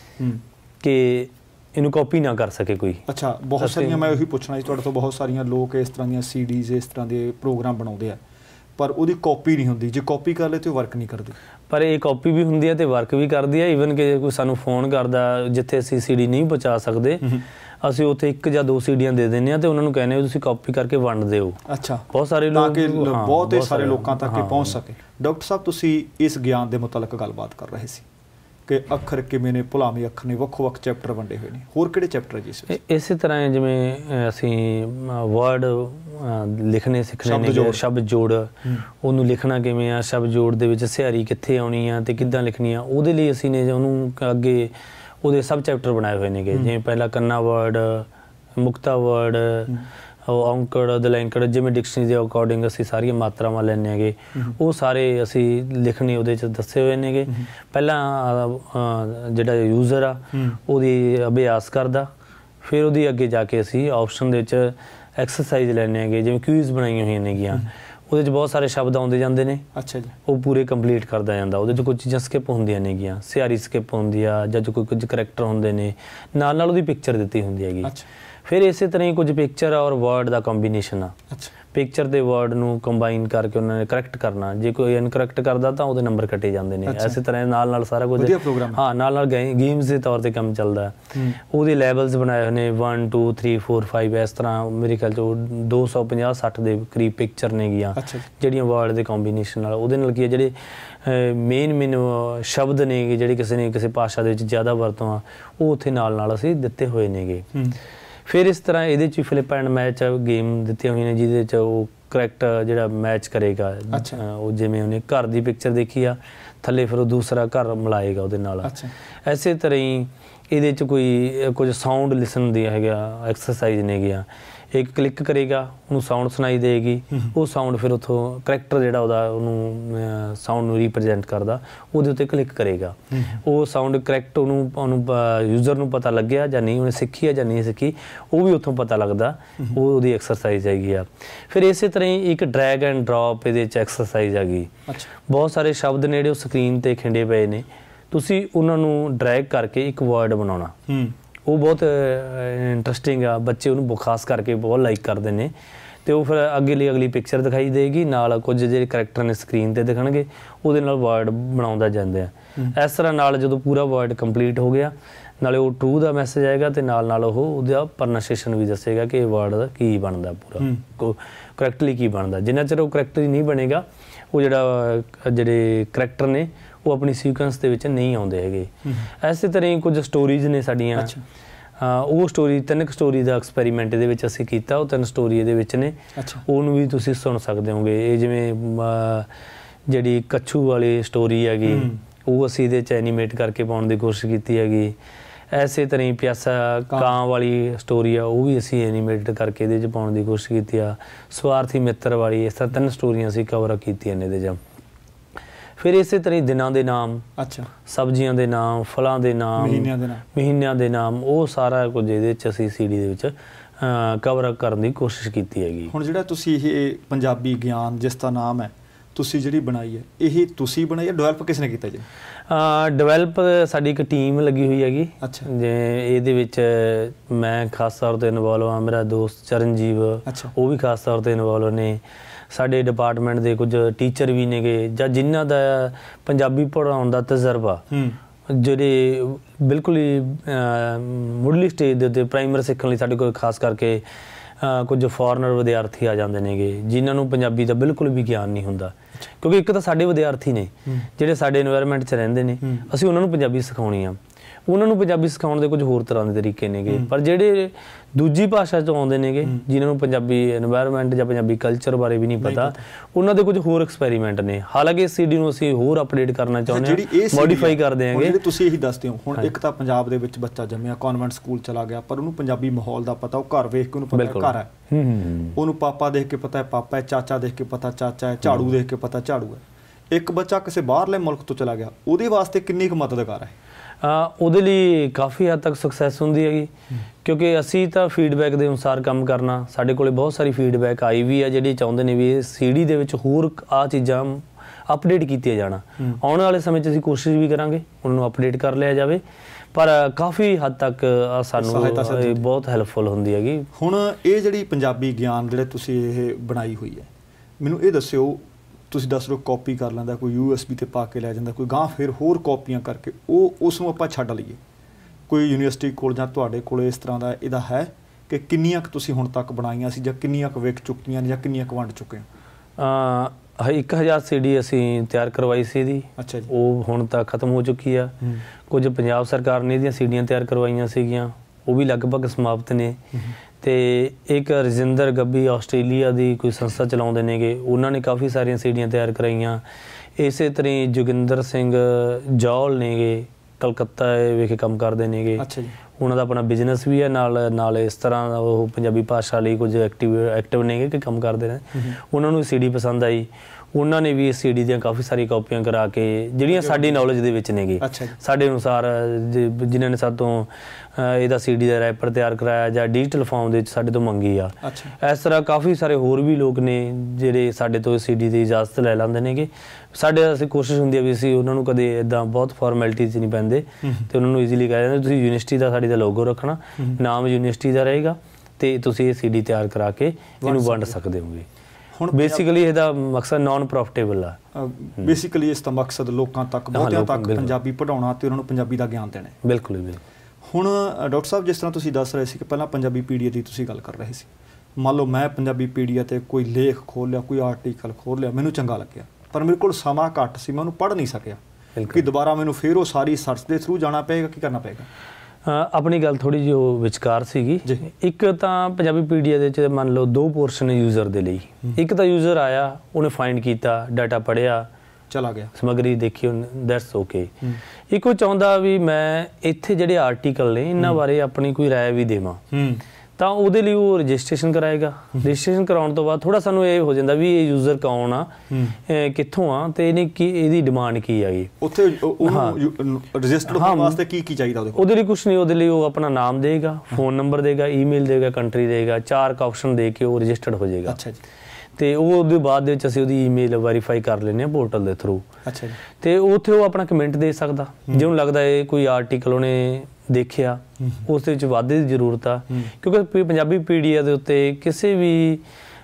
ਕਿ ਇਹਨੂੰ ਕਾਪੀ ਨਾ ਕਰ ਸਕੇ ਕੋਈ। ਅੱਛਾ, ਬਹੁਤ ਸਾਰੀਆਂ ਮੈਂ ਉਹੀ ਪੁੱਛਣਾ ਸੀ ਤੁਹਾਡੇ ਤੋਂ, ਬਹੁਤ ਸਾਰੀਆਂ ਲੋਕ ਇਸ ਤਰ੍ਹਾਂ ਦੀਆਂ CDs ਇਸ ਤਰ੍ਹਾਂ ਦੇ ਪ੍ਰੋਗਰਾਮ ਬਣਾਉਂਦੇ ਆ ਪਰ ਉਹਦੀ ਕਾਪੀ ਨਹੀਂ ਹੁੰਦੀ, ਜੇ ਕਾਪੀ ਕਰ ਲਏ ਤੇ ਵਰਕ ਨਹੀਂ ਕਰਦੀ। ਪਰ ਇਹ ਕਾਪੀ ਵੀ ਹੁੰਦੀ ਹੈ ਤੇ ਵਰਕ ਵੀ ਕਰਦੀ ਹੈ। ਈਵਨ ਕਿ ਕੋਈ ਸਾਨੂੰ ਫੋਨ ਕਰਦਾ ਜਿੱਥੇ ਅਸੀਂ CD ਨਹੀਂ ਪਹੁੰਚਾ ਸਕਦੇ, ਅਸੀਂ ਉੱਥੇ 1 ਜਾਂ 2 ਸੀਡੀਆਂ ਦੇ ਦਿੰਦੇ ਹਾਂ ਤੇ ਉਹਨਾਂ ਨੂੰ ਕਹਿੰਦੇ ਤੁਸੀਂ ਕਾਪੀ ਕਰਕੇ ਵੰਡ ਦਿਓ। ਅੱਛਾ, ਬਹੁਤ ਸਾਰੇ ਲੋਕ, ਤਾਂ ਕਿ ਬਹੁਤ ਸਾਰੇ ਲੋਕਾਂ ਤੱਕ ਪਹੁੰਚ ਸਕੇ। ਡਾਕਟਰ ਸਾਹਿਬ, ਤੁਸੀਂ ਇਸ ਗਿਆਨ ਦੇ ਮੁਤਲਕ ਗੱਲਬਾਤ ਕਰ ਰਹੇ ਸੀ ਕਿ ਅੱਖਰ ਕਿਵੇਂ ਨੇ, ਭੁਲਾਵੇਂ ਅੱਖਰ ਨੇ, ਵੱਖ-ਵੱਖ ਚੈਪਟਰ ਵੰਡੇ ਹੋਏ ਨੇ। ਹੋਰ ਕਿਹੜੇ ਚੈਪਟਰ ਜੀ ਇਸ ਵਿੱਚ? ਇਸੇ ਤਰ੍ਹਾਂ ਜਿਵੇਂ ਅਸੀਂ ਵਰਡ ਲਿਖਣੇ ਸਿੱਖਣੇ ਨੇ, ਸ਼ਬਦ ਜੋੜ, ਉਹਨੂੰ ਲਿਖਣਾ ਕਿਵੇਂ ਆ, ਸ਼ਬਦ ਜੋੜ ਦੇ ਵਿੱਚ ਸਿਹਾਰੀ ਕਿੱਥੇ ਆਉਣੀ ਆ ਤੇ ਕਿੱਦਾਂ ਲਿਖਣੀ ਆ, ਉਹਦੇ ਲਈ ਅਸੀਂ ਨੇ ਉਹਨੂੰ ਅੱਗੇ ਉਹਦੇ ਸਬ ਚੈਪਟਰ ਬਣਾਏ ਹੋਏ ਨੇਗੇ। ਜਿਵੇਂ ਪਹਿਲਾਂ ਕੰਨਾ ਵਰਡ, ਮੁਕਤਾ ਵਰਡ, ਔਂਕੜ, ਦਲੈਂਕੜ, ਜਿਵੇਂ ਡਿਕਸ਼ਨਰੀ ਦੇ ਅਕੋਰਡਿੰਗ ਅਸੀਂ ਸਾਰੀਆਂ ਮਾਤਰਾਵਾਂ ਲੈਂਦੇ ਹੈਗੇ, ਉਹ ਸਾਰੇ ਅਸੀਂ ਲਿਖਣੇ ਉਹਦੇ 'ਚ ਦੱਸੇ ਹੋਏ ਨੇਗੇ। ਪਹਿਲਾਂ ਜਿਹੜਾ ਯੂਜ਼ਰ ਆ ਉਹਦੀ ਅਭਿਆਸ ਕਰਦਾ, ਫਿਰ ਉਹਦੀ ਅੱਗੇ ਜਾ ਕੇ ਅਸੀਂ ਆਪਸ਼ਨ ਦੇ ਵਿੱਚ ਐਕਸਰਸਾਈਜ਼ ਲੈਂਦੇ ਹੈਗੇ, ਜਿਵੇਂ ਕੁਇਜ਼ ਬਣਾਈਆਂ ਹੋਈਆਂ ਨੇਗੀਆਂ। ਉਹਦੇ 'ਚ ਬਹੁਤ ਸਾਰੇ ਸ਼ਬਦ ਆਉਂਦੇ ਜਾਂਦੇ ਨੇ। ਅੱਛਾ ਜੀ। ਉਹ ਪੂਰੇ ਕੰਪਲੀਟ ਕਰਦਾ ਜਾਂਦਾ। ਉਹਦੇ 'ਚ ਕੁਝ ਚੀਜ਼ਾਂ ਸਕਿਪ ਹੁੰਦੀਆਂ ਨੇਗੀਆਂ, ਸਿਹਾਰੀ ਸਕਿਪ ਹੁੰਦੀ ਆ, ਜਾਂ ਕੁਝ ਕਰੈਕਟਰ ਹੁੰਦੇ ਨੇ, ਨਾਲ ਨਾਲ ਉਹਦੀ ਪਿਕਚਰ ਦਿੱਤੀ ਹੁੰਦੀ ਹੈਗੀ। ਫਿਰ ਇਸੇ ਤਰ੍ਹਾਂ ਹੀ ਕੁਝ ਪਿਕਚਰ ਔਰ ਵਰਡ ਦਾ ਕੰਬੀਨੇਸ਼ਨ ਆ। ਪਿਕਚਰ ਤੇ ਵਰਡ ਨੂੰ ਕੰਬਾਈਨ ਕਰਕੇ ਉਹਨਾਂ ਨੇ ਕਰੈਕਟ ਕਰਨਾ, ਜੇ ਕੋਈ ਇਨਕਰੈਕਟ ਕਰਦਾ ਤਾਂ ਉਹਦੇ ਨੰਬਰ ਕੱਟੇ ਜਾਂਦੇ ਨੇ। ਇਸੇ ਤਰ੍ਹਾਂ ਨਾਲ ਨਾਲ ਸਾਰਾ ਕੁਝ, ਹਾਂ, ਨਾਲ ਨਾਲ ਗੇਮਸ ਦੇ ਤੌਰ ਤੇ ਕੰਮ ਚੱਲਦਾ। ਉਹਦੇ ਲੈਵਲਸ ਬਣਾਏ ਹੋਏ ਨੇ 1 2 3 4 5 ਇਸ ਤਰ੍ਹਾਂ। ਮੇਰੇ ਖਿਆਲ 'ਚ 250-60 ਦੇ ਕਰੀਬ ਪਿਕਚਰ ਨੇਗੀਆਂ ਜਿਹੜੀਆਂ ਵਰਡ ਦੇ ਕੰਬੀਨੇਸ਼ਨ ਨਾਲ, ਉਹਦੇ ਨਾਲ ਕੀ ਹੈ ਜਿਹੜੇ ਮੇਨ ਸ਼ਬਦ ਨੇਗੇ ਜਿਹੜੇ ਕਿਸੇ ਭਾਸ਼ਾ ਦੇ ਵਿੱਚ ਜ਼ਿਆਦਾ ਵਰਤੋਂ ਆ, ਉਹ ਉੱਥੇ ਨਾਲ ਅਸੀਂ ਦਿੱਤੇ ਹੋਏ ਨੇਗੇ। ਫਿਰ ਇਸ ਤਰ੍ਹਾਂ ਇਹਦੇ 'ਚ ਫਲਿੱਪ ਐਂਡ ਮੈਚ ਗੇਮ ਦਿੱਤੀਆਂ ਹੋਈਆਂ ਨੇ ਜਿਹਦੇ 'ਚ ਉਹ ਕਰੈਕਟ ਜਿਹੜਾ ਮੈਚ ਕਰੇਗਾ। ਉਹ ਜਿਵੇਂ ਉਹਨੇ ਘਰ ਦੀ ਪਿਕਚਰ ਦੇਖੀ ਆ, ਥੱਲੇ ਫਿਰ ਉਹ ਦੂਸਰਾ ਘਰ ਮਿਲਾਏਗਾ ਉਹਦੇ ਨਾਲ। ਇਸੇ ਤਰ੍ਹਾਂ ਹੀ ਇਹਦੇ 'ਚ ਕੁਝ ਸਾਊਂਡ ਲਿਸਨ ਦੀ ਹੈਗਾ ਐਕਸਰਸਾਈਜ਼ ਨੇਗੀਆਂ। ਇੱਕ ਕਲਿੱਕ ਕਰੇਗਾ, ਉਹਨੂੰ ਸਾਊਂਡ ਸੁਣਾਈ ਦੇਗੀ, ਉਹ ਸਾਊਂਡ ਫਿਰ ਉੱਥੋਂ ਕਰੈਕਟਰ ਜਿਹੜਾ ਉਹਨੂੰ ਸਾਊਂਡ ਨੂੰ ਰੀਪ੍ਰਜੈਂਟ ਕਰਦਾ, ਉਹਦੇ ਉੱਤੇ ਕਲਿੱਕ ਕਰੇਗਾ। ਉਹ ਸਾਊਂਡ ਕਰੈਕਟ ਉਹਨੂੰ ਯੂਜ਼ਰ ਨੂੰ ਪਤਾ ਲੱਗਿਆ ਜਾਂ ਨਹੀਂ, ਉਹਨੇ ਸਿੱਖੀ ਆ ਜਾਂ ਨਹੀਂ ਸਿੱਖੀ, ਉਹ ਵੀ ਉੱਥੋਂ ਪਤਾ ਲੱਗਦਾ। ਉਹ ਉਹਦੀ ਐਕਸਰਸਾਈਜ਼ ਹੈਗੀ ਆ। ਫਿਰ ਇਸੇ ਤਰ੍ਹਾਂ ਹੀ ਇੱਕ ਡਰੈਗ ਐਂਡ ਡਰੋਪ ਇਹਦੇ 'ਚ ਐਕਸਰਸਾਈਜ਼ ਹੈਗੀ। ਬਹੁਤ ਸਾਰੇ ਸ਼ਬਦ ਨੇੜੇ ਉਹ ਸਕਰੀਨ 'ਤੇ ਖਿੰਡੇ ਪਏ ਨੇ, ਤੁਸੀਂ ਉਹਨਾਂ ਨੂੰ ਡਰੈਗ ਕਰਕੇ ਇੱਕ ਵਰਡ ਬਣਾਉਣਾ। ਉਹ ਬਹੁਤ ਇੰਟਰਸਟਿੰਗ ਆ, ਬੱਚੇ ਉਹਨੂੰ ਖਾਸ ਕਰਕੇ ਬਹੁਤ ਲਾਈਕ ਕਰਦੇ ਨੇ। ਤੇ ਉਹ ਫਿਰ ਅਗਲੀ ਪਿਕਚਰ ਦਿਖਾਈ ਦੇਗੀ, ਨਾਲ ਕੁਝ ਜਿਹੜੇ ਕਰੈਕਟਰ ਨੇ ਸਕਰੀਨ 'ਤੇ ਦਿਖਣਗੇ, ਉਹਦੇ ਨਾਲ ਵਰਡ ਬਣਾਉਂਦਾ ਜਾਂਦਾ ਹੈ। ਇਸ ਤਰ੍ਹਾਂ ਨਾਲ ਜਦੋਂ ਪੂਰਾ ਵਰਡ ਕੰਪਲੀਟ ਹੋ ਗਿਆ, ਨਾਲੇ ਉਹ ਟਰੂ ਦਾ ਮੈਸੇਜ ਆਏਗਾ ਤੇ ਨਾਲ ਨਾਲ ਉਹ ਉਹਦਾ ਪ੍ਰੋਨਾਂਸੀਏਸ਼ਨ ਵੀ ਦੱਸੇਗਾ ਕਿ ਇਹ ਵਰਡ ਦਾ ਕੀ ਬਣਦਾ, ਪੂਰਾ ਕਰੈਕਟਲੀ ਕੀ ਬਣਦਾ। ਜਿੰਨਾ ਚਿਰ ਉਹ ਕਰੈਕਟਲੀ ਨਹੀਂ ਬਣੇਗਾ, ਉਹ ਜਿਹੜੇ ਕਰੈਕਟਰ ਨੇ ਉਹ ਆਪਣੀ ਸੀਕੁਐਂਸ ਦੇ ਵਿੱਚ ਨਹੀਂ ਆਉਂਦੇ ਹੈਗੇ। ਇਸੇ ਤਰ੍ਹਾਂ ਹੀ ਕੁਝ ਸਟੋਰੀਜ਼ ਨੇ ਸਾਡੀਆਂ। ਉਹ ਸਟੋਰੀ 3 ਸਟੋਰੀ ਦਾ ਐਕਸਪੈਰੀਮੈਂਟ ਇਹਦੇ ਵਿੱਚ ਅਸੀਂ ਕੀਤਾ। ਉਹ 3 ਸਟੋਰੀ ਇਹਦੇ ਵਿੱਚ ਨੇ, ਉਹਨੂੰ ਵੀ ਤੁਸੀਂ ਸੁਣ ਸਕਦੇ ਹੋਗੇ। ਇਹ ਜਿਵੇਂ ਜਿਹੜੀ ਕੱਛੂ ਵਾਲੀ ਸਟੋਰੀ ਹੈਗੀ, ਉਹ ਅਸੀਂ ਇਹਦੇ 'ਚ ਐਨੀਮੇਟ ਕਰਕੇ ਪਾਉਣ ਦੀ ਕੋਸ਼ਿਸ਼ ਕੀਤੀ ਹੈਗੀ। ਇਸੇ ਤਰ੍ਹਾਂ ਹੀ ਪਿਆਸਾ ਕਾਂ ਵਾਲੀ ਸਟੋਰੀ ਆ, ਉਹ ਵੀ ਅਸੀਂ ਐਨੀਮੇਟਡ ਕਰਕੇ ਇਹਦੇ 'ਚ ਪਾਉਣ ਦੀ ਕੋਸ਼ਿਸ਼ ਕੀਤੀ ਆ। ਸਵਾਰਥੀ ਮਿੱਤਰ ਵਾਲੀ, ਇਸ ਤਰ੍ਹਾਂ 3 ਸਟੋਰੀਆਂ ਅਸੀਂ ਕਵਰ ਕੀਤੀਆਂ ਨੇ ਇਹਦੇ 'ਚ। ਫਿਰ ਇਸੇ ਤਰ੍ਹਾਂ ਦਿਨਾਂ ਦੇ ਨਾਮ, ਸਬਜ਼ੀਆਂ ਦੇ ਨਾਮ, ਫਲਾਂ ਦੇ ਨਾਮ, ਮਹੀਨਿਆਂ ਦੇ ਨਾਮ, ਉਹ ਸਾਰਾ ਕੁਝ ਇਹਦੇ 'ਚ ਅਸੀਂ CD ਦੇ ਵਿੱਚ ਕਵਰ ਕਰਨ ਦੀ ਕੋਸ਼ਿਸ਼ ਕੀਤੀ ਹੈਗੀ। ਹੁਣ ਜਿਹੜਾ ਤੁਸੀਂ ਇਹ ਪੰਜਾਬੀ ਗਿਆਨ ਜਿਸ ਦਾ ਨਾਮ ਹੈ, ਤੁਸੀਂ ਜਿਹੜੀ ਬਣਾਈ ਹੈ ਇਹ ਤੁਸੀਂ ਬਣਾਈ ਹੈ, ਡਿਵੈਲਪ ਕਿਸ ਨੇ ਕੀਤਾ ਜੀ? ਡਿਵੈਲਪ ਸਾਡੀ ਇੱਕ ਟੀਮ ਲੱਗੀ ਹੋਈ ਹੈਗੀ। ਅੱਛਾ। ਜੇ ਇਹਦੇ ਵਿੱਚ ਮੈਂ ਖਾਸ ਤੌਰ 'ਤੇ ਇਨਵੋਲਵ ਹਾਂ, ਮੇਰਾ ਦੋਸਤ ਚਰਨਜੀਵ ਉਹ ਵੀ ਖਾਸ ਤੌਰ 'ਤੇ ਇਨਵੋਲਵ ਨੇ, ਸਾਡੇ ਡਿਪਾਰਟਮੈਂਟ ਦੇ ਕੁਝ ਟੀਚਰ ਵੀ ਨੇਗੇ ਜਾਂ ਜਿਨ੍ਹਾਂ ਦਾ ਪੰਜਾਬੀ ਪੜ੍ਹਾਉਣ ਦਾ ਤਜਰਬਾ, ਜਿਹੜੇ ਬਿਲਕੁਲ ਹੀ ਮੁੱਢਲੀ ਸਟੇਜ ਦੇ ਉੱਤੇ ਪ੍ਰਾਈਮਰ ਸਿੱਖਣ ਲਈ ਸਾਡੇ ਕੋਲ ਖਾਸ ਕਰਕੇ ਕੁਝ ਫੋਰਨਰ ਵਿਦਿਆਰਥੀ ਆ ਜਾਂਦੇ ਨੇਗੇ ਜਿਨ੍ਹਾਂ ਨੂੰ ਪੰਜਾਬੀ ਦਾ ਬਿਲਕੁਲ ਵੀ ਗਿਆਨ ਨਹੀਂ ਹੁੰਦਾ, ਕਿਉਂਕਿ ਇੱਕ ਤਾਂ ਸਾਡੇ ਵਿਦਿਆਰਥੀ ਨੇ ਜਿਹੜੇ ਸਾਡੇ ਇਨਵਾਇਰਮੈਂਟ 'ਚ ਰਹਿੰਦੇ ਨੇ, ਅਸੀਂ ਉਹਨਾਂ ਨੂੰ ਪੰਜਾਬੀ ਸਿਖਾਉਣੀ ਆ, ਉਹਨਾਂ ਨੂੰ ਪੰਜਾਬੀ ਸਿਖਾਉਣ ਦੇ ਕੁਝ ਹੋਰ ਤਰ੍ਹਾਂ ਦੇ ਤਰੀਕੇ ਨੇਗੇ। ਪਰ ਜਿਹੜੇ ਦੂਜੀ ਭਾਸ਼ਾ 'ਚੋਂ ਆਉਂਦੇ ਨੇਗੇ ਜਿਨ੍ਹਾਂ ਨੂੰ ਪੰਜਾਬੀ ਇਨਵਾਇਰਮੈਂਟ ਜਾਂ ਪੰਜਾਬੀ ਕਲਚਰ ਬਾਰੇ ਵੀ ਨਹੀਂ ਪਤਾ, ਉਹਨਾਂ ਦੇ ਕੁਝ ਹੋਰ ਐਕਸਪੈਰੀਮੈਂਟ ਨੇ। ਹਾਲਾਂਕਿ ਇਸ CD ਨੂੰ ਅਸੀਂ ਹੋਰ ਅਪਡੇਟ ਕਰਨਾ ਚਾਹੁੰਦੇ ਹਾਂ, ਮੋਡੀਫਾਈ ਕਰ ਦਿਆਂਗੇ। ਜਿਹੜੇ ਤੁਸੀਂ ਇਹੀ ਦੱਸਦੇ ਹੋ, ਹੁਣ ਇੱਕ ਤਾਂ ਪੰਜਾਬ ਦੇ ਵਿੱਚ ਬੱਚਾ ਜੰਮਿਆ, ਕਨਵੈਂਟ ਸਕੂਲ ਚਲਾ ਗਿਆ, ਪਰ ਉਹਨੂੰ ਪੰਜਾਬੀ ਮਾਹੌਲ ਦਾ ਪਤਾ, ਉਹ ਘਰ ਵੇਖ ਕੇ ਉਹਨੂੰ ਪਤਾ ਘਰ ਹੈ, ਉਹਨੂੰ ਪਾਪਾ ਦੇਖ ਕੇ ਪਤਾ ਹੈ ਪਾਪਾ ਹੈ, ਚਾਚਾ ਦੇਖ ਕੇ ਪਤਾ ਚਾਚਾ ਹੈ, ਝਾੜੂ ਦੇਖ ਕੇ ਪਤਾ ਝਾੜੂ ਹੈ। ਇੱਕ ਬੱਚਾ ਕਿਸੇ ਬਾਹਰਲੇ ਮੁਲਕ ਤੋਂ ਚਲਾ ਗਿਆ, ਉਹਦੇ ਵਾਸਤੇ ਕਿੰਨੀ ਕੁ ਮਦਦਗਾਰ ਹੈ? ਉਹਦੇ ਲਈ ਕਾਫੀ ਹੱਦ ਤੱਕ ਸਕਸੈਸ ਹੁੰਦੀ ਹੈਗੀ, ਕਿਉਂਕਿ ਅਸੀਂ ਤਾਂ ਫੀਡਬੈਕ ਦੇ ਅਨੁਸਾਰ ਕੰਮ ਕਰਨਾ। ਸਾਡੇ ਕੋਲ ਬਹੁਤ ਸਾਰੀ ਫੀਡਬੈਕ ਆਈ ਵੀ ਆ ਜਿਹੜੀ ਚਾਹੁੰਦੇ ਨੇ ਵੀ ਇਹ CD ਦੇ ਵਿੱਚ ਹੋਰ ਆਹ ਚੀਜ਼ਾਂ ਅਪਡੇਟ ਕੀਤੀਆਂ ਜਾਣਾ। ਆਉਣ ਵਾਲੇ ਸਮੇਂ 'ਚ ਅਸੀਂ ਕੋਸ਼ਿਸ਼ ਵੀ ਕਰਾਂਗੇ ਉਹਨਾਂ ਨੂੰ ਅਪਡੇਟ ਕਰ ਲਿਆ ਜਾਵੇ, ਪਰ ਕਾਫੀ ਹੱਦ ਤੱਕ ਸਾਨੂੰ ਬਹੁਤ ਹੈਲਪਫੁਲ ਹੁੰਦੀ ਹੈਗੀ। ਹੁਣ ਇਹ ਜਿਹੜੀ ਪੰਜਾਬੀ ਗਿਆਨ ਜਿਹੜੇ ਤੁਸੀਂ ਇਹ ਬਣਾਈ ਹੋਈ ਹੈ, ਮੈਨੂੰ ਇਹ ਦੱਸਿਓ, ਤੁਸੀਂ ਦੱਸ ਦਿਓ ਕਾਪੀ ਕਰ ਲੈਂਦਾ ਕੋਈ, USB 'ਤੇ ਪਾ ਕੇ ਲੈ ਜਾਂਦਾ ਕੋਈ, ਗਾਂ ਫਿਰ ਹੋਰ ਕਾਪੀਆਂ ਕਰਕੇ ਉਸ ਨੂੰ ਆਪਾਂ ਛੱਡ ਲਈਏ, ਕੋਈ ਯੂਨੀਵਰਸਿਟੀ ਕੋਲ ਜਾਂ ਤੁਹਾਡੇ ਕੋਲ ਇਸ ਤਰ੍ਹਾਂ ਦਾ ਇਹਦਾ ਹੈ ਕਿ ਕਿੰਨੀਆਂ ਕੁ ਤੁਸੀਂ ਹੁਣ ਤੱਕ ਬਣਾਈਆਂ ਸੀ, ਜਾਂ ਕਿੰਨੀਆਂ ਕੁ ਵਿਕ ਚੁੱਕੀਆਂ ਨੇ, ਜਾਂ ਕਿੰਨੀਆਂ ਕੁ ਵੰਡ ਚੁੱਕੇ ਹੋ? 1000 CD ਅਸੀਂ ਤਿਆਰ ਕਰਵਾਈ ਸੀ ਇਹਦੀ। ਅੱਛਾ ਜੀ। ਉਹ ਹੁਣ ਤੱਕ ਖਤਮ ਹੋ ਚੁੱਕੀ ਆ। ਕੁਝ ਪੰਜਾਬ ਸਰਕਾਰ ਨੇ ਇਹਦੀਆਂ CDਆਂ ਤਿਆਰ ਕਰਵਾਈਆਂ ਸੀਗੀਆਂ, ਉਹ ਵੀ ਲਗਭਗ ਸਮਾਪਤ ਨੇ। ਅਤੇ ਇੱਕ ਰਜਿੰਦਰ ਗੱਬੀ ਆਸਟ੍ਰੇਲੀਆ ਦੀ ਕੋਈ ਸੰਸਥਾ ਚਲਾਉਂਦੇ ਨੇਗੇ, ਉਹਨਾਂ ਨੇ ਕਾਫੀ ਸਾਰੀਆਂ CDਆਂ ਤਿਆਰ ਕਰਾਈਆਂ। ਇਸੇ ਤਰ੍ਹਾਂ ਜੋਗਿੰਦਰ ਸਿੰਘ ਜੌਲ ਨੇਗੇ, ਕਲਕੱਤਾ ਵਿਖੇ ਕੰਮ ਕਰਦੇ ਨੇਗੇ। ਅੱਛਾ ਜੀ। ਉਹਨਾਂ ਦਾ ਆਪਣਾ ਬਿਜ਼ਨਸ ਵੀ ਹੈ, ਨਾਲ ਇਸ ਤਰ੍ਹਾਂ ਉਹ ਪੰਜਾਬੀ ਭਾਸ਼ਾ ਲਈ ਕੁਝ ਐਕਟਿਵ ਨੇਗੇ ਕਿ ਕੰਮ ਕਰਦੇ ਨੇ। ਉਹਨਾਂ ਨੂੰ CD ਪਸੰਦ ਆਈ, ਉਹਨਾਂ ਨੇ ਵੀ ਇਸ CD ਦੀਆਂ ਕਾਫੀ ਸਾਰੀ ਕਾਪੀਆਂ ਕਰਾ ਕੇ ਜਿਹੜੀਆਂ ਸਾਡੀ ਨੌਲੇਜ ਦੇ ਵਿੱਚ ਨੇਗੇ, ਸਾਡੇ ਅਨੁਸਾਰ ਜਿਨ੍ਹਾਂ ਨੇ ਸਾਡੇ ਤੋਂ ਇਹਦਾ CD ਦਾ ਰੈਪਰ ਤਿਆਰ ਕਰਾਇਆ ਜਾਂ ਡਿਜੀਟਲ ਫਾਰਮ ਦੇ ਵਿੱਚ ਸਾਡੇ ਤੋਂ ਮੰਗੀ ਆ। ਇਸ ਤਰ੍ਹਾਂ ਕਾਫੀ ਸਾਰੇ ਹੋਰ ਵੀ ਲੋਕ ਨੇ ਜਿਹੜੇ ਸਾਡੇ ਤੋਂ CD ਦੀ ਇਜਾਜ਼ਤ ਲੈ ਲੈਂਦੇ ਨੇਗੇ। ਅਸੀਂ ਕੋਸ਼ਿਸ਼ ਹੁੰਦੀ ਹੈ ਵੀ ਅਸੀਂ ਉਹਨਾਂ ਨੂੰ ਕਦੇ ਇੱਦਾਂ ਬਹੁਤ ਫਾਰਮੈਲਿਟੀ 'ਚ ਨਹੀਂ ਪੈਂਦੇ, ਅਤੇ ਉਹਨਾਂ ਨੂੰ ਈਜ਼ੀਲੀ ਕਹਿ ਦਿੰਦੇ ਤੁਸੀਂ ਯੂਨੀਵਰਸਿਟੀ ਦਾ ਸਾਡੀ ਦਾ ਲੋਗੋ ਰੱਖਣਾ, ਨਾਮ ਯੂਨੀਵਰਸਿਟੀ ਦਾ ਰਹੇਗਾ, ਅਤੇ ਤੁਸੀਂ ਇਹ CD ਤਿਆਰ ਕਰਾ ਕੇ ਇਹਨੂੰ ਵੰਡ ਸਕਦੇ ਹੋਗੇ। ਹੁਣ ਬੇਸਿਕਲੀ ਇਹਦਾ ਮਕਸਦ ਨਾਨ ਪ੍ਰੋਫਿਟੇਬਲ ਆ। ਬੇਸਿਕਲੀ ਇਸ ਦਾ ਮਕਸਦ ਲੋਕਾਂ ਤੱਕ, ਬਹੁਤਿਆਂ ਤੱਕ ਪੰਜਾਬੀ ਪੜ੍ਹਾਉਣਾ ਅਤੇ ਉਹਨਾਂ ਨੂੰ ਪੰਜਾਬੀ ਦਾ ਗਿਆਨ ਦੇਣਾ। ਬਿਲਕੁਲ ਬਿਲਕੁਲ। ਹੁਣ ਡਾਕਟਰ ਸਾਹਿਬ, ਜਿਸ ਤਰ੍ਹਾਂ ਤੁਸੀਂ ਦੱਸ ਰਹੇ ਸੀ ਕਿ ਪਹਿਲਾਂ ਪੰਜਾਬੀ ਪੀਡੀਆ ਦੀ ਤੁਸੀਂ ਗੱਲ ਕਰ ਰਹੇ ਸੀ, ਮੰਨ ਲਓ ਮੈਂ ਪੰਜਾਬੀ ਪੀਡੀਆ 'ਤੇ ਕੋਈ ਲੇਖ ਖੋਲ੍ਹ ਲਿਆ, ਕੋਈ ਆਰਟੀਕਲ ਖੋਲ੍ਹ ਲਿਆ, ਮੈਨੂੰ ਚੰਗਾ ਲੱਗਿਆ, ਪਰ ਮੇਰੇ ਕੋਲ ਸਮਾਂ ਘੱਟ ਸੀ, ਮੈਂ ਉਹਨੂੰ ਪੜ੍ਹ ਨਹੀਂ ਸਕਿਆ, ਕਿ ਦੁਬਾਰਾ ਮੈਨੂੰ ਫਿਰ ਉਹ ਸਾਰੀ ਸਰਚ ਦੇ ਥਰੂ ਜਾਣਾ ਪਏਗਾ, ਕੀ ਕਰਨਾ ਪਏਗਾ? ਆਪਣੀ ਗੱਲ ਥੋੜ੍ਹੀ ਜਿਹੀ ਉਹ ਵਿਚਕਾਰ ਸੀਗੀ। ਇੱਕ ਤਾਂ ਪੰਜਾਬੀ ਪੀਡੀਆ ਦੇ 'ਚ ਮੰਨ ਲਓ 2 ਪੋਰਸ਼ਨ ਯੂਜ਼ਰ ਦੇ ਲਈ। ਇੱਕ ਤਾਂ ਯੂਜ਼ਰ ਆਇਆ, ਉਹਨੇ ਫਾਈਂਡ ਕੀਤਾ, ਡਾਟਾ ਪੜ੍ਹਿਆ, ਚਲਾ ਗਿਆ, ਸਮੱਗਰੀ ਦੇਖੀ, ਦੈਟਸ ਓਕੇ। ਇੱਕ ਉਹ ਚਾਹੁੰਦਾ ਵੀ ਮੈਂ ਇੱਥੇ ਜਿਹੜੇ ਆਰਟੀਕਲ ਨੇ ਇਹਨਾਂ ਬਾਰੇ ਆਪਣੀ ਕੋਈ ਰਾਏ ਵੀ ਦੇਵਾਂ, ਤਾਂ ਉਹਦੇ ਲਈ ਉਹ ਰਜਿਸਟ੍ਰੇਸ਼ਨ ਕਰਾਏਗਾ। ਰਜਿਸਟ੍ਰੇਸ਼ਨ ਕਰਾਉਣ ਤੋਂ ਬਾਅਦ ਥੋੜ੍ਹਾ ਸਾਨੂੰ ਇਹ ਹੋ ਜਾਂਦਾ ਵੀ ਇਹ ਯੂਜ਼ਰ ਕੌਣ ਆ, ਕਿੱਥੋਂ ਆ, ਅਤੇ ਇਹਦੀ ਡਿਮਾਂਡ ਕੀ ਹੈਗੀ। ਉੱਥੇ ਰਜਿਸਟਰਡ ਹੋਣ ਵਾਸਤੇ ਕੀ ਚਾਹੀਦਾ ਉਹਦੇ ਲਈ? ਕੁਛ ਨਹੀਂ, ਉਹਦੇ ਲਈ ਉਹ ਆਪਣਾ ਨਾਮ ਦੇਗਾ, ਫੋਨ ਨੰਬਰ ਦੇਗਾ, ਈਮੇਲ ਦੇਗਾ, ਕੰਟਰੀ ਦੇਗਾ, 4 ਆਪਸ਼ਨ ਦੇ ਕੇ ਉਹ ਰਜਿਸਟਰਡ ਹੋ ਜਾਏਗਾ। ਅੱਛਾ ਜੀ। ਅਤੇ ਉਹਦੇ ਬਾਅਦ ਦੇ ਵਿੱਚ ਅਸੀਂ ਉਹਦੀ ਈਮੇਲ ਵੈਰੀਫਾਈ ਕਰ ਲੈਂਦੇ ਹਾਂ ਪੋਰਟਲ ਦੇ ਥਰੂ। ਅੱਛਾ ਜੀ। ਅਤੇ ਉੱਥੇ ਉਹ ਆਪਣਾ ਕਮੈਂਟ ਦੇ ਸਕਦਾ, ਜੇ ਉਹਨੂੰ ਲੱਗਦਾ ਇਹ ਕੋਈ ਆਰਟੀਕਲ ਉਹਨੇ ਦੇਖਿਆ ਉਸ ਦੇ ਵਿੱਚ ਵਾਧੇ ਦੀ ਜ਼ਰੂਰਤ ਆ, ਕਿਉਂਕਿ ਪੰਜਾਬੀ ਪੀਡੀਆ ਦੇ ਉੱਤੇ ਕਿਸੇ ਵੀ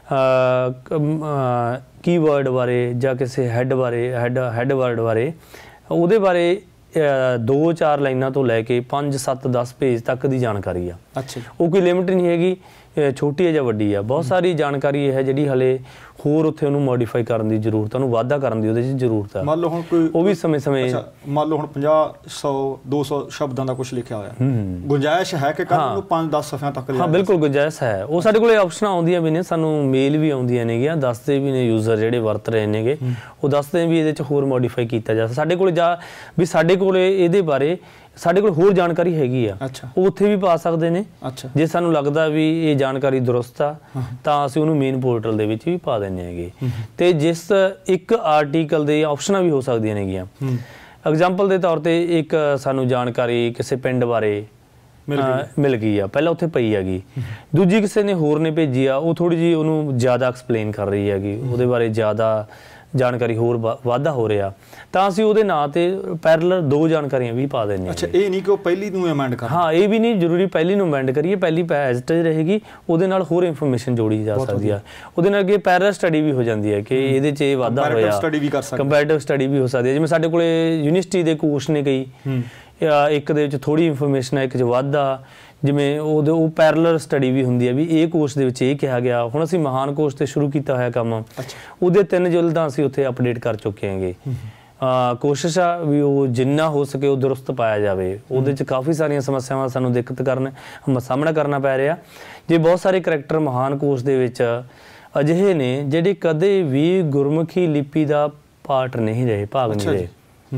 ਕੀਵਰਡ ਬਾਰੇ ਜਾਂ ਕਿਸੇ ਹੈੱਡ ਵਰਡ ਬਾਰੇ, ਉਹਦੇ ਬਾਰੇ 2-4 ਲਾਈਨਾਂ ਤੋਂ ਲੈ ਕੇ 5, 7, 10 ਪੇਜ ਤੱਕ ਦੀ ਜਾਣਕਾਰੀ ਆ। ਅੱਛਾ। ਉਹ ਕੋਈ ਲਿਮਿਟ ਨਹੀਂ ਹੈਗੀ, ਛੋਟੀ ਹੈ ਜਾਂ ਵੱਡੀ ਆ, ਬਹੁਤ ਸਾਰੀ ਜਾਣਕਾਰੀ ਇਹ ਹੈ ਜਿਹੜੀ ਹਲੇ ਹੋਰ ਉੱਥੇ ਉਹਨੂੰ ਮੋਡੀਫਾਈ ਕਰਨ ਦੀ ਜ਼ਰੂਰਤ, ਉਹਨੂੰ ਵਾਧਾ ਕਰਨ ਦੀ ਉਹਦੇ 'ਚ ਜ਼ਰੂਰਤ ਆ। ਮੰਨ ਲਓ ਹੁਣ ਕੋਈ ਉਹ ਵੀ ਸਮੇਂ ਮੰਨ ਲਓ ਹੁਣ 50, 100, 200 ਸ਼ਬਦਾਂ ਦਾ ਕੁਛ ਲਿਖਿਆ ਹੋਇਆ, ਗੁੰਜਾਇਸ਼ ਹੈ ਕਿ ਕੱਲ੍ਹ ਨੂੰ 5-10 ਸਫ਼ਿਆਂ ਤੱਕ? ਹਾਂ ਬਿਲਕੁਲ ਗੁੰਜਾਇਸ਼ ਹੈ। ਉਹ ਸਾਡੇ ਕੋਲ ਆਪਸ਼ਨਾਂ ਆਉਂਦੀਆਂ ਵੀ ਨੇ, ਸਾਨੂੰ ਮੇਲ ਵੀ ਆਉਂਦੀਆਂ ਨੇਗੀਆਂ, ਦੱਸਦੇ ਵੀ ਨੇ ਯੂਜ਼ਰ ਜਿਹੜੇ ਵਰਤ ਰਹੇ ਨੇਗੇ, ਉਹ ਦੱਸਦੇ ਵੀ ਇਹਦੇ 'ਚ ਹੋਰ ਮੋਡੀਫਾਈ ਕੀਤਾ ਜਾ ਸਕਦਾ। ਸਾਡੇ ਕੋਲ ਵੀ ਸਾਡੇ ਕੋਲ ਇਹਦੇ ਬਾਰੇ ਸਾਡੇ ਕੋਲ ਹੋਰ ਜਾਣਕਾਰੀ ਹੈਗੀ ਆ, ਉਹ ਉੱਥੇ ਵੀ ਪਾ ਸਕਦੇ ਨੇ। ਜੇ ਸਾਨੂੰ ਲੱਗਦਾ ਵੀ ਇਹ ਜਾਣਕਾਰੀ ਦਰੁਸਤ ਆ ਤਾਂ ਅਸੀਂ ਉਹਨੂੰ ਮੇਨ ਪੋਰਟਲ ਦੇ ਵਿੱਚ ਵੀ ਪਾ ਦਿੰਦੇ ਹੈਗੇ। ਅਤੇ ਜਿਸ ਇੱਕ ਆਰਟੀਕਲ ਦੇ ਆਪਸ਼ਨਾਂ ਵੀ ਹੋ ਸਕਦੀਆਂ ਨੇਗੀਆਂ। ਐਗਜ਼ਾਮਪਲ ਦੇ ਤੌਰ 'ਤੇ ਇੱਕ ਸਾਨੂੰ ਜਾਣਕਾਰੀ ਕਿਸੇ ਪਿੰਡ ਬਾਰੇ ਮਿਲ ਗਈ ਆ, ਪਹਿਲਾਂ ਉੱਥੇ ਪਈ ਹੈਗੀ, ਦੂਜੀ ਕਿਸੇ ਨੇ ਹੋਰ ਨੇ ਭੇਜੀ ਆ, ਉਹ ਥੋੜ੍ਹੀ ਜਿਹੀ ਉਹਨੂੰ ਜ਼ਿਆਦਾ ਐਕਸਪਲੇਨ ਕਰ ਰਹੀ ਹੈਗੀ, ਉਹਦੇ ਬਾਰੇ ਜ਼ਿਆਦਾ ਜਾਣਕਾਰੀ ਹੋਰ ਵਾਧਾ ਹੋ ਰਿਹਾ ਤਾਂ ਅਸੀਂ ਉਹਦੇ ਨਾਂ ਤੇ ਪੈਰਲਲ 2 ਜਾਣਕਾਰੀਆਂ ਵੀ ਪਾ ਦਿੰਦੇ ਹਾਂ। ਅੱਛਾ, ਇਹ ਨਹੀਂ ਕਿ ਉਹ ਪਹਿਲੀ ਨੂੰ ਅਮੈਂਡ ਕਰ, ਹਾਂ ਇਹ ਵੀ ਨਹੀਂ ਜ਼ਰੂਰੀ ਪਹਿਲੀ ਨੂੰ ਅਮੈਂਡ ਕਰੀਏ, ਪਹਿਲੀ ਐਜ਼ ਇਟ ਇਜ਼ ਰਹੇਗੀ, ਉਹਦੇ ਨਾਲ ਹੋਰ ਇਨਫੋਰਮੇਸ਼ਨ ਜੋੜੀ ਜਾ ਸਕਦੀ ਆ, ਉਹਦੇ ਨਾਲ ਅੱਗੇ ਪੈਰਲਲ ਸਟੱਡੀ ਵੀ ਹੋ ਜਾਂਦੀ ਹੈ ਕਿ ਇਹਦੇ 'ਚ ਇਹ ਵਾਧਾ ਹੋਇਆ, ਕੰਪੈਰੇਟਿਵ ਸਟੱਡੀ ਵੀ ਹੋ ਸਕਦੀ ਹੈ। ਜਿਵੇਂ ਸਾਡੇ ਕੋਲੇ ਯੂਨੀਵਰਸਿਟੀ ਦੇ ਕੋਰਸ ਨੇ ਕਈ, ਇੱਕ ਦੇ ਵਿੱਚ ਥੋੜ੍ਹੀ ਇਨਫੋਰਮੇਸ਼ਨ ਹੈ, ਇੱਕ 'ਚ ਵਾਧਾ, ਜਿਵੇਂ ਉਹ ਪੈਰਲਲ ਸਟੱਡੀ ਵੀ ਹੁੰਦੀ ਹੈ ਵੀ ਇਹ ਕੋਰਸ ਦੇ ਵਿੱਚ ਇਹ ਕਿਹਾ ਗਿਆ। ਹੁਣ ਅਸੀਂ ਮਹਾਨ ਕੋਰਸ 'ਤੇ ਸ਼ੁਰੂ ਕੀਤਾ ਹੋਇਆ ਕੰਮ, ਉਹਦੇ 3 ਜਲਦਾਂ ਅਸੀਂ ਉੱਥੇ ਅਪਡੇਟ ਕਰ ਚੁੱਕੇ ਹੈਗੇ। ਕੋਸ਼ਿਸ਼ ਆ ਵੀ ਉਹ ਜਿੰਨਾ ਹੋ ਸਕੇ ਉਹ ਦਰੁਸਤ ਪਾਇਆ ਜਾਵੇ। ਉਹਦੇ 'ਚ ਕਾਫੀ ਸਾਰੀਆਂ ਸਮੱਸਿਆਵਾਂ ਸਾਨੂੰ ਦਿੱਕਤ ਸਾਹਮਣਾ ਕਰਨਾ ਪੈ ਰਿਹਾ। ਜੇ ਬਹੁਤ ਸਾਰੇ ਕਰੈਕਟਰ ਮਹਾਨ ਕੋਰਸ ਦੇ ਵਿੱਚ ਅਜਿਹੇ ਨੇ ਜਿਹੜੇ ਕਦੇ ਵੀ ਗੁਰਮੁਖੀ ਲਿਪੀ ਦਾ ਪਾਰਟ ਨਹੀਂ ਰਹੇ, ਭਾਗ ਨਹੀਂ ਰਹੇ।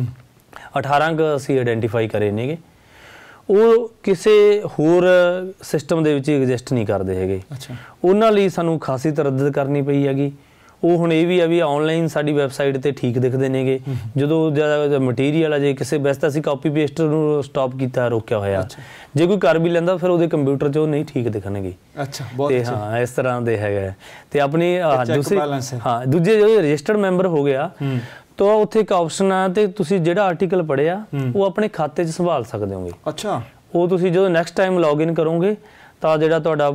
18 ਕੁ ਅਸੀਂ ਆਈਡੈਂਟੀਫਾਈ ਕਰੇ ਨੇਗੇ, ਉਹ ਕਿਸੇ ਹੋਰ ਸਿਸਟਮ ਦੇ ਵਿੱਚ ਐਗਜ਼ਿਸਟ ਨਹੀਂ ਕਰਦੇ ਹੈਗੇ। ਉਹਨਾਂ ਲਈ ਸਾਨੂੰ ਖਾਸੀ ਤਰੱਦਦ ਕਰਨੀ ਪਈ ਹੈਗੀ। ਉਹ ਹੁਣ ਇਹ ਵੀ ਆ ਵੀ ਆਨਲਾਈਨ ਸਾਡੀ ਵੈਬਸਾਈਟ 'ਤੇ ਠੀਕ ਦਿਖਦੇ ਨੇਗੇ, ਜਦੋਂ ਜ਼ਿਆਦਾ ਮਟੀਰੀਅਲ ਆ, ਜੇ ਕਿਸੇ ਵੈਸੇ ਤਾਂ ਅਸੀਂ ਕਾਪੀ ਪੇਸਟ ਨੂੰ ਸਟਾਪ ਕੀਤਾ, ਰੋਕਿਆ ਹੋਇਆ, ਜੇ ਕੋਈ ਕਰ ਵੀ ਲੈਂਦਾ ਫਿਰ ਉਹਦੇ ਕੰਪਿਊਟਰ 'ਚ ਉਹ ਨਹੀਂ ਠੀਕ ਦਿਖਣਗੇ। ਤੇ ਹਾਂ ਇਸ ਤਰ੍ਹਾਂ ਦੇ ਹੈਗਾ। ਤੇ ਆਪਣੀ ਦੂਜੇ ਜੋ ਰਜਿਸਟਰਡ ਮੈਂਬਰ ਹੋ ਗਿਆ ਤਾਂ ਉੱਥੇ ਇੱਕ ਆਪਸ਼ਨ ਆ, ਤੇ ਤੁਸੀਂ ਜਿਹੜਾ ਆਰਟੀਕਲ ਪੜ੍ਹਿਆ ਉਹ ਆਪਣੇ ਖਾਤੇ 'ਚ ਸੰਭਾਲ ਸਕਦੇ ਹੋਗੇ। ਉਹ ਤੁਸੀਂ ਜਦੋਂ ਨੈਕਸਟ ਟਾਈਮ ਲੌਗਇਨ ਕਰੋਗੇ ਤਾਂ ਜਿਹੜਾ ਤੁਹਾਡਾ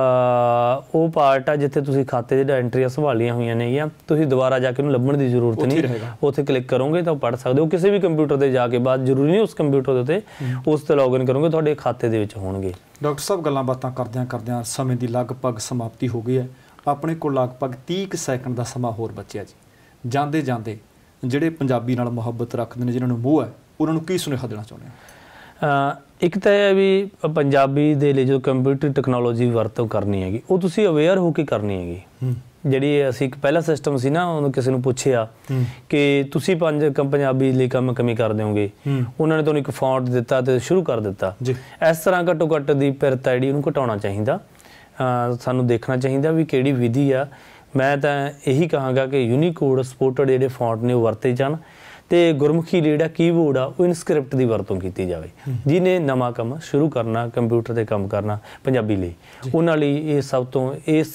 ਉਹ ਪਾਰਟ ਆ ਜਿੱਥੇ ਤੁਸੀਂ ਖਾਤੇ ਜਿਹੜਾ ਐਂਟਰੀਆਂ ਸੰਭਾਲੀਆਂ ਹੋਈਆਂ ਨੇਗੀਆਂ, ਤੁਸੀਂ ਦੁਬਾਰਾ ਜਾ ਕੇ ਉਹਨੂੰ ਲੱਭਣ ਦੀ ਜ਼ਰੂਰਤ ਨਹੀਂ, ਉੱਥੇ ਕਲਿੱਕ ਕਰੋਗੇ ਤਾਂ ਪੜ੍ਹ ਸਕਦੇ ਹੋ। ਕਿਸੇ ਵੀ ਕੰਪਿਊਟਰ 'ਤੇ ਜਾ ਕੇ ਬਾਅਦ ਜ਼ਰੂਰੀ ਨਹੀਂ ਉਸ ਕੰਪਿਊਟਰ ਦੇ ਉੱਤੇ, ਉਸ 'ਤੇ ਲੌਗਇਨ ਕਰੋਗੇ ਤੁਹਾਡੇ ਖਾਤੇ ਦੇ ਵਿੱਚ ਹੋਣਗੇ। ਡਾਕਟਰ ਸਾਹਿਬ, ਗੱਲਾਂ ਬਾਤਾਂ ਕਰਦਿਆਂ ਸਮੇਂ ਦੀ ਲਗਭਗ ਸਮਾਪਤੀ ਹੋ ਗਈ ਹੈ। ਆਪਣੇ ਕੋਲ ਲਗਭਗ 30 ਸੈਕਿੰਡ ਦਾ ਸਮਾਂ ਹੋਰ ਬਚਿਆ ਜੀ। ਜਾਂਦੇ ਜਾਂਦੇ ਜਿਹੜੇ ਪੰਜਾਬੀ ਨਾਲ ਮੁਹੱਬਤ ਰੱਖਦੇ ਨੇ, ਜਿਹਨਾਂ ਨੂੰ ਮੋਹ ਹੈ, ਉਹਨਾਂ ਨੂੰ ਕੀ ਸੁਨੇਹਾ ਦੇਣਾ ਚਾਹੁੰਦੇ ਹੋ? ਇੱਕ ਤਾਂ ਇਹ ਵੀ ਪੰਜਾਬੀ ਦੇ ਲਈ ਜੋ ਕੰਪਿਊਟਰ ਟੈਕਨੋਲੋਜੀ ਵਰਤੋਂ ਕਰਨੀ ਹੈਗੀ, ਉਹ ਤੁਸੀਂ ਅਵੇਅਰ ਹੋ ਕੇ ਕਰਨੀ ਹੈਗੀ। ਜਿਹੜੀ ਅਸੀਂ ਇੱਕ ਪਹਿਲਾ ਸਿਸਟਮ ਸੀ ਨਾ, ਉਹਨੂੰ ਕਿਸੇ ਨੂੰ ਪੁੱਛਿਆ ਕਿ ਤੁਸੀਂ ਪੰਜਾਬੀ ਲਈ ਕੰਮ ਕਿਵੇਂ ਕਰ ਦਿਓਗੇ, ਉਹਨਾਂ ਨੇ ਤੁਹਾਨੂੰ ਇੱਕ ਫੌਂਟ ਦਿੱਤਾ ਤੇ ਸ਼ੁਰੂ ਕਰ ਦਿੱਤਾ। ਇਸ ਤਰ੍ਹਾਂ ਘੱਟੋ ਘੱਟ ਦੀ ਪਿਰਤ ਜਿਹੜੀ ਉਹਨੂੰ ਘਟਾਉਣਾ ਚਾਹੀਦਾ। ਸਾਨੂੰ ਦੇਖਣਾ ਚਾਹੀਦਾ ਵੀ ਕਿਹੜੀ ਵਿਧੀ ਆ। ਮੈਂ ਤਾਂ ਇਹੀ ਕਹਾਂਗਾ ਕਿ ਯੂਨੀਕੋਡ ਸਪੋਰਟਡ ਜਿਹੜੇ ਫੌਂਟ ਨੇ ਉਹ ਵਰਤੇ ਜਾਣ, ਤੇ ਗੁਰਮੁਖੀ ਜਿਹੜਾ ਕੀਬੋਰਡ ਆ ਉਹ ਇਨਸਕ੍ਰਿਪਟ ਦੀ ਵਰਤੋਂ ਕੀਤੀ ਜਾਵੇ। ਜਿਹਨੇ ਨਵਾਂ ਕੰਮ ਸ਼ੁਰੂ ਕਰਨਾ, ਕੰਪਿਊਟਰ 'ਤੇ ਕੰਮ ਕਰਨਾ ਪੰਜਾਬੀ ਲਈ, ਉਹਨਾਂ ਲਈ ਇਹ ਸਭ ਤੋਂ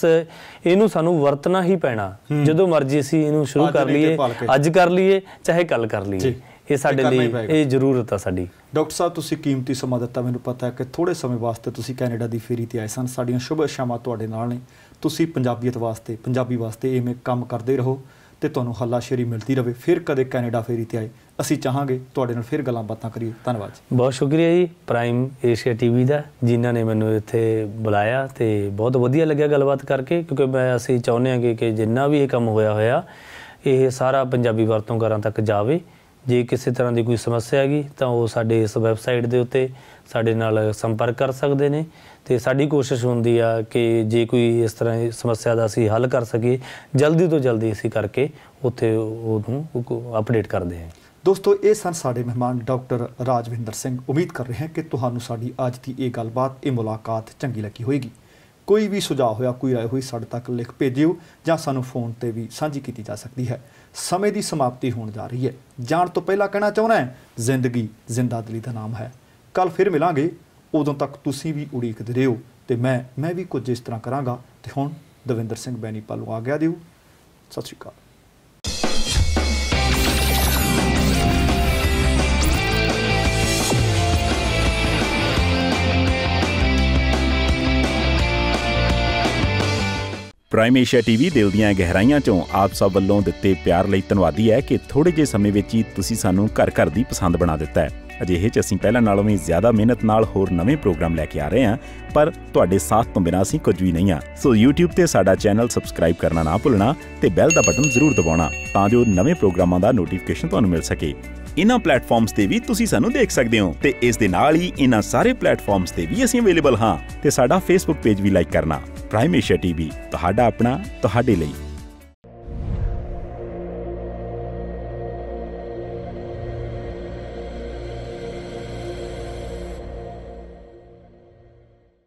ਇਹਨੂੰ ਸਾਨੂੰ ਵਰਤਣਾ ਹੀ ਪੈਣਾ। ਜਦੋਂ ਮਰਜ਼ੀ ਅਸੀਂ ਇਹਨੂੰ ਸ਼ੁਰੂ ਕਰ ਲਈਏ, ਅੱਜ ਕਰ ਲਈਏ ਚਾਹੇ ਕੱਲ੍ਹ ਕਰ ਲਈਏ, ਇਹ ਸਾਡੇ ਲਈ ਇਹ ਜ਼ਰੂਰਤ ਆ ਸਾਡੀ। ਡਾਕਟਰ ਸਾਹਿਬ, ਤੁਸੀਂ ਕੀਮਤੀ ਸਮਾਂ ਦਿੱਤਾ। ਮੈਨੂੰ ਪਤਾ ਹੈ ਕਿ ਥੋੜ੍ਹੇ ਸਮੇਂ ਵਾਸਤੇ ਤੁਸੀਂ ਕੈਨੇਡਾ ਦੀ ਫੇਰੀ 'ਤੇ ਆਏ ਸਨ। ਸਾਡੀਆਂ ਸ਼ੁਭ ਇੱਛਾਵਾਂ ਤੁਹਾਡੇ ਨਾਲ ਨੇ। ਤੁਸੀਂ ਪੰਜਾਬੀਅਤ ਵਾਸਤੇ, ਪੰਜਾਬੀ ਵਾਸਤੇ ਇਵੇਂ ਕੰਮ ਕਰਦੇ ਰਹੋ ਤੇ ਤੁਹਾਨੂੰ ਹੱਲਾਸ਼ੇਰੀ ਮਿਲਦੀ ਰਹੇ। ਫਿਰ ਕਦੇ ਕੈਨੇਡਾ ਫੇਰੀ 'ਤੇ ਆਏ, ਅਸੀਂ ਚਾਹਾਂਗੇ ਤੁਹਾਡੇ ਨਾਲ ਫਿਰ ਗੱਲਾਂ ਬਾਤਾਂ ਕਰੀਏ। ਧੰਨਵਾਦ ਜੀ। ਬਹੁਤ ਸ਼ੁਕਰੀਆ ਜੀ ਪ੍ਰਾਈਮ ਏਸ਼ੀਆ TV ਦਾ, ਜਿਨ੍ਹਾਂ ਨੇ ਮੈਨੂੰ ਇੱਥੇ ਬੁਲਾਇਆ, ਤੇ ਬਹੁਤ ਵਧੀਆ ਲੱਗਿਆ ਗੱਲਬਾਤ ਕਰਕੇ, ਕਿਉਂਕਿ ਅਸੀਂ ਚਾਹੁੰਦੇ ਹਾਂ ਕਿ ਜਿੰਨਾ ਵੀ ਇਹ ਕੰਮ ਹੋਇਆ ਇਹ ਸਾਰਾ ਪੰਜਾਬੀ ਵਰਤੋਂਕਾਰਾਂ ਤੱਕ ਜਾਵੇ। ਜੇ ਕਿਸੇ ਤਰ੍ਹਾਂ ਦੀ ਕੋਈ ਸਮੱਸਿਆ ਹੈਗੀ ਤਾਂ ਉਹ ਸਾਡੇ ਇਸ ਵੈਬਸਾਈਟ ਦੇ ਉੱਤੇ ਸਾਡੇ ਨਾਲ ਸੰਪਰਕ ਕਰ ਸਕਦੇ ਨੇ, ਤੇ ਸਾਡੀ ਕੋਸ਼ਿਸ਼ ਹੁੰਦੀ ਆ ਕਿ ਜੇ ਕੋਈ ਇਸ ਤਰ੍ਹਾਂ ਦੀ ਸਮੱਸਿਆ ਦਾ ਅਸੀਂ ਹੱਲ ਕਰ ਸਕੀਏ, ਜਲਦੀ ਤੋਂ ਜਲਦੀ ਅਸੀਂ ਕਰਕੇ ਉੱਥੇ ਉਹਨੂੰ ਅਪਡੇਟ ਕਰਦੇ ਹਾਂ। ਦੋਸਤੋ, ਇਹ ਸਨ ਸਾਡੇ ਮਹਿਮਾਨ ਡਾਕਟਰ ਰਾਜਵਿੰਦਰ ਸਿੰਘ। ਉਮੀਦ ਕਰ ਰਹੇ ਹਾਂ ਕਿ ਤੁਹਾਨੂੰ ਸਾਡੀ ਅੱਜ ਦੀ ਇਹ ਗੱਲਬਾਤ, ਇਹ ਮੁਲਾਕਾਤ ਚੰਗੀ ਲੱਗੀ ਹੋਏਗੀ। ਕੋਈ ਵੀ ਸੁਝਾਅ ਹੋਇਆ, ਕੋਈ ਰਾਏ ਹੋਈ, ਸਾਡੇ ਤੱਕ ਲਿਖ ਭੇਜਿਓ ਜਾਂ ਸਾਨੂੰ ਫੋਨ 'ਤੇ ਵੀ ਸਾਂਝੀ ਕੀਤੀ ਜਾ ਸਕਦੀ ਹੈ। ਸਮੇਂ ਦੀ ਸਮਾਪਤੀ ਹੋਣ ਜਾ ਰਹੀ ਹੈ। ਜਾਣ ਤੋਂ ਪਹਿਲਾਂ ਕਹਿਣਾ ਚਾਹੁੰਦਾ ਹੈ, ਜ਼ਿੰਦਗੀ ਜ਼ਿੰਦਾ ਦਿਲੀ ਦਾ ਨਾਮ ਹੈ। ਕੱਲ੍ਹ ਫਿਰ ਮਿਲਾਂਗੇ। ਉਦੋਂ ਤੱਕ ਤੁਸੀਂ ਵੀ ਉਡੀਕਦੇ ਰਹੋ, ਤੇ ਮੈਂ ਵੀ ਕੁਝ ਇਸ ਤਰ੍ਹਾਂ ਕਰਾਂਗਾ। ਤੇ ਹੁਣ ਦਵਿੰਦਰ ਸਿੰਘ ਬੈਨੀਪਾਲ ਨੂੰ ਆਗਿਆ ਦਿਓ। ਸਤਿ ਸ਼੍ਰੀ ਅਕਾਲ। ਪ੍ਰਾਈਮ ਏਸ਼ੀਆ TV ਦਿਲ ਦੀਆਂ ਗਹਿਰਾਈਆਂ 'ਚੋਂ ਆਪ ਸਭ ਵੱਲੋਂ ਦਿੱਤੇ ਪਿਆਰ ਲਈ ਧੰਨਵਾਦੀ ਹੈ ਕਿ ਥੋੜ੍ਹੇ ਜਿਹੇ ਸਮੇਂ ਵਿੱਚ ਹੀ ਤੁਸੀਂ ਸਾਨੂੰ ਘਰ ਦੀ ਪਸੰਦ ਬਣਾ ਦਿੱਤਾ ਹੈ। ਅਜਿਹੇ 'ਚ ਅਸੀਂ ਪਹਿਲਾਂ ਨਾਲੋਂ ਵੀ ਜ਼ਿਆਦਾ ਮਿਹਨਤ ਨਾਲ ਹੋਰ ਨਵੇਂ ਪ੍ਰੋਗਰਾਮ ਲੈ ਕੇ ਆ ਰਹੇ ਹਾਂ, ਪਰ ਤੁਹਾਡੇ ਸਾਥ ਤੋਂ ਬਿਨਾਂ ਅਸੀਂ ਕੁਝ ਵੀ ਨਹੀਂ ਹਾਂ। ਸੋ YouTube ਤੇ ਸਾਡਾ ਚੈਨਲ ਸਬਸਕ੍ਰਾਈਬ ਕਰਨਾ ਨਾ ਭੁੱਲਣਾ ਤੇ ਬੈਲ ਦਾ ਬਟਨ ਜ਼ਰੂਰ ਦਬਾਉਣਾ, ਤਾਂ ਜੋ ਨਵੇਂ ਪ੍ਰੋਗਰਾਮਾਂ ਦਾ ਨੋਟੀਫਿਕੇਸ਼ਨ ਤੁਹਾਨੂੰ ਮਿਲ ਸਕੇ। ਇਹਨਾਂ ਪਲੇਟਫਾਰਮਸ ਤੇ ਵੀ ਤੁਸੀਂ ਸਾਨੂੰ ਦੇਖ ਸਕਦੇ ਹੋ, ਤੇ ਇਸ ਦੇ ਨਾਲ ਹੀ ਇਹਨਾਂ ਸਾਰੇ ਪਲੇਟਫਾਰਮਸ ਤੇ ਵੀ ਅਸੀਂ ਅਵੇਲੇਬਲ ਹਾਂ। ਤੇ ਸਾਡਾ Facebook ਪੇਜ ਵੀ ਲਾਈਕ ਕਰਨਾ। ਪ੍ਰਾਈਮ ਏਸ਼ੀਆ TV, ਤੁਹਾਡਾ ਆਪਣਾ, ਤੁਹਾਡੇ ਲਈ।